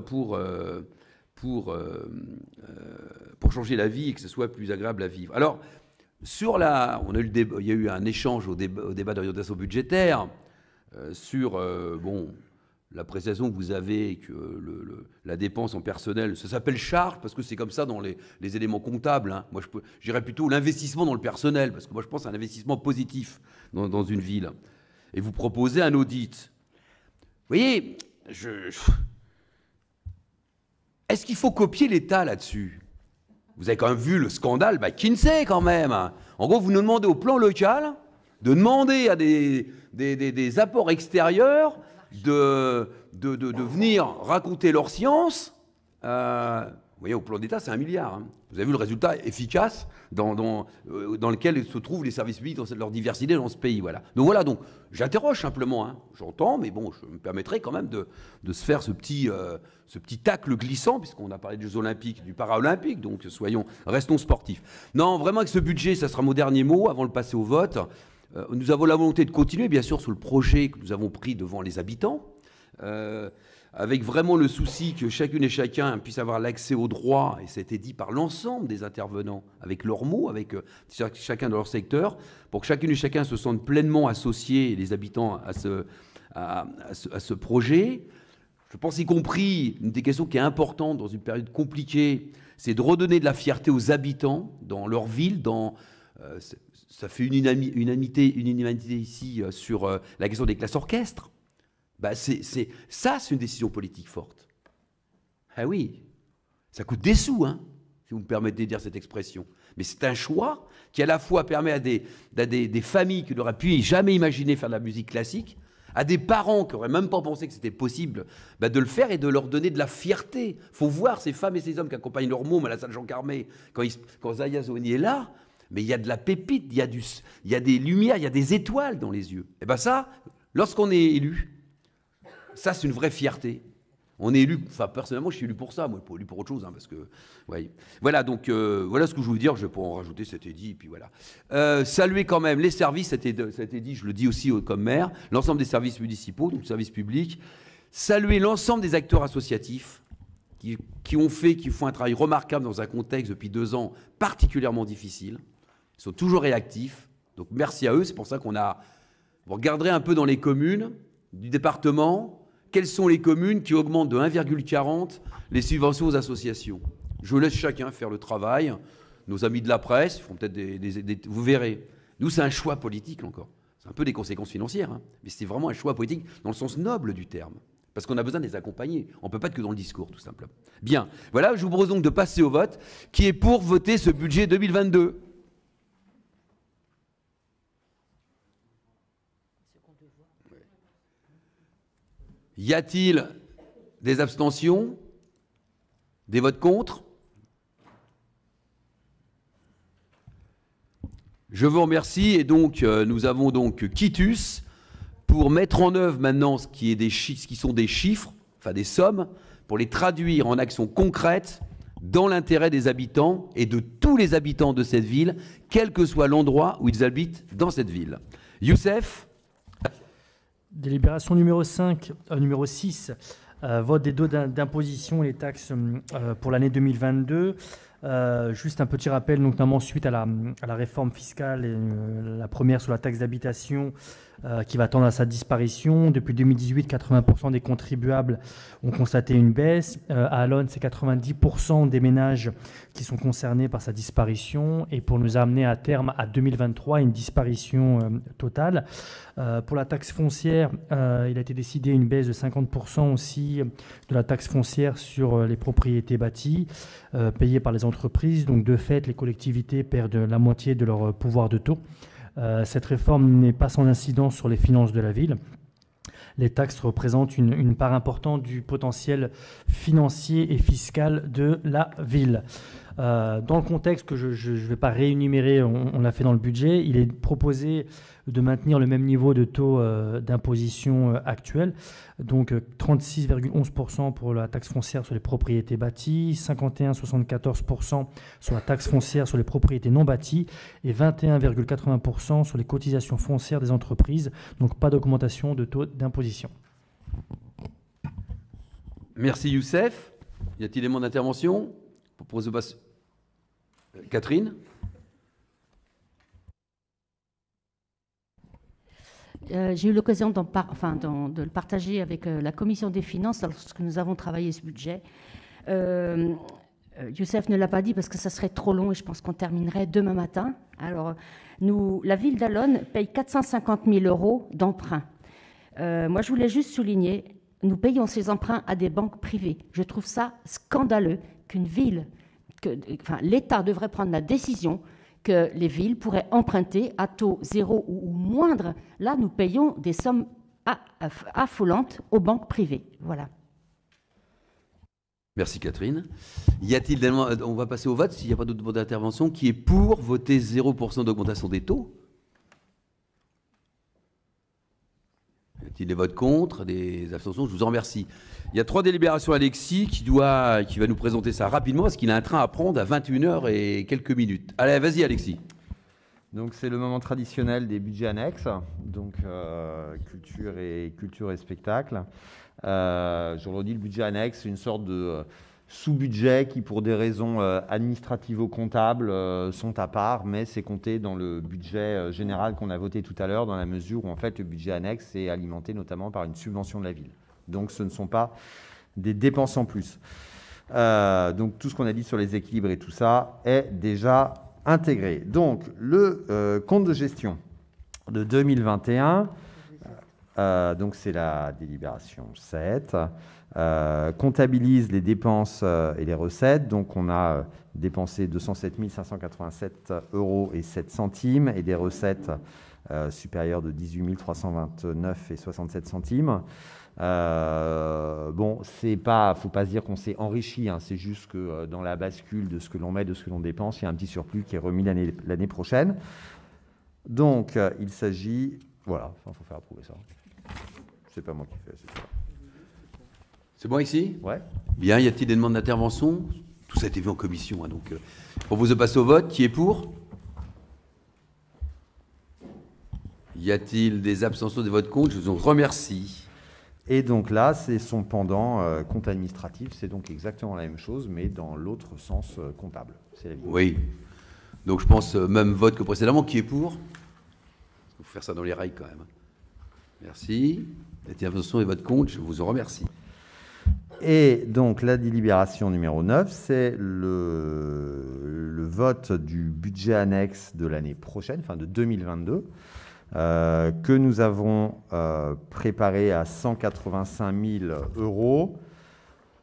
changer la vie et que ce soit plus agréable à vivre. Alors, il y a eu un échange au débat d'orientation budgétaire sur l'appréciation que vous avez que la dépense en personnel, ça s'appelle charge parce que c'est comme ça dans les éléments comptables. Hein. Moi, je dirais plutôt l'investissement dans le personnel, parce que moi, je pense à un investissement positif dans une ville. Et vous proposez un audit. Vous voyez, est-ce qu'il faut copier l'État là-dessus? Vous avez quand même vu le scandale McKinsey quand même. En gros, vous nous demandez au plan local de demander à des apports extérieurs de venir raconter leur science. Vous voyez, au plan d'État, c'est 1 milliard. Hein. Vous avez vu le résultat efficace dans lequel se trouvent les services publics dans leur diversité dans ce pays. Voilà. Donc voilà, j'interroge simplement. Hein. J'entends, mais bon, je me permettrai quand même de se faire ce petit tacle glissant, puisqu'on a parlé des Jeux Olympiques, du Paralympique, donc restons sportifs. Non, vraiment, avec ce budget, ça sera mon dernier mot avant de passer au vote. Nous avons la volonté de continuer, bien sûr, sur le projet que nous avons pris devant les habitants, avec vraiment le souci que chacune et chacun puisse avoir l'accès aux droits, et ça a été dit par l'ensemble des intervenants, avec leurs mots, avec chacun de leur secteur, pour que chacune et chacun se sentent pleinement associés, les habitants, à ce projet. Je pense y compris, une des questions qui est importante dans une période compliquée, c'est de redonner de la fierté aux habitants dans leur ville, ça fait une unanimité ici sur la question des classes orchestres. C'est une décision politique forte. Ah oui, ça coûte des sous, hein, si vous me permettez de dire cette expression. Mais c'est un choix qui à la fois permet à des familles qui n'auraient pu jamais imaginer faire de la musique classique, à des parents qui n'auraient même pas pensé que c'était possible de le faire et de leur donner de la fierté. Il faut voir ces femmes et ces hommes qui accompagnent leur môme à la salle Jean Carmé quand Zaya Zoni est là, mais il y a de la pépite, il y a des lumières, il y a des étoiles dans les yeux. Et bien ça, lorsqu'on est élu, ça c'est une vraie fierté. On est élu, enfin personnellement je suis élu pour ça, moi pas élu pour autre chose, hein, parce que, ouais. Voilà, donc voilà ce que je voulais dire, je vais pas en rajouter, c'était dit, et puis voilà. Saluer quand même les services, ça a été dit, je le dis aussi comme maire, l'ensemble des services municipaux, donc services publics, saluer l'ensemble des acteurs associatifs qui font un travail remarquable dans un contexte depuis 2 ans particulièrement difficile. Ils sont toujours réactifs, donc merci à eux, c'est pour ça vous regarderez un peu dans les communes du département, quelles sont les communes qui augmentent de 1,40 les subventions aux associations. Je laisse chacun faire le travail. nos amis de la presse, ils font peut-être vous verrez. Nous, c'est un choix politique, encore. C'est un peu des conséquences financières, hein, mais c'est vraiment un choix politique dans le sens noble du terme. Parce qu'on a besoin de les accompagner. On ne peut pas être que dans le discours, tout simplement. Bien. Voilà, je vous propose donc de passer au vote. Qui est pour voter ce budget 2022 ? Y a-t-il des abstentions ? Des votes contre ? Je vous remercie. Et donc, nous avons donc quitus pour mettre en œuvre maintenant ce qui sont des chiffres, enfin des sommes, pour les traduire en actions concrètes dans l'intérêt des habitants et de tous les habitants de cette ville, quel que soit l'endroit où ils habitent dans cette ville. Youssef ? Délibération numéro 6, vote des taux d'imposition et les taxes pour l'année 2022. Juste un petit rappel, notamment suite à la réforme fiscale, et, la première sur la taxe d'habitation qui va tendre à sa disparition. Depuis 2018, 80% des contribuables ont constaté une baisse. À Allonnes, c'est 90% des ménages qui sont concernés par sa disparition, et pour nous amener à terme à 2023 une disparition totale. Pour la taxe foncière, il a été décidé une baisse de 50% aussi de la taxe foncière sur les propriétés bâties payées par les entreprises. Donc de fait, les collectivités perdent la moitié de leur pouvoir de taux. Cette réforme n'est pas sans incidence sur les finances de la ville. Les taxes représentent une part importante du potentiel financier et fiscal de la ville. Dans le contexte que je ne vais pas réénumérer, on l'a fait dans le budget, il est proposé de maintenir le même niveau de taux d'imposition actuel, donc 36,11% pour la taxe foncière sur les propriétés bâties, 51,74% sur la taxe foncière sur les propriétés non bâties et 21,80% sur les cotisations foncières des entreprises, donc pas d'augmentation de taux d'imposition. Merci Youssef. Y a-t-il des demandes d'intervention ? Catherine ? J'ai eu l'occasion de le partager avec la commission des finances lorsque nous avons travaillé ce budget. Youssef ne l'a pas dit parce que ça serait trop long et je pense qu'on terminerait demain matin. Alors, la ville d'Allonnes paye 450 000 € d'emprunts. Moi, je voulais juste souligner, nous payons ces emprunts à des banques privées. Je trouve ça scandaleux qu'une ville, l'État devrait prendre la décision que les villes pourraient emprunter à taux zéro ou moindre. Là, nous payons des sommes affolantes aux banques privées. Voilà. Merci Catherine. Y a-t-il on va passer au vote s'il n'y a pas d'autres d'intervention. Qui est pour voter 0% d'augmentation des taux? Y a-t-il des votes contre, des abstentions? Je vous en remercie. Il y a 3 délibérations. Alexis qui va nous présenter ça rapidement parce qu'il a un train à prendre à 21h et quelques minutes. Allez, vas-y Alexis. Donc c'est le moment traditionnel des budgets annexes, donc culture et spectacle. Je le redis, le budget annexe, c'est une sorte de sous-budget qui, pour des raisons administrativo-comptables, sont à part, mais c'est compté dans le budget général qu'on a voté tout à l'heure, dans la mesure où en fait le budget annexe est alimenté notamment par une subvention de la ville. Donc ce ne sont pas des dépenses en plus. Donc tout ce qu'on a dit sur les équilibres et tout ça est déjà intégré. Donc le compte de gestion de 2021, donc c'est la délibération 7, comptabilise les dépenses et les recettes. Donc on a dépensé 207 587 € et 7 centimes et des recettes supérieures de 18 329 et 67 centimes. Bon, c'est pas, faut pas se dire qu'on s'est enrichi, hein, c'est juste que dans la bascule de ce que l'on met, de ce que l'on dépense, il y a un petit surplus qui est remis l'année prochaine. Donc, il s'agit, voilà, il faut faire approuver ça. C'est pas moi qui fais, c'est ça. C'est bon ici? Ouais. Bien, y a-t-il des demandes d'intervention? Tout ça a été vu en commission, hein, donc je propose de passer au vote. Qui est pour? Y a-t-il des abstentions, des votes contre? Je vous en remercie. Et donc là, c'est son pendant compte administratif, c'est donc exactement la même chose, mais dans l'autre sens comptable. C'est la vie. Oui. Donc je pense même vote que précédemment. Qui est pour? Il faut faire ça dans les rails quand même. Merci. Y a-t-il des abstentions, des votes contre? Je vous en remercie. Et donc, la délibération numéro 9, c'est le vote du budget annexe de l'année prochaine, enfin de 2022, que nous avons préparé à 185 000 €. Pourquoi ?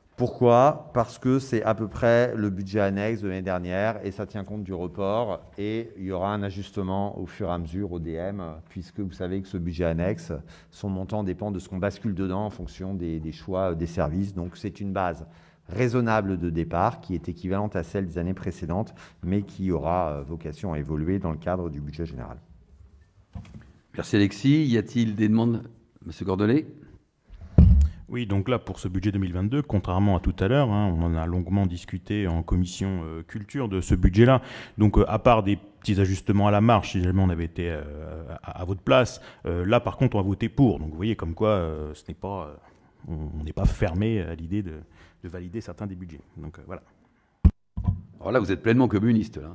Parce que c'est à peu près le budget annexe de l'année dernière et ça tient compte du report et il y aura un ajustement au fur et à mesure au DM puisque vous savez que ce budget annexe, son montant dépend de ce qu'on bascule dedans en fonction des choix des services. Donc c'est une base raisonnable de départ qui est équivalente à celle des années précédentes mais qui aura vocation à évoluer dans le cadre du budget général. Merci Alexis. Y a-t-il des demandes ? Monsieur Gordelet ? Oui, donc là, pour ce budget 2022, contrairement à tout à l'heure, on en a longuement discuté en commission culture de ce budget-là. Donc, à part des petits ajustements à la marge, si jamais on avait été à votre place, là, par contre, on a voté pour. Donc, vous voyez, comme quoi, on n'est pas fermé à l'idée de valider certains des budgets. Donc, voilà. Alors là, vous êtes pleinement communiste, là.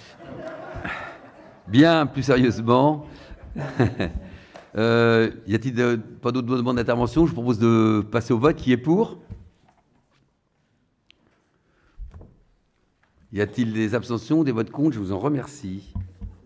Bien, plus sérieusement... y a-t-il pas d'autres demandes d'intervention ? Je vous propose de passer au vote. Qui est pour ? Y a-t-il des abstentions, des votes contre ? Je vous en remercie.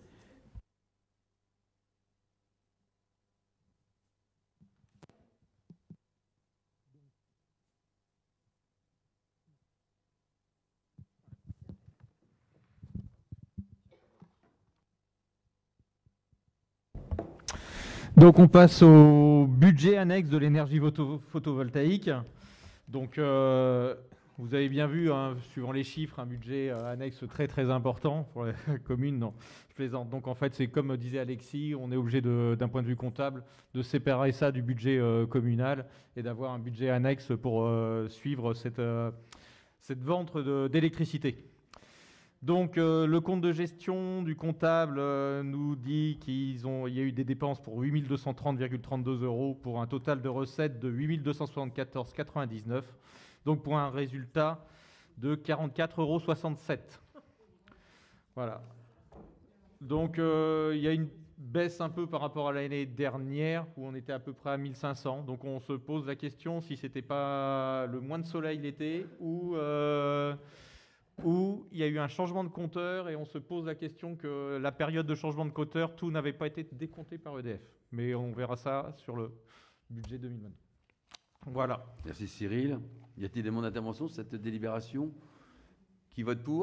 Donc on passe au budget annexe de l'énergie photovoltaïque. Donc vous avez bien vu, suivant les chiffres, un budget annexe très très important pour la commune. Non, je plaisante. Donc en fait, c'est comme disait Alexis, on est obligé d'un point de vue comptable de séparer ça du budget communal et d'avoir un budget annexe pour suivre cette vente d'électricité. Donc, le compte de gestion du comptable nous dit qu'il y a eu des dépenses pour 8 230,32 € pour un total de recettes de 8 274,99 €, donc pour un résultat de 44,67 €. Voilà. Donc, il y a une baisse un peu par rapport à l'année dernière où on était à peu près à 1500. Donc, on se pose la question si ce n'était pas le moins de soleil l'été ou il y a eu un changement de compteur et on se pose la question que la période de changement de compteur, tout n'avait pas été décompté par EDF. Mais on verra ça sur le budget 2022. Voilà. Merci Cyril. Y a-t-il des demandes d'intervention sur cette délibération ? Qui vote pour ?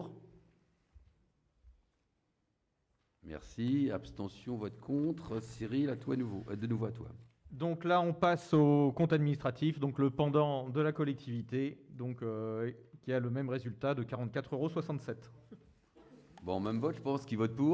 Merci. Abstention, vote contre. Cyril, à toi de nouveau à toi. Donc là, on passe au compte administratif, donc le pendant de la collectivité, donc qui a le même résultat de 44,67 €. Bon, même vote, je pense. Qui vote pour ?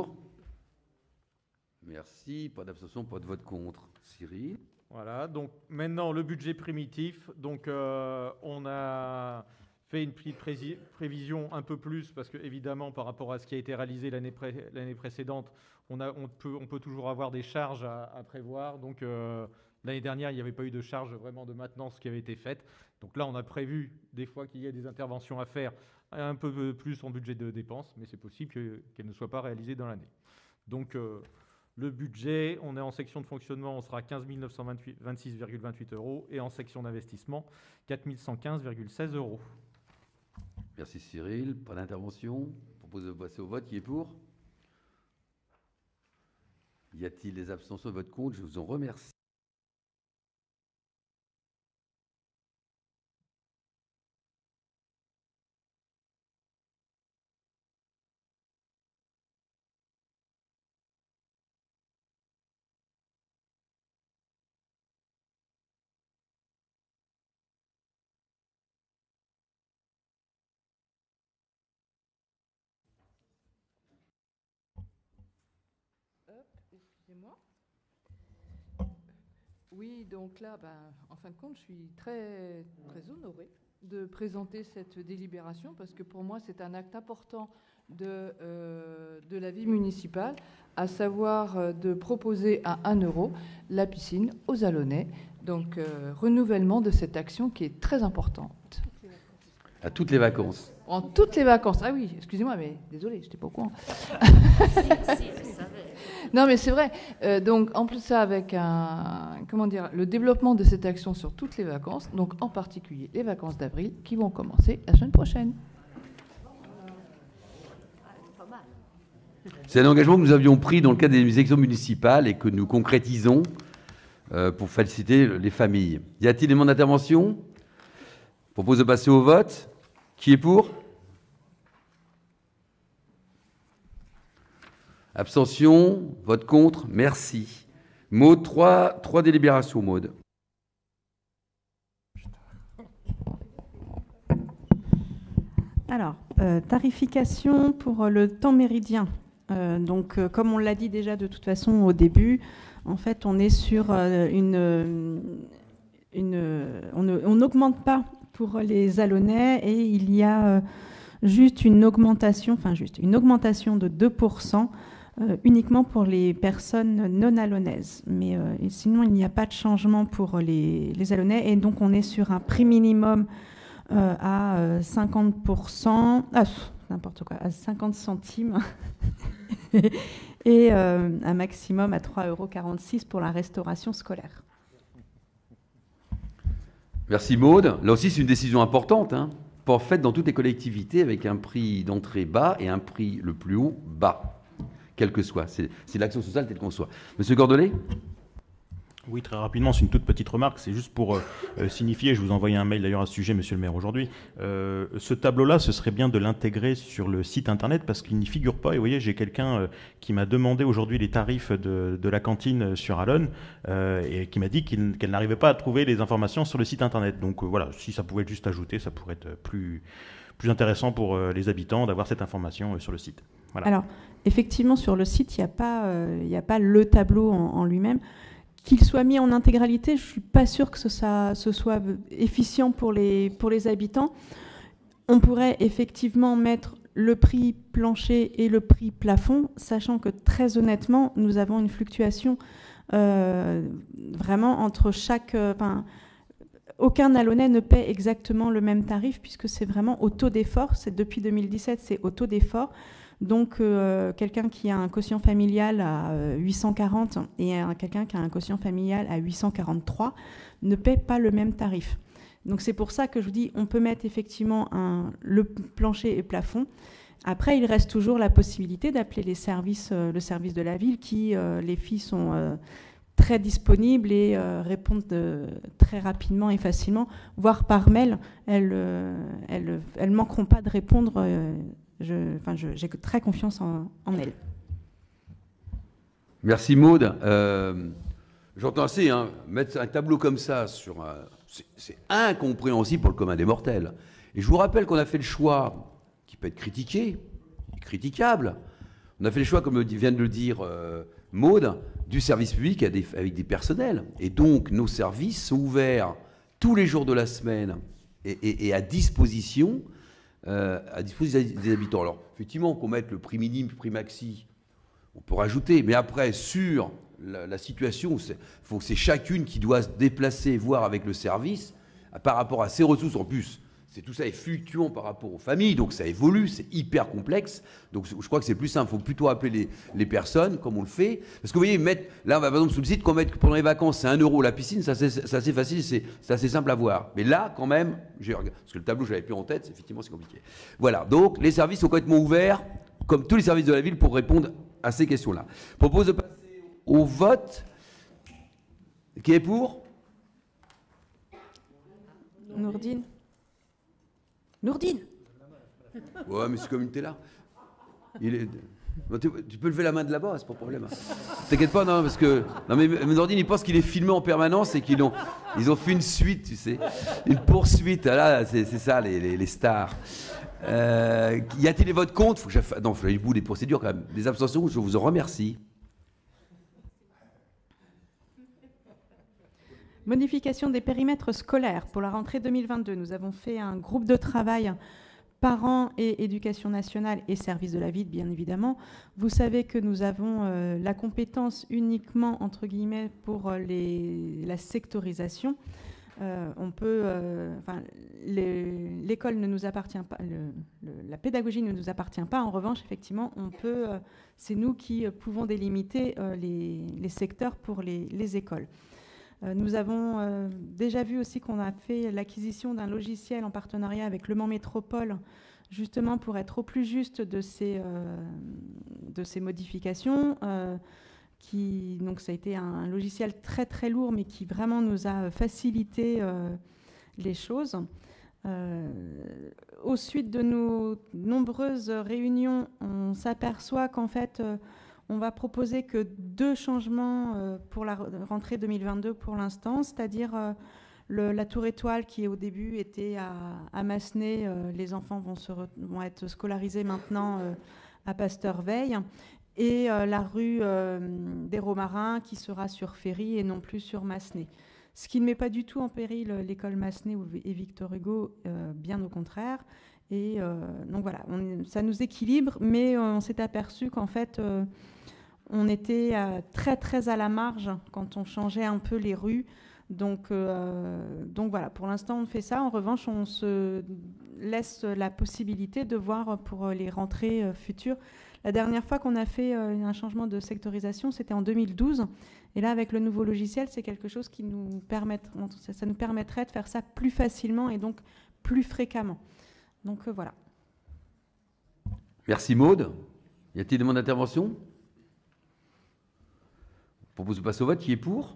Merci. Pas d'abstention, pas de vote contre. Cyril ? Voilà. Donc maintenant, le budget primitif. Donc on a fait une petite prévision un peu plus parce que évidemment, par rapport à ce qui a été réalisé l'année précédente, on peut toujours avoir des charges à prévoir. Donc l'année dernière, il n'y avait pas eu de charge vraiment de maintenance qui avait été faite. Donc là, on a prévu des fois qu'il y ait des interventions à faire un peu plus en budget de dépenses, mais c'est possible qu'elles ne soient pas réalisées dans l'année. Donc le budget, on est en section de fonctionnement, on sera à 15 926,28 € et en section d'investissement, 4 115,16 €. Merci Cyril. Pas d'intervention. Je propose de passer au vote. Qui est pour ? Y a-t-il des abstentions de vote contre ? Je vous en remercie. Excusez-moi. Oui, donc là, en fin de compte, je suis très, très honorée de présenter cette délibération parce que pour moi, c'est un acte important de la vie municipale, à savoir de proposer à 1 € la piscine aux Alonnais. Donc, renouvellement de cette action qui est très importante. À toutes les vacances. En toutes les vacances. Ah oui, excusez-moi, mais désolé, je n'étais pas au courant. Non, mais c'est vrai. Donc, en plus ça, avec le développement de cette action sur toutes les vacances, donc en particulier les vacances d'avril, qui vont commencer la semaine prochaine. C'est un engagement que nous avions pris dans le cadre des élections municipales et que nous concrétisons pour faciliter les familles. Y a-t-il des demandes d'intervention? Je propose de passer au vote. Qui est pour? Abstention? Vote contre? Merci. Maud, trois délibérations, Maud. Alors, tarification pour le temps méridien. Comme on l'a dit déjà de toute façon au début, en fait, on est sur on n'augmente pas pour les Alonnais et il y a juste une augmentation de 2% uniquement pour les personnes non allonnaises. Mais sinon, il n'y a pas de changement pour les Alonnais et donc on est sur un prix minimum à 50%, n'importe quoi, à 50 centimes et un maximum à 3,46 € pour la restauration scolaire. Merci Maud. Là aussi, c'est une décision importante, pas faite dans toutes les collectivités avec un prix d'entrée bas et un prix le plus haut bas, quel que soit. C'est l'action sociale telle qu'on soit. Monsieur Cordelet ? Oui, très rapidement, c'est une toute petite remarque. C'est juste pour signifier, je vous ai envoyé un mail d'ailleurs à ce sujet, monsieur le maire, aujourd'hui. Ce tableau-là, ce serait bien de l'intégrer sur le site internet parce qu'il n'y figure pas. Et vous voyez, j'ai quelqu'un qui m'a demandé aujourd'hui les tarifs de la cantine sur Allonnes et qui m'a dit qu'elle n'arrivait pas à trouver les informations sur le site internet. Donc voilà, si ça pouvait être juste ajouté, ça pourrait être plus intéressant pour les habitants d'avoir cette information sur le site. Voilà. Alors, effectivement, sur le site, il n'y a pas le tableau en lui-même. Qu'il soit mis en intégralité, je ne suis pas sûre que ce soit efficient pour les habitants. On pourrait effectivement mettre le prix plancher et le prix plafond, sachant que très honnêtement, nous avons une fluctuation vraiment entre chaque... aucun Allonnais ne paie exactement le même tarif puisque c'est vraiment au taux d'effort. Depuis 2017, c'est au taux d'effort. Donc, quelqu'un qui a un quotient familial à 840 et quelqu'un qui a un quotient familial à 843 ne paie pas le même tarif. Donc, c'est pour ça que je vous dis, on peut mettre effectivement le plancher et plafond. Après, il reste toujours la possibilité d'appeler le service de la ville qui, les filles sont très disponibles et répondent très rapidement et facilement, voire par mail. Elles manqueront pas de répondre. J'ai très confiance en elle. Merci Maud. J'entends assez, mettre un tableau comme ça sur c'est incompréhensible pour le commun des mortels. Et je vous rappelle qu'on a fait le choix, qui peut être critiqué, critiquable, on a fait le choix, comme vient de le dire Maud, du service public avec des personnels. Et donc nos services sont ouverts tous les jours de la semaine et à disposition des habitants. Alors, effectivement, qu'on mette le prix minime, le prix maxi, on peut rajouter, mais après, sur la situation, c'est chacune qui doit se déplacer, voir avec le service, par rapport à ses ressources. En plus, tout ça est fluctuant par rapport aux familles, donc ça évolue, c'est hyper complexe. Donc, je crois que c'est plus simple. Il faut plutôt appeler les personnes, comme on le fait. Parce que vous voyez, là, par exemple, sous le site, qu'on mette pendant les vacances, c'est 1 € la piscine, c'est assez facile, c'est assez simple à voir. Mais là, quand même, parce que le tableau, je l'avais plus en tête, effectivement, c'est compliqué. Voilà, donc les services sont complètement ouverts, comme tous les services de la ville, pour répondre à ces questions-là. Je propose de passer au vote. Qui est pour? Nourdine. Ouais, mais c'est comme une là. Tu peux lever la main de là-bas, c'est pas de problème. T'inquiète pas, non, parce que... Non, mais Nourdine, il pense qu'il est filmé en permanence et ils ont fait une suite, tu sais. Une poursuite, là, c'est ça, les stars. Y a-t-il des votes contre? Non, il faut aller au bout des procédures, quand même. Des abstentions, je vous en remercie. Modification des périmètres scolaires pour la rentrée 2022. Nous avons fait un groupe de travail parents et éducation nationale et services de la ville, bien évidemment. Vous savez que nous avons la compétence uniquement, entre guillemets, pour la sectorisation. L'école ne nous appartient pas, la pédagogie ne nous appartient pas. En revanche, effectivement, c'est nous qui pouvons délimiter les secteurs pour les écoles. Nous avons déjà vu aussi qu'on a fait l'acquisition d'un logiciel en partenariat avec Le Mans Métropole, justement pour être au plus juste de ces modifications. Donc ça a été un logiciel très très lourd, mais qui vraiment nous a facilité les choses. Au suite de nos nombreuses réunions, on s'aperçoit qu'en fait, on va proposer que 2 changements pour la rentrée 2022 pour l'instant, c'est-à-dire la tour étoile qui au début était à Massenet, les enfants vont être scolarisés maintenant à Pasteur-Veille, et la rue des Romarins qui sera sur Ferry et non plus sur Massenet. Ce qui ne met pas du tout en péril l'école Massenet et Victor Hugo, bien au contraire. Et donc voilà, ça nous équilibre, mais on s'est aperçu qu'en fait, on était très très à la marge quand on changeait un peu les rues. Donc voilà, pour l'instant on fait ça. En revanche, on se laisse la possibilité de voir pour les rentrées futures. La dernière fois qu'on a fait un changement de sectorisation, c'était en 2012. Et là, avec le nouveau logiciel, c'est quelque chose qui ça nous permettrait de faire ça plus facilement et donc plus fréquemment. Donc voilà. Merci Maude. Y a-t-il des demandes d'intervention? Je propose de passer au vote. Qui est pour?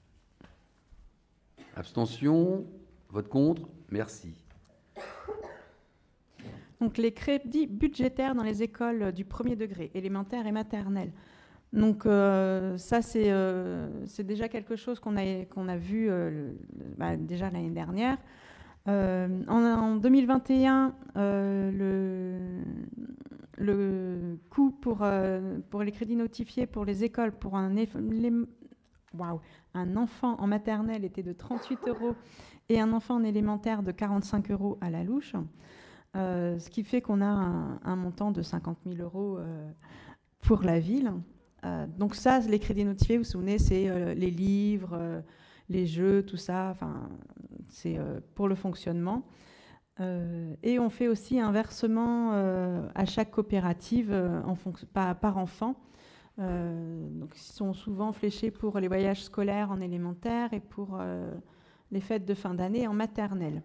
Abstention? Vote contre? Merci. Donc les crédits budgétaires dans les écoles du premier degré, élémentaire et maternelle. Donc ça, c'est déjà quelque chose qu'on a vu déjà l'année dernière. En 2021, le coût pour les crédits notifiés pour les écoles pour un enfant en maternelle était de 38 € et un enfant en élémentaire de 45 € à la louche. Ce qui fait qu'on a un montant de 50 000 € pour la ville. Donc ça, les crédits notifiés, vous vous souvenez, c'est les livres, les jeux, tout ça. Enfin, c'est pour le fonctionnement. Et on fait aussi un versement à chaque coopérative par enfant. Donc, ils sont souvent fléchés pour les voyages scolaires en élémentaire et pour les fêtes de fin d'année en maternelle.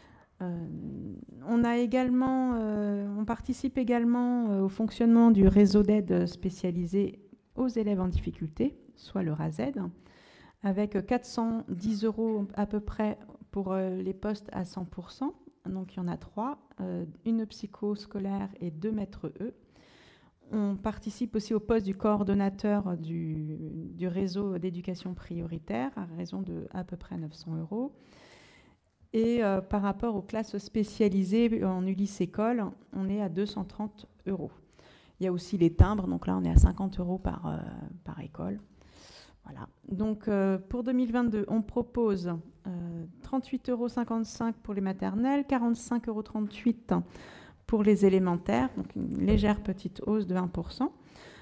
On participe également au fonctionnement du réseau d'aide spécialisé aux élèves en difficulté, soit le RASED, avec 410 € à peu près pour les postes à 100%. Donc il y en a 3, une psychoscolaire et 2 maîtres E. On participe aussi au poste du coordonnateur du réseau d'éducation prioritaire à raison de à peu près 900 €. Et par rapport aux classes spécialisées en Ulysse École, on est à 230 €. Il y a aussi les timbres, donc là on est à 50 € par école. Voilà. Donc pour 2022, on propose 38,55 € pour les maternelles, 45,38 € pour les élémentaires, donc une légère petite hausse de 1%.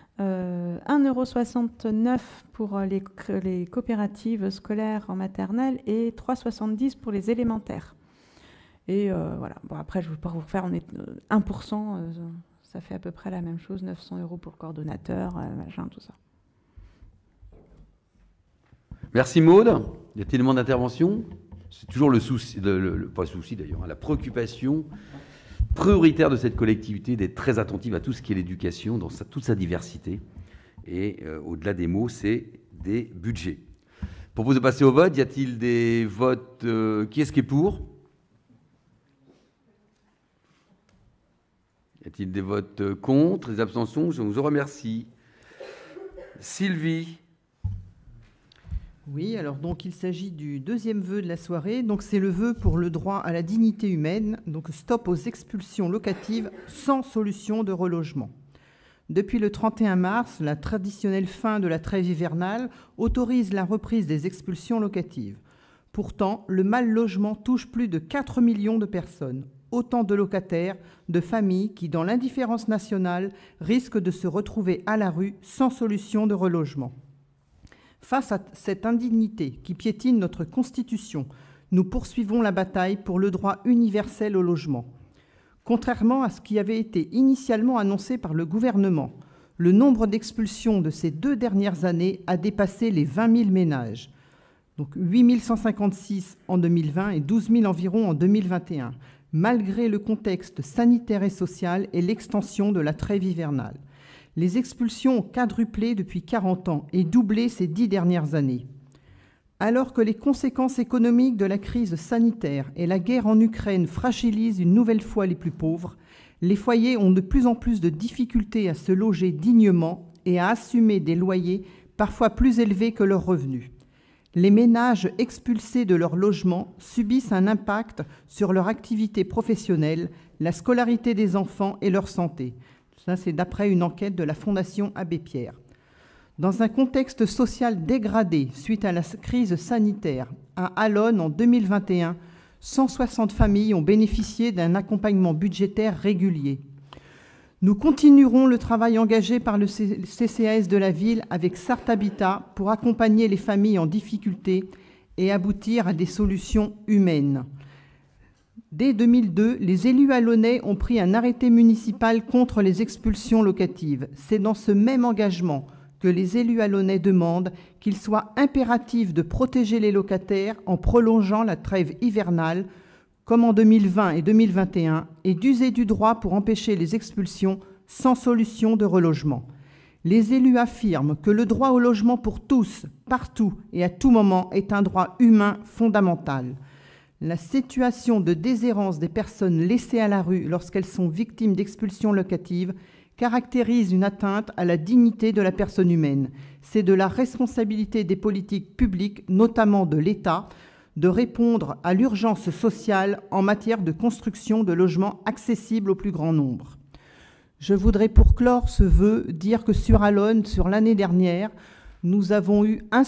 1,69 € pour les coopératives scolaires en maternelle et 3,70 € pour les élémentaires. Et voilà. Bon, après, je ne vais pas vous refaire, on est 1%, ça fait à peu près la même chose, 900 € pour le coordonnateur, machin, tout ça. Merci Maude. Y a-t-il des demandes d'intervention? C'est toujours le souci, pas le souci d'ailleurs, la préoccupation prioritaire de cette collectivité d'être très attentive à tout ce qui est l'éducation dans toute sa diversité. Et au-delà des mots, c'est des budgets. Je propose de passer au vote. Y a-t-il des votes? Qui est-ce qui est pour? Y a-t-il des votes contre? Des abstentions? Je vous remercie. Sylvie. Oui, alors donc il s'agit du deuxième vœu de la soirée. Donc c'est le vœu pour le droit à la dignité humaine. Donc stop aux expulsions locatives sans solution de relogement. Depuis le 31 mars, la traditionnelle fin de la trêve hivernale autorise la reprise des expulsions locatives. Pourtant, le mal-logement touche plus de 4 millions de personnes. Autant de locataires, de familles qui, dans l'indifférence nationale, risquent de se retrouver à la rue sans solution de relogement. Face à cette indignité qui piétine notre Constitution, Nous poursuivons la bataille pour le droit universel au logement. Contrairement à ce qui avait été initialement annoncé par le gouvernement, le nombre d'expulsions de ces 2 dernières années a dépassé les 20 000 ménages. Donc 8 156 en 2020 et 12 000 environ en 2021, malgré le contexte sanitaire et social et l'extension de la trêve hivernale. Les expulsions ont quadruplé depuis 40 ans et doublé ces 10 dernières années. Alors que les conséquences économiques de la crise sanitaire et la guerre en Ukraine fragilisent une nouvelle fois les plus pauvres, les foyers ont de plus en plus de difficultés à se loger dignement et à assumer des loyers parfois plus élevés que leurs revenus. Les ménages expulsés de leur logement subissent un impact sur leur activité professionnelle, la scolarité des enfants et leur santé. Ça, c'est d'après une enquête de la Fondation Abbé Pierre. Dans un contexte social dégradé suite à la crise sanitaire, à Allonnes en 2021, 160 familles ont bénéficié d'un accompagnement budgétaire régulier. Nous continuerons le travail engagé par le CCAS de la ville avec Sarthe Habitat pour accompagner les familles en difficulté et aboutir à des solutions humaines. Dès 2002, les élus allonnais ont pris un arrêté municipal contre les expulsions locatives. C'est dans ce même engagement que les élus allonnais demandent qu'il soit impératif de protéger les locataires en prolongeant la trêve hivernale, comme en 2020 et 2021, et d'user du droit pour empêcher les expulsions sans solution de relogement. Les élus affirment que le droit au logement pour tous, partout et à tout moment est un droit humain fondamental. La situation de déshérence des personnes laissées à la rue lorsqu'elles sont victimes d'expulsions locatives caractérise une atteinte à la dignité de la personne humaine. C'est de la responsabilité des politiques publiques, notamment de l'État, de répondre à l'urgence sociale en matière de construction de logements accessibles au plus grand nombre. Je voudrais pour clore ce vœu dire que sur Allonnes, sur l'année dernière, nous avons eu une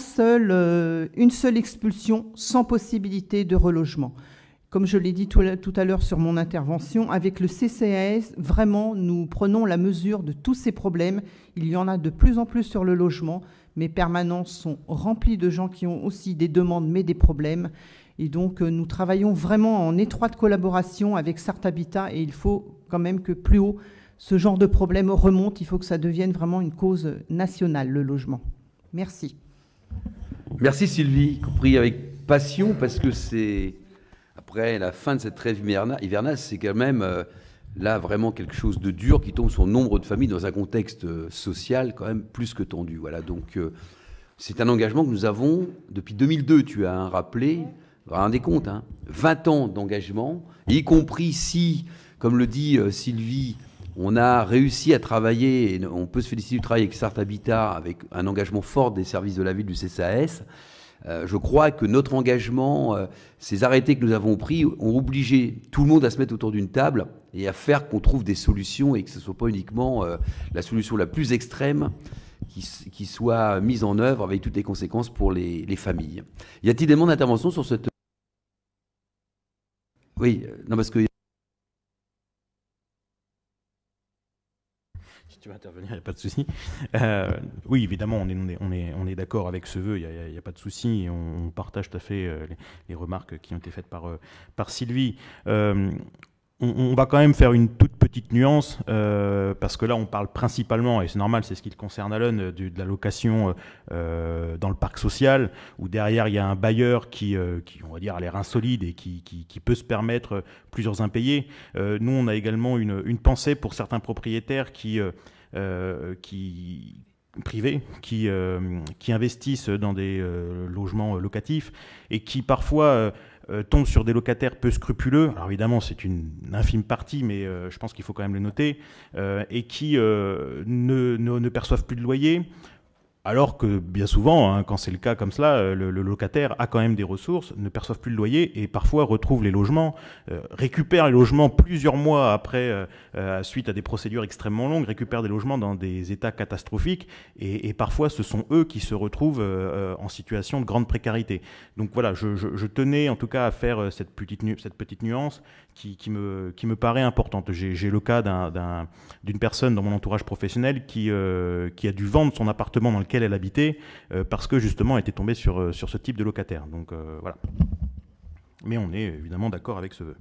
seule expulsion sans possibilité de relogement. Comme je l'ai dit tout à l'heure sur mon intervention, avec le CCAS, vraiment, nous prenons la mesure de tous ces problèmes. Il y en a de plus en plus sur le logement. Mes permanences sont remplies de gens qui ont aussi des demandes, mais des problèmes. Et donc, nous travaillons vraiment en étroite collaboration avec Sarthe Habitat. Et il faut quand même que plus haut, ce genre de problème remonte. Il faut que ça devienne vraiment une cause nationale, le logement. Merci. Merci Sylvie, compris avec passion, parce que c'est... Après la fin de cette trêve hivernale, c'est quand même là vraiment quelque chose de dur qui tombe sur nombre de familles dans un contexte social quand même plus que tendu. Voilà, donc c'est un engagement que nous avons depuis 2002, tu as rappelé, vous vous rendez compte, 20 ans d'engagement, y compris si, comme le dit Sylvie, on a réussi à travailler, et on peut se féliciter du travail avec Sarthe Habitat, avec un engagement fort des services de la ville du CCAS. Je crois que notre engagement, ces arrêtés que nous avons pris, ont obligé tout le monde à se mettre autour d'une table et à faire qu'on trouve des solutions et que ce ne soit pas uniquement la solution la plus extrême qui soit mise en œuvre avec toutes les conséquences pour les familles. Y a-t-il des demandes d'intervention sur cette... Oui, non parce que... Tu vas intervenir, il n'y a pas de souci. Oui, évidemment, on est d'accord avec ce vœu, il n'y a pas de souci, et on partage tout à fait les remarques qui ont été faites par Sylvie. On va quand même faire une toute petite nuance, parce que là, on parle principalement, et c'est normal, c'est ce qui concerne Allonnes, de la location dans le parc social, où derrière, il y a un bailleur qui on va dire, a l'air insolide et qui peut se permettre plusieurs impayés. Nous, on a également une pensée pour certains propriétaires privés qui investissent dans des logements locatifs et qui parfois tombent sur des locataires peu scrupuleux. Alors évidemment, c'est une infime partie, mais je pense qu'il faut quand même le noter, et qui ne perçoivent plus de loyer. Alors que bien souvent, quand c'est le cas comme cela, le locataire a quand même des ressources, ne perçoit plus le loyer et parfois retrouve les logements, récupère les logements plusieurs mois après, suite à des procédures extrêmement longues, récupère des logements dans des états catastrophiques et parfois ce sont eux qui se retrouvent en situation de grande précarité. Donc voilà, je tenais en tout cas à faire cette petite nuance qui me paraît importante. J'ai le cas d'une personne dans mon entourage professionnel qui a dû vendre son appartement dans lequel elle habitait parce que justement elle était tombée sur ce type de locataire. Donc voilà. Mais on est évidemment d'accord avec ce vœu.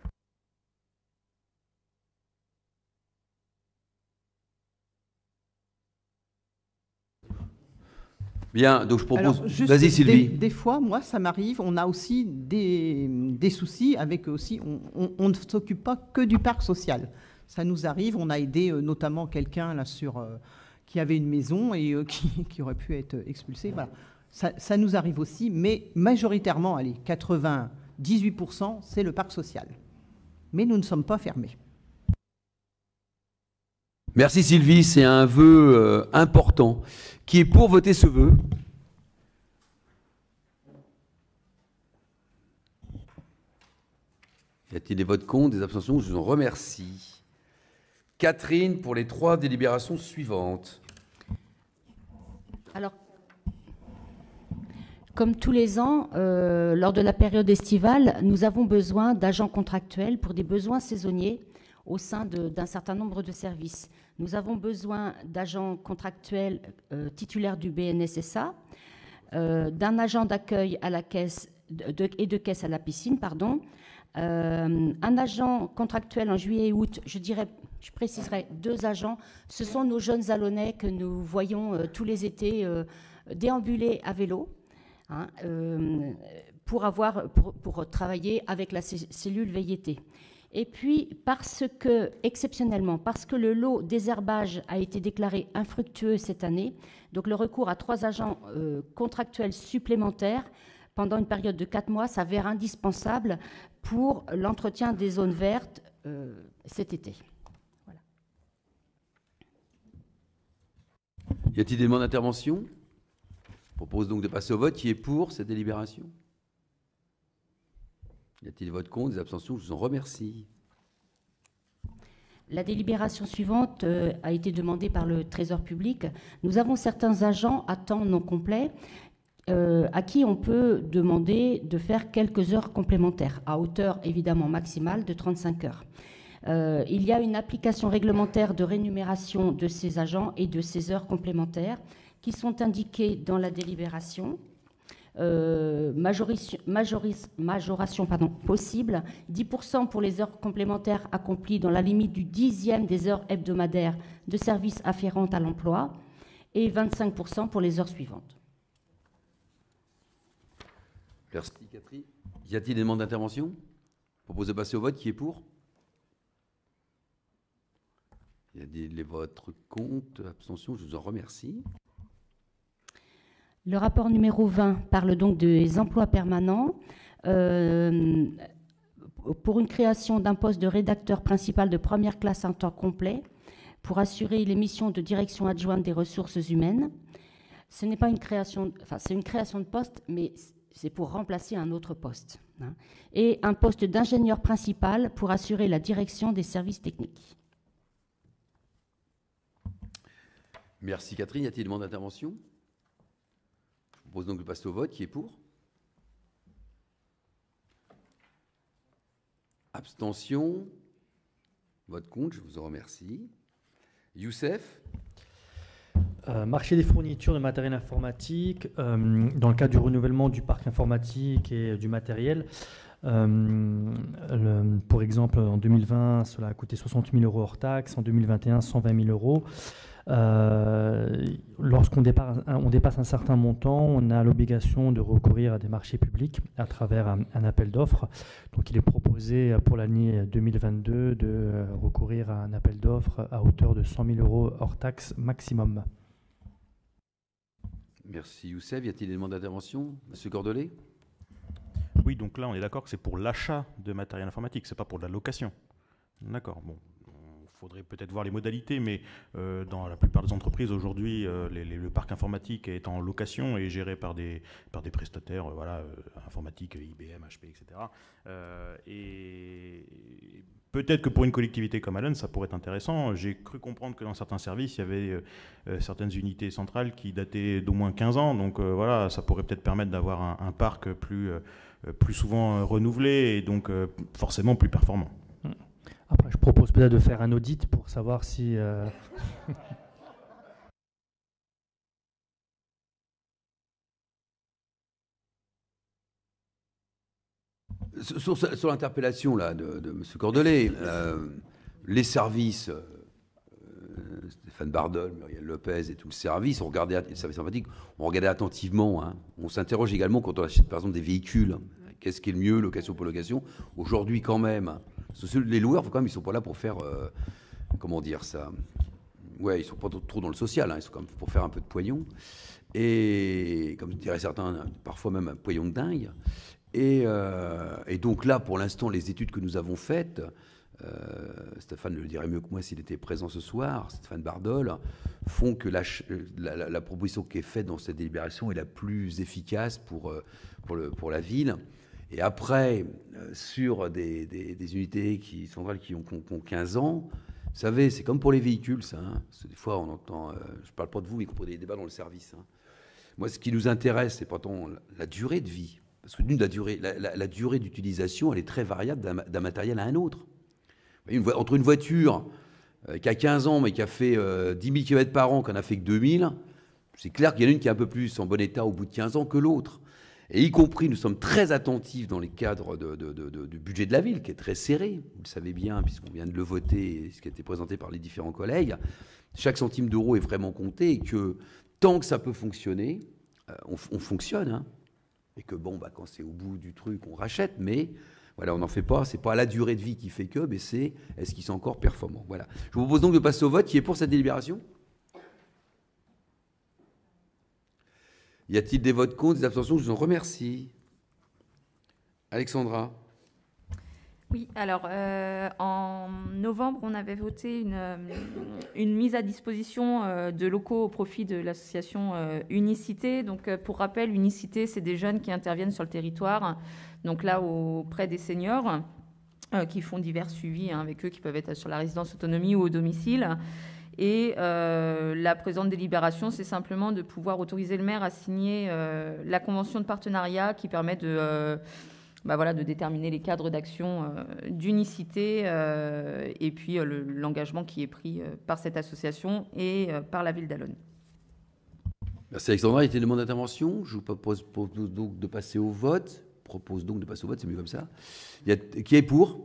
Bien, donc je propose... Alors, juste Vas-y Sylvie. Des fois, moi, ça m'arrive, on a aussi des soucis avec aussi, on ne s'occupe pas que du parc social. Ça nous arrive, on a aidé notamment quelqu'un là qui avait une maison et qui aurait pu être expulsé. Voilà. Ça nous arrive aussi, mais majoritairement, allez, 98%, c'est le parc social. Mais nous ne sommes pas fermés. Merci Sylvie, c'est un vœu important. Qui est pour voter ce vœu? Y a-t-il des votes contre, des abstentions? Je vous en remercie. Catherine, pour les 3 délibérations suivantes. Alors, comme tous les ans, lors de la période estivale, nous avons besoin d'agents contractuels pour des besoins saisonniers au sein d'un certain nombre de services. Nous avons besoin d'agents contractuels titulaires du BNSSA, d'un agent d'accueil à la caisse et de caisse à la piscine, pardon, un agent contractuel en juillet et août, je préciserai 2 agents. Ce sont nos jeunes Alonnais que nous voyons tous les étés déambuler à vélo, hein, pour travailler avec la cellule VIT. Et puis, exceptionnellement, parce que le lot désherbage a été déclaré infructueux cette année, donc le recours à 3 agents contractuels supplémentaires pendant une période de 4 mois s'avère indispensable pour l'entretien des zones vertes cet été. Voilà. Y a-t-il des demandes d'intervention? Je propose donc de passer au vote. Qui est pour cette délibération? Y a-t-il des votes contre, des abstentions? Je vous en remercie. La délibération suivante a été demandée par le Trésor public. Nous avons certains agents à temps non complet à qui on peut demander de faire quelques heures complémentaires, à hauteur évidemment maximale de 35 heures. Il y a une application réglementaire de rémunération de ces agents et de ces heures complémentaires qui sont indiquées dans la délibération. Majoration possible, 10% pour les heures complémentaires accomplies dans la limite du 10e des heures hebdomadaires de services afférentes à l'emploi et 25% pour les heures suivantes. Merci Catherine. Y a-t-il des demandes d'intervention? Je propose de passer au vote. Qui est pour? Il y a des votes contre, abstention, je vous en remercie. Le rapport numéro 20 parle donc des emplois permanents pour une création d'un poste de rédacteur principal de première classe en temps complet pour assurer les missions de direction adjointe des ressources humaines. Ce n'est pas une création, c'est une création de poste, mais c'est pour remplacer un autre poste. Hein, et un poste d'ingénieur principal pour assurer la direction des services techniques. Merci Catherine. Y a-t-il des demandes d'intervention? Je propose donc de passer au vote. Qui est pour? Abstention? Vote contre, je vous en remercie. Youssef? Marché des fournitures de matériel informatique, dans le cadre du renouvellement du parc informatique et du matériel. Pour exemple, en 2020, cela a coûté 60 000 € hors taxe, en 2021, 120 000 €. Lorsqu'on dépasse un certain montant, on a l'obligation de recourir à des marchés publics à travers un appel d'offres. Donc il est proposé pour l'année 2022 de recourir à un appel d'offres à hauteur de 100 000 € hors taxe maximum. Merci Youssef. Y a-t-il des demandes d'intervention? Monsieur Cordelet? Oui, donc là, on est d'accord que c'est pour l'achat de matériel informatique, c'est pas pour la location. D'accord, bon. Il faudrait peut-être voir les modalités, mais dans la plupart des entreprises aujourd'hui, le parc informatique est en location et géré par des prestataires informatiques, IBM, HP, etc. Et peut-être que pour une collectivité comme Allen, ça pourrait être intéressant. J'ai cru comprendre que dans certains services, il y avait certaines unités centrales qui dataient d'au moins 15 ans. Donc voilà, ça pourrait peut-être permettre d'avoir un parc plus souvent renouvelé et donc forcément plus performant. Après, je propose peut-être de faire un audit pour savoir si... Sur l'interpellation là de M. Cordelet, les services, Stéphane Bardol, Muriel Lopez et tout le service, le service informatique, on regardait attentivement. Hein. On s'interroge également quand on achète par exemple des véhicules. Qu'est-ce qui est le mieux, location pour location? Aujourd'hui quand même, les loueurs, quand même, ils sont pas là pour faire, comment dire ça? Ouais, ils sont pas trop dans le social, hein, ils sont quand même pour faire un peu de pognon. Et comme diraient certains, parfois même un pognon de dingue. Et donc là, pour l'instant, les études que nous avons faites, Stéphane le dirait mieux que moi s'il était présent ce soir, Stéphane Bardol, font que la proposition qui est faite dans cette délibération est la plus efficace pour la ville. Et après, sur des unités centrales qui ont 15 ans, vous savez, c'est comme pour les véhicules, ça. Hein. Des fois, on entend, je ne parle pas de vous, mais pour des débats dans le service. Hein. Moi, ce qui nous intéresse, c'est pas tant la durée de vie. Parce que la durée d'utilisation, elle est très variable d'un matériel à un autre. Entre une voiture qui a 15 ans, mais qui a fait 10 000 km par an, qui n'en a fait que 2000, c'est clair qu'il y en a une qui est un peu plus en bon état au bout de 15 ans que l'autre. Et y compris, nous sommes très attentifs dans les cadres du budget de la ville, qui est très serré. Vous le savez bien, puisqu'on vient de le voter, ce qui a été présenté par les différents collègues. Chaque centime d'euro est vraiment compté, et que tant que ça peut fonctionner, on fonctionne. Hein. Et que bon, quand c'est au bout du truc, on rachète, mais voilà, on n'en fait pas. C'est pas la durée de vie qui fait que, mais c'est est-ce qu'ils sont encore performants. Voilà. Je vous propose donc de passer au vote. Qui est pour cette délibération? Y a-t-il des votes contre, des abstentions? Je vous en remercie. Alexandra. Oui, alors en novembre, on avait voté une mise à disposition de locaux au profit de l'association Unicité. Donc, pour rappel, Unicité, c'est des jeunes qui interviennent sur le territoire, donc là auprès des seniors, qui font divers suivis avec eux, qui peuvent être sur la résidence autonomie ou au domicile. Et la présente délibération, c'est simplement de pouvoir autoriser le maire à signer la convention de partenariat qui permet de déterminer les cadres d'action d'Unicité et puis l'engagement qui est pris par cette association et par la ville d'Allonnes. Merci Alexandra. Il y a des demandes d'intervention. Je vous propose donc de passer au vote. C'est mieux comme ça. Qui est pour?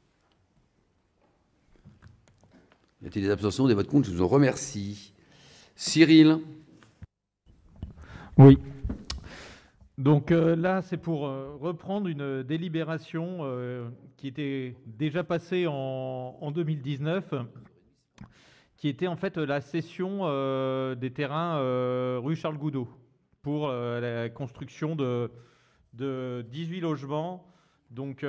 Y a-t-il des abstentions, des votes contre? Je vous en remercie. Cyril. Oui. Donc là, c'est pour reprendre une délibération qui était déjà passée en 2019, qui était en fait la cession des terrains rue Charles Goudot pour la construction de 18 logements, donc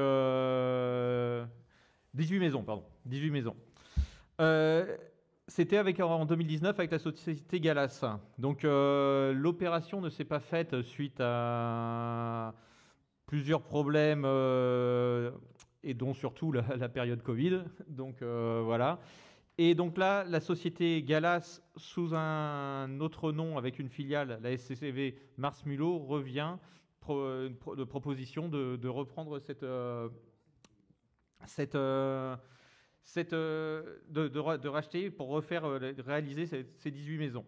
18 maisons, pardon, 18 maisons. C'était en 2019 avec la société Galas. Donc l'opération ne s'est pas faite suite à plusieurs problèmes et dont surtout la période Covid. Donc voilà. Et donc là, la société Galas, sous un autre nom avec une filiale, la SCCV Mars Mulot, revient de proposition de reprendre de racheter pour réaliser ces 18 maisons.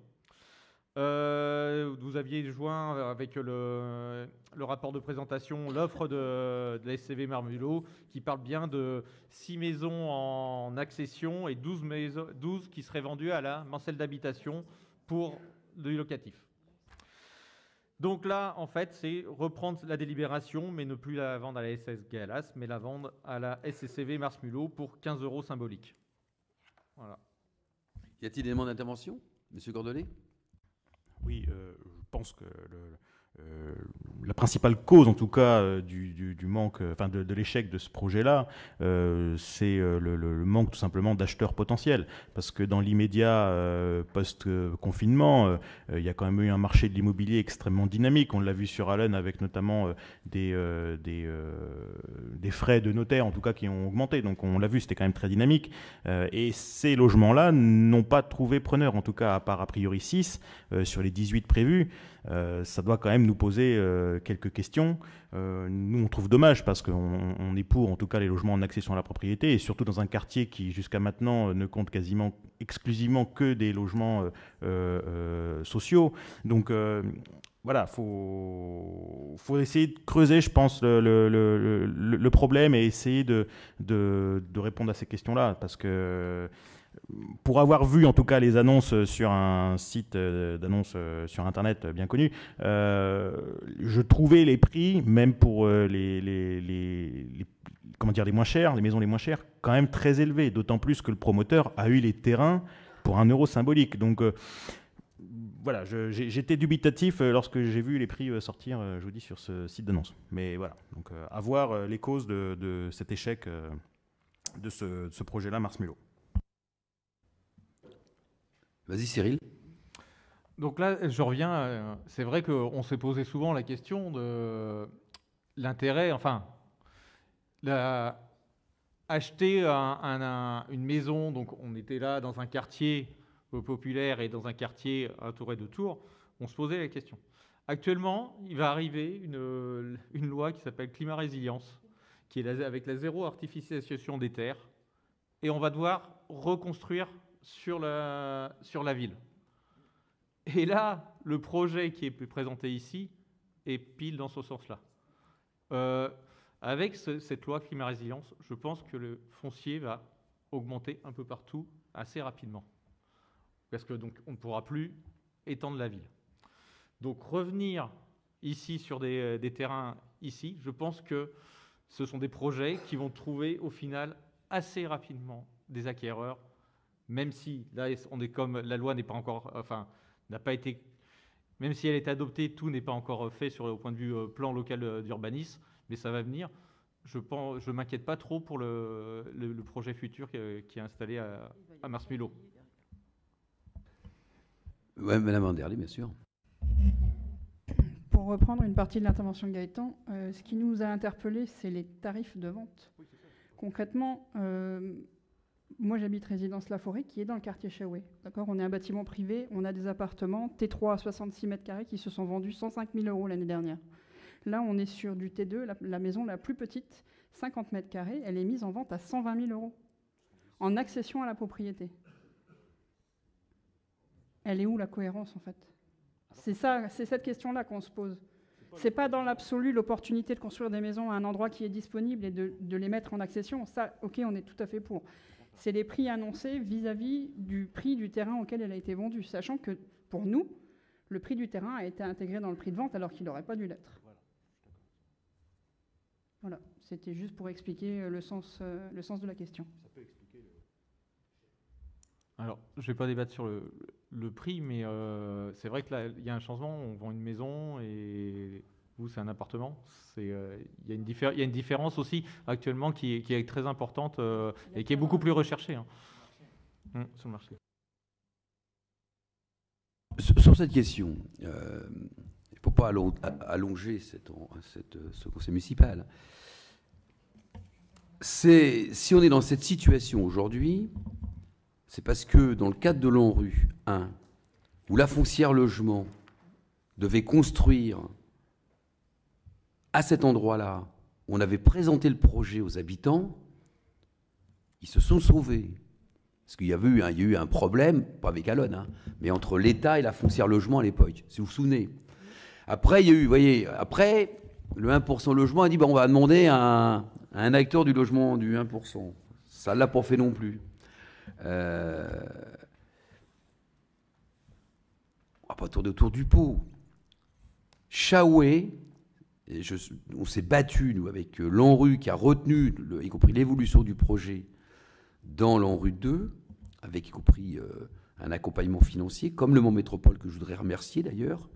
Vous aviez joint avec le rapport de présentation l'offre de la SCV Marmulot qui parle bien de 6 maisons en accession et 12 qui seraient vendues à la Mancelle d'habitation pour du locatif. Donc là, en fait, c'est reprendre la délibération, mais ne plus la vendre à la SS Galas, mais la vendre à la SCCV Mars Mulot pour 15 € symboliques. Voilà. Y a-t-il des demandes d'intervention, Monsieur Cordelet? Oui, je pense que la principale cause, en tout cas, du manque, enfin de l'échec de ce projet-là, c'est le manque tout simplement d'acheteurs potentiels. Parce que dans l'immédiat post-confinement, il y a quand même eu un marché de l'immobilier extrêmement dynamique. On l'a vu sur Allonnes avec notamment des frais de notaire, en tout cas, qui ont augmenté. Donc on l'a vu, c'était quand même très dynamique. Et ces logements-là n'ont pas trouvé preneur, en tout cas, à part a priori 6 sur les 18 prévus. Ça doit quand même nous poser quelques questions. Nous, on trouve dommage parce qu'on est pour, en tout cas, les logements en accession à la propriété, et surtout dans un quartier qui, jusqu'à maintenant, ne compte quasiment exclusivement que des logements sociaux. Donc, voilà, faut essayer de creuser, je pense, le problème et essayer de répondre à ces questions-là. Parce que pour avoir vu en tout cas les annonces sur un site d'annonces sur Internet bien connu, je trouvais les prix, même pour les moins chers, les maisons les moins chères, quand même très élevés. D'autant plus que le promoteur a eu les terrains pour 1 euro symbolique. Donc voilà, j'étais dubitatif lorsque j'ai vu les prix sortir, je vous dis, sur ce site d'annonce. Mais voilà, donc à voir les causes de cet échec de ce projet-là, Mars Mulhouse. Vas-y Cyril. Donc là, je reviens, c'est vrai qu'on s'est posé souvent la question de l'intérêt, enfin, acheter une maison, donc on était là dans un quartier populaire et dans un quartier entouré de tours, on se posait la question. Actuellement, il va arriver une loi qui s'appelle Climat Résilience, qui est avec la zéro artificialisation des terres, et on va devoir reconstruire sur la ville. Et là, le projet qui est présenté ici est pile dans ce sens-là. Avec cette loi Climat Résilience, je pense que le foncier va augmenter un peu partout assez rapidement. Parce que donc, on ne pourra plus étendre la ville. Donc revenir ici sur des terrains ici, je pense que ce sont des projets qui vont trouver au final assez rapidement des acquéreurs, même si là on est comme la loi n'est pas encore, enfin n'a pas été, même si elle est adoptée, tout n'est pas encore fait au point de vue plan local d'urbanisme, mais ça va venir. Je m'inquiète pas trop pour le projet futur qui est installé à Mars Mulhouse. Oui, Madame Anderly, bien sûr. Pour reprendre une partie de l'intervention de Gaëtan, ce qui nous a interpellés, c'est les tarifs de vente. Concrètement, moi j'habite résidence La Forêt, qui est dans le quartier Chaoué. D'accord, on est un bâtiment privé, on a des appartements T3 à 66 mètres carrés qui se sont vendus 105 000 € l'année dernière. Là, on est sur du T2, la maison la plus petite, 50 mètres carrés, elle est mise en vente à 120 000 € en accession à la propriété. Elle est où la cohérence en fait? C'est cette question-là qu'on se pose. C'est pas dans l'absolu l'opportunité de construire des maisons à un endroit qui est disponible et de les mettre en accession. Ça, ok, on est tout à fait pour. C'est les prix annoncés vis-à-vis du prix du terrain auquel elle a été vendue, sachant que pour nous, le prix du terrain a été intégré dans le prix de vente alors qu'il n'aurait pas dû l'être. Voilà, c'était juste pour expliquer le sens de la question. Ça peut expliquer Alors, je ne vais pas débattre sur le prix, mais c'est vrai que là, il y a un changement. On vend une maison et vous, c'est un appartement. Il y a une différence aussi actuellement qui est très importante et qui est beaucoup plus recherchée sur le marché. Sur cette question, il ne faut pas allonger ce conseil municipal. Si on est dans cette situation aujourd'hui, c'est parce que dans le cadre de l'ANRU 1, où la foncière logement devait construire à cet endroit-là, on avait présenté le projet aux habitants, ils se sont sauvés. Parce qu'il y a eu un problème, pas avec Alonne, mais entre l'État et la foncière logement à l'époque, si vous vous souvenez. Après, il y a eu, vous voyez, après, le 1% logement a dit, on va demander à un acteur du logement du 1%. Ça ne l'a pas fait non plus. On va pas tourner autour du pot. Chaoué, on s'est battu, nous, avec l'ANRU qui a retenu, y compris l'évolution du projet dans l'ANRU 2, avec y compris un accompagnement financier, comme le Mont Métropole, que je voudrais remercier d'ailleurs.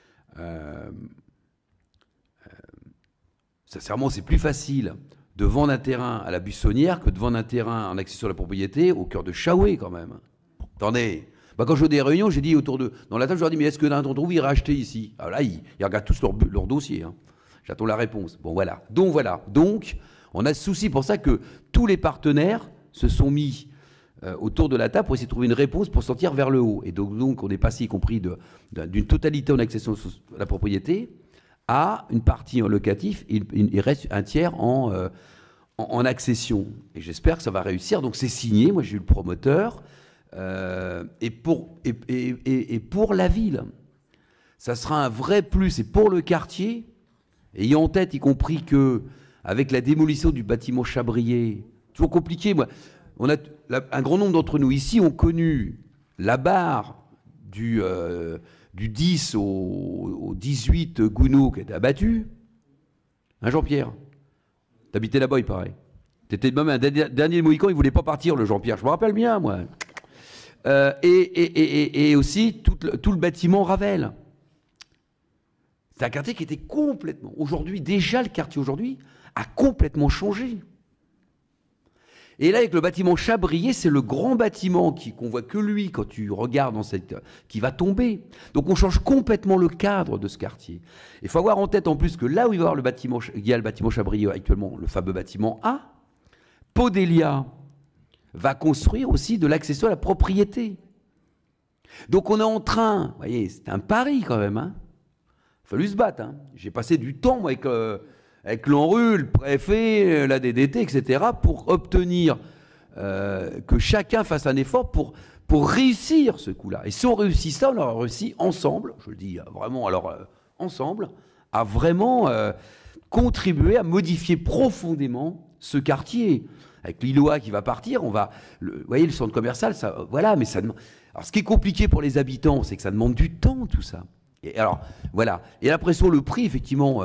Sincèrement, c'est plus facile de vendre un terrain à la Buissonnière que de vendre un terrain en accession à la propriété au cœur de Chaoué, quand même. Attendez, quand je fais des réunions, j'ai dit dans la table, je leur ai dit, mais est-ce que l'un d'entre vous irait acheter ici? Alors là, ils regardent tous leur dossier. J'attends la réponse. Bon, voilà. Donc, on a ce souci pour ça que tous les partenaires se sont mis autour de la table pour essayer de trouver une réponse pour sortir vers le haut. Et donc on est passé, y compris d'une totalité en accession à la propriété à une partie en locatif, et il reste un tiers en accession. Et j'espère que ça va réussir. Donc c'est signé, moi j'ai eu le promoteur, et pour la ville. ça sera un vrai plus. Et pour le quartier, ayant en tête, y compris que avec la démolition du bâtiment Chabrier, toujours compliqué, moi, un grand nombre d'entre nous ici ont connu la barre du 10 au 18 Gounod qui a été abattu. Hein, Jean-Pierre? T'habitais là-bas, il paraît. T'étais même un dernier Mohican, il voulait pas partir, le Jean-Pierre. Je me rappelle bien, moi. Et aussi tout le bâtiment Ravel. C'est un quartier qui était complètement... Aujourd'hui, déjà, le quartier aujourd'hui a complètement changé. Et là, avec le bâtiment Chabrier, c'est le grand bâtiment qu'on voit que lui, quand tu regardes qui va tomber. Donc on change complètement le cadre de ce quartier. Il faut avoir en tête en plus que là où il y a le bâtiment Chabrier actuellement, le fameux bâtiment A, Podelia va construire aussi de l'accession à la propriété. Donc on est en train, vous voyez, c'est un pari quand même, hein. Il a fallu se battre. Hein. J'ai passé du temps moi, avec l'ANRU, le préfet, la DDT, etc., pour obtenir que chacun fasse un effort pour réussir ce coup-là. Et si on réussit ça, on aura réussi ensemble, je le dis vraiment, alors ensemble, à vraiment contribuer à modifier profondément ce quartier. Avec l'ILOA qui va partir, vous voyez, le centre commercial, ça, voilà, mais ça demande... Alors, ce qui est compliqué pour les habitants, c'est que ça demande du temps, tout ça. Et alors, voilà. Et l'impression, le prix, effectivement...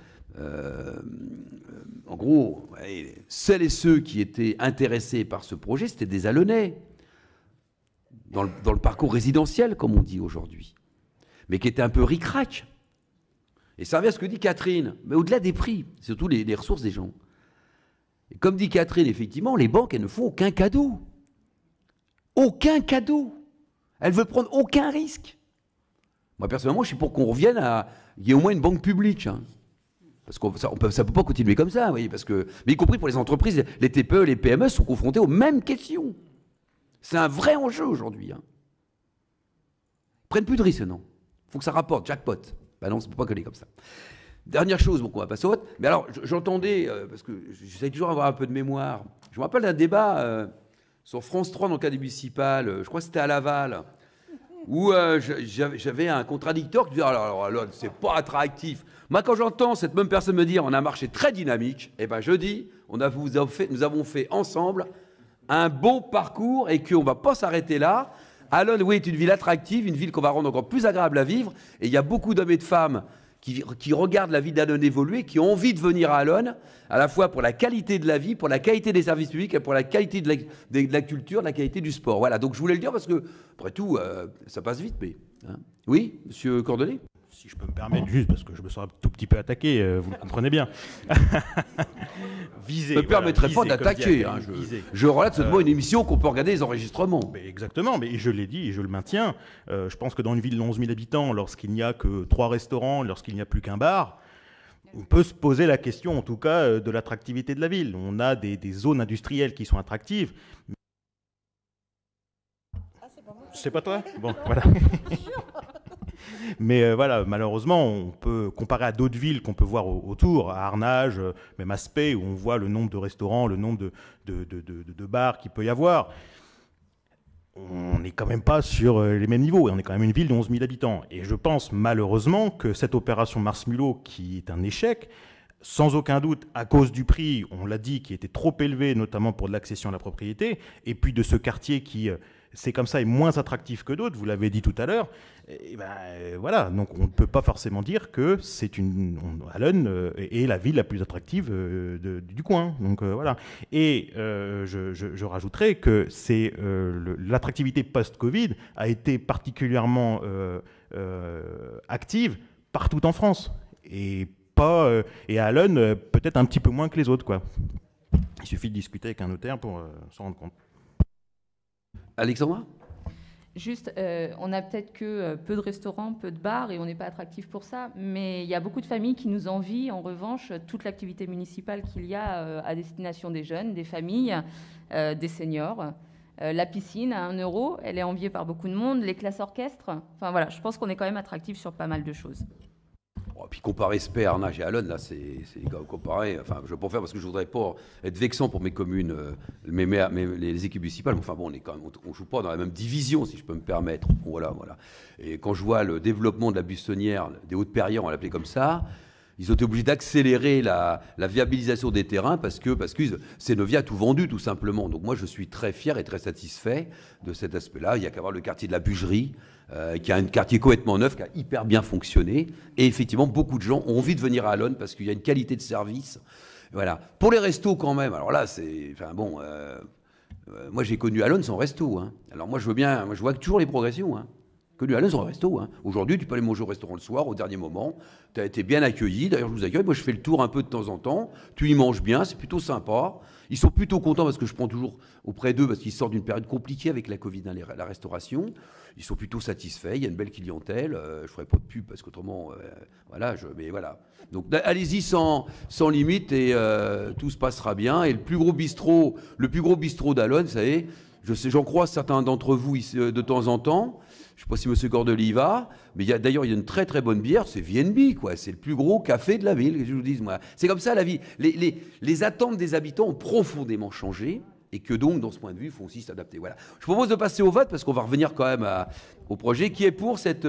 en gros, celles et ceux qui étaient intéressés par ce projet, c'était des Alonnais, dans le parcours résidentiel, comme on dit aujourd'hui, mais qui étaient un peu ric-rac. Et ça revient à ce que dit Catherine, mais au-delà des prix, surtout les ressources des gens. Et comme dit Catherine, effectivement, les banques, elles ne font aucun cadeau. Aucun cadeau. Elles ne veulent prendre aucun risque. Moi, personnellement, je suis pour qu'on revienne à... Il y ait au moins une banque publique, hein. Parce que ça ne peut pas continuer comme ça, vous voyez, mais y compris pour les entreprises, les TPE, les PME sont confrontés aux mêmes questions. C'est un vrai enjeu aujourd'hui. Hein. Ils prennent plus de risques, non. Il faut que ça rapporte, jackpot. Ben non, ça ne peut pas coller comme ça. Dernière chose, bon, on va passer au vote. Mais alors, j'entendais, parce que j'essaie toujours d'avoir un peu de mémoire, je me rappelle d'un débat sur France 3 dans le cadre municipal, je crois que c'était à Laval, où j'avais un contradicteur qui disait alors c'est pas attractif. Moi, quand j'entends cette même personne me dire on a un marché très dynamique, eh ben je dis nous avons fait ensemble un bon parcours et qu'on ne va pas s'arrêter là. Allonne, oui, est une ville attractive, une ville qu'on va rendre encore plus agréable à vivre. Et il y a beaucoup d'hommes et de femmes qui regardent la vie d'Allonne évoluer, qui ont envie de venir à Allonne, à la fois pour la qualité de la vie, pour la qualité des services publics et pour la qualité de la culture, de la qualité du sport. Voilà, donc je voulais le dire parce que, après tout, ça passe vite. Mais, hein. Oui, monsieur Cordelet ? Si je peux me permettre, juste parce que je me sens un tout petit peu attaqué, vous le comprenez bien. Je ne me permettrai pas d'attaquer. Hein, je relate seulement une émission qu'on peut regarder les enregistrements. Mais exactement, mais je l'ai dit et je le maintiens. Je pense que dans une ville de 11 000 habitants, lorsqu'il n'y a que 3 restaurants, lorsqu'il n'y a plus qu'un bar, on peut se poser la question, en tout cas, de l'attractivité de la ville. On a des zones industrielles qui sont attractives. C'est pas toi ? Bon, voilà. Mais voilà, malheureusement, on peut comparer à d'autres villes qu'on peut voir autour, à Arnage, même à Spey, où on voit le nombre de restaurants, le nombre de bars qu'il peut y avoir. On n'est quand même pas sur les mêmes niveaux, et on est quand même une ville de 11 000 habitants. Et je pense malheureusement que cette opération Mars-Mulhouse, qui est un échec, sans aucun doute à cause du prix, on l'a dit, qui était trop élevé, notamment pour de l'accession à la propriété, et puis de ce quartier qui... c'est comme ça, est moins attractif que d'autres, vous l'avez dit tout à l'heure, et ben voilà, donc on ne peut pas forcément dire que Allonne est la ville la plus attractive du coin, donc voilà. Et je rajouterais que l'attractivité post-Covid a été particulièrement active partout en France, et à Allonne peut-être un petit peu moins que les autres, quoi. Il suffit de discuter avec un notaire pour s'en rendre compte. Alexandra ? Juste, on n'a peut-être que peu de restaurants, peu de bars, et on n'est pas attractif pour ça, mais il y a beaucoup de familles qui nous envient, en revanche, toute l'activité municipale qu'il y a à destination des jeunes, des familles, des seniors. La piscine à 1 €, elle est enviée par beaucoup de monde, les classes orchestres. Enfin voilà, je pense qu'on est quand même attractif sur pas mal de choses. Puis comparer Spey, Arnage et Allonne, là, c'est comparé. Enfin, je peux faire parce que je voudrais pas être vexant pour mes communes, les équipes municipales. Mais enfin bon, on joue pas dans la même division, si je peux me permettre. Voilà. Et quand je vois le développement de la buissonnière, des Hautes-Perrières, on va l'appeler comme ça, ils ont été obligés d'accélérer la viabilisation des terrains parce que Cenovia a tout vendu, tout simplement. Donc moi, je suis très fier et très satisfait de cet aspect-là. Il n'y a qu'à voir le quartier de la Bugerie, qui a un quartier complètement neuf, qui a hyper bien fonctionné. Et effectivement, beaucoup de gens ont envie de venir à Allonne parce qu'il y a une qualité de service. Voilà. Pour les restos, quand même, alors là, c'est... Enfin bon, moi, j'ai connu Allonne sans resto. Hein. Alors moi, je vois toujours les progressions. Hein. Connu Allonne sans resto. Hein. Aujourd'hui, tu peux aller manger au restaurant le soir, au dernier moment. Tu as été bien accueilli. D'ailleurs, je vous accueille. Moi, je fais le tour un peu de temps en temps. Tu y manges bien, c'est plutôt sympa. Ils sont plutôt contents parce que je prends toujours auprès d'eux parce qu'ils sortent d'une période compliquée avec la Covid, hein, la restauration. Ils sont plutôt satisfaits. Il y a une belle clientèle. Je ne ferai pas de pub parce qu'autrement, mais voilà. Donc, allez-y sans limite et tout se passera bien. Et le plus gros bistrot d'Allonne, vous savez, j'en croise certains d'entre vous ici, de temps en temps. Je ne sais pas si M. Gordeli y va, mais d'ailleurs, il y a une très très bonne bière, c'est VNB, quoi. C'est le plus gros café de la ville, que je vous dise, moi. C'est comme ça la vie. Les attentes des habitants ont profondément changé, et que donc, dans ce point de vue, il faut aussi s'adapter. Voilà. Je propose de passer au vote, parce qu'on va revenir quand même au projet. Qui est pour cette...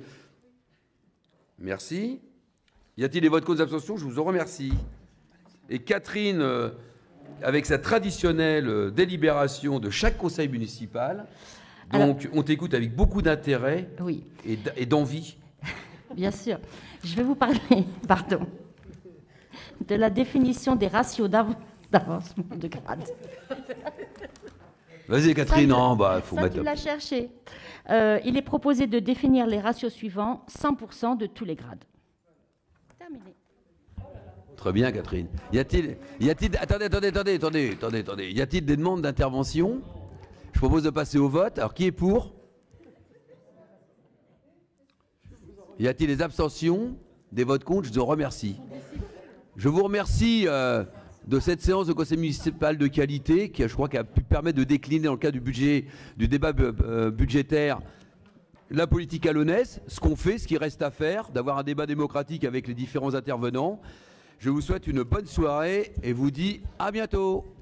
Merci. Y a-t-il des votes contre abstentions? Je vous en remercie. Et Catherine, avec sa traditionnelle délibération de chaque conseil municipal... Donc, on t'écoute avec beaucoup d'intérêt et d'envie. Bien sûr. Je vais vous parler, de la définition des ratios d'avancement de grade. Vas-y, Catherine. Faut mettre... tu l'as cherché. Il est proposé de définir les ratios suivants, 100% de tous les grades. Terminé. Très bien, Catherine. Attendez. Y a-t-il des demandes d'intervention? Je propose de passer au vote. Alors, qui est pour? Y a-t-il des abstentions? Des votes contre? Je vous en remercie. Je vous remercie de cette séance de conseil municipal de qualité qui, je crois, a pu permettre de décliner dans le cadre du débat budgétaire la politique allonnaise, ce qu'on fait, ce qui reste à faire, d'avoir un débat démocratique avec les différents intervenants. Je vous souhaite une bonne soirée et vous dis à bientôt.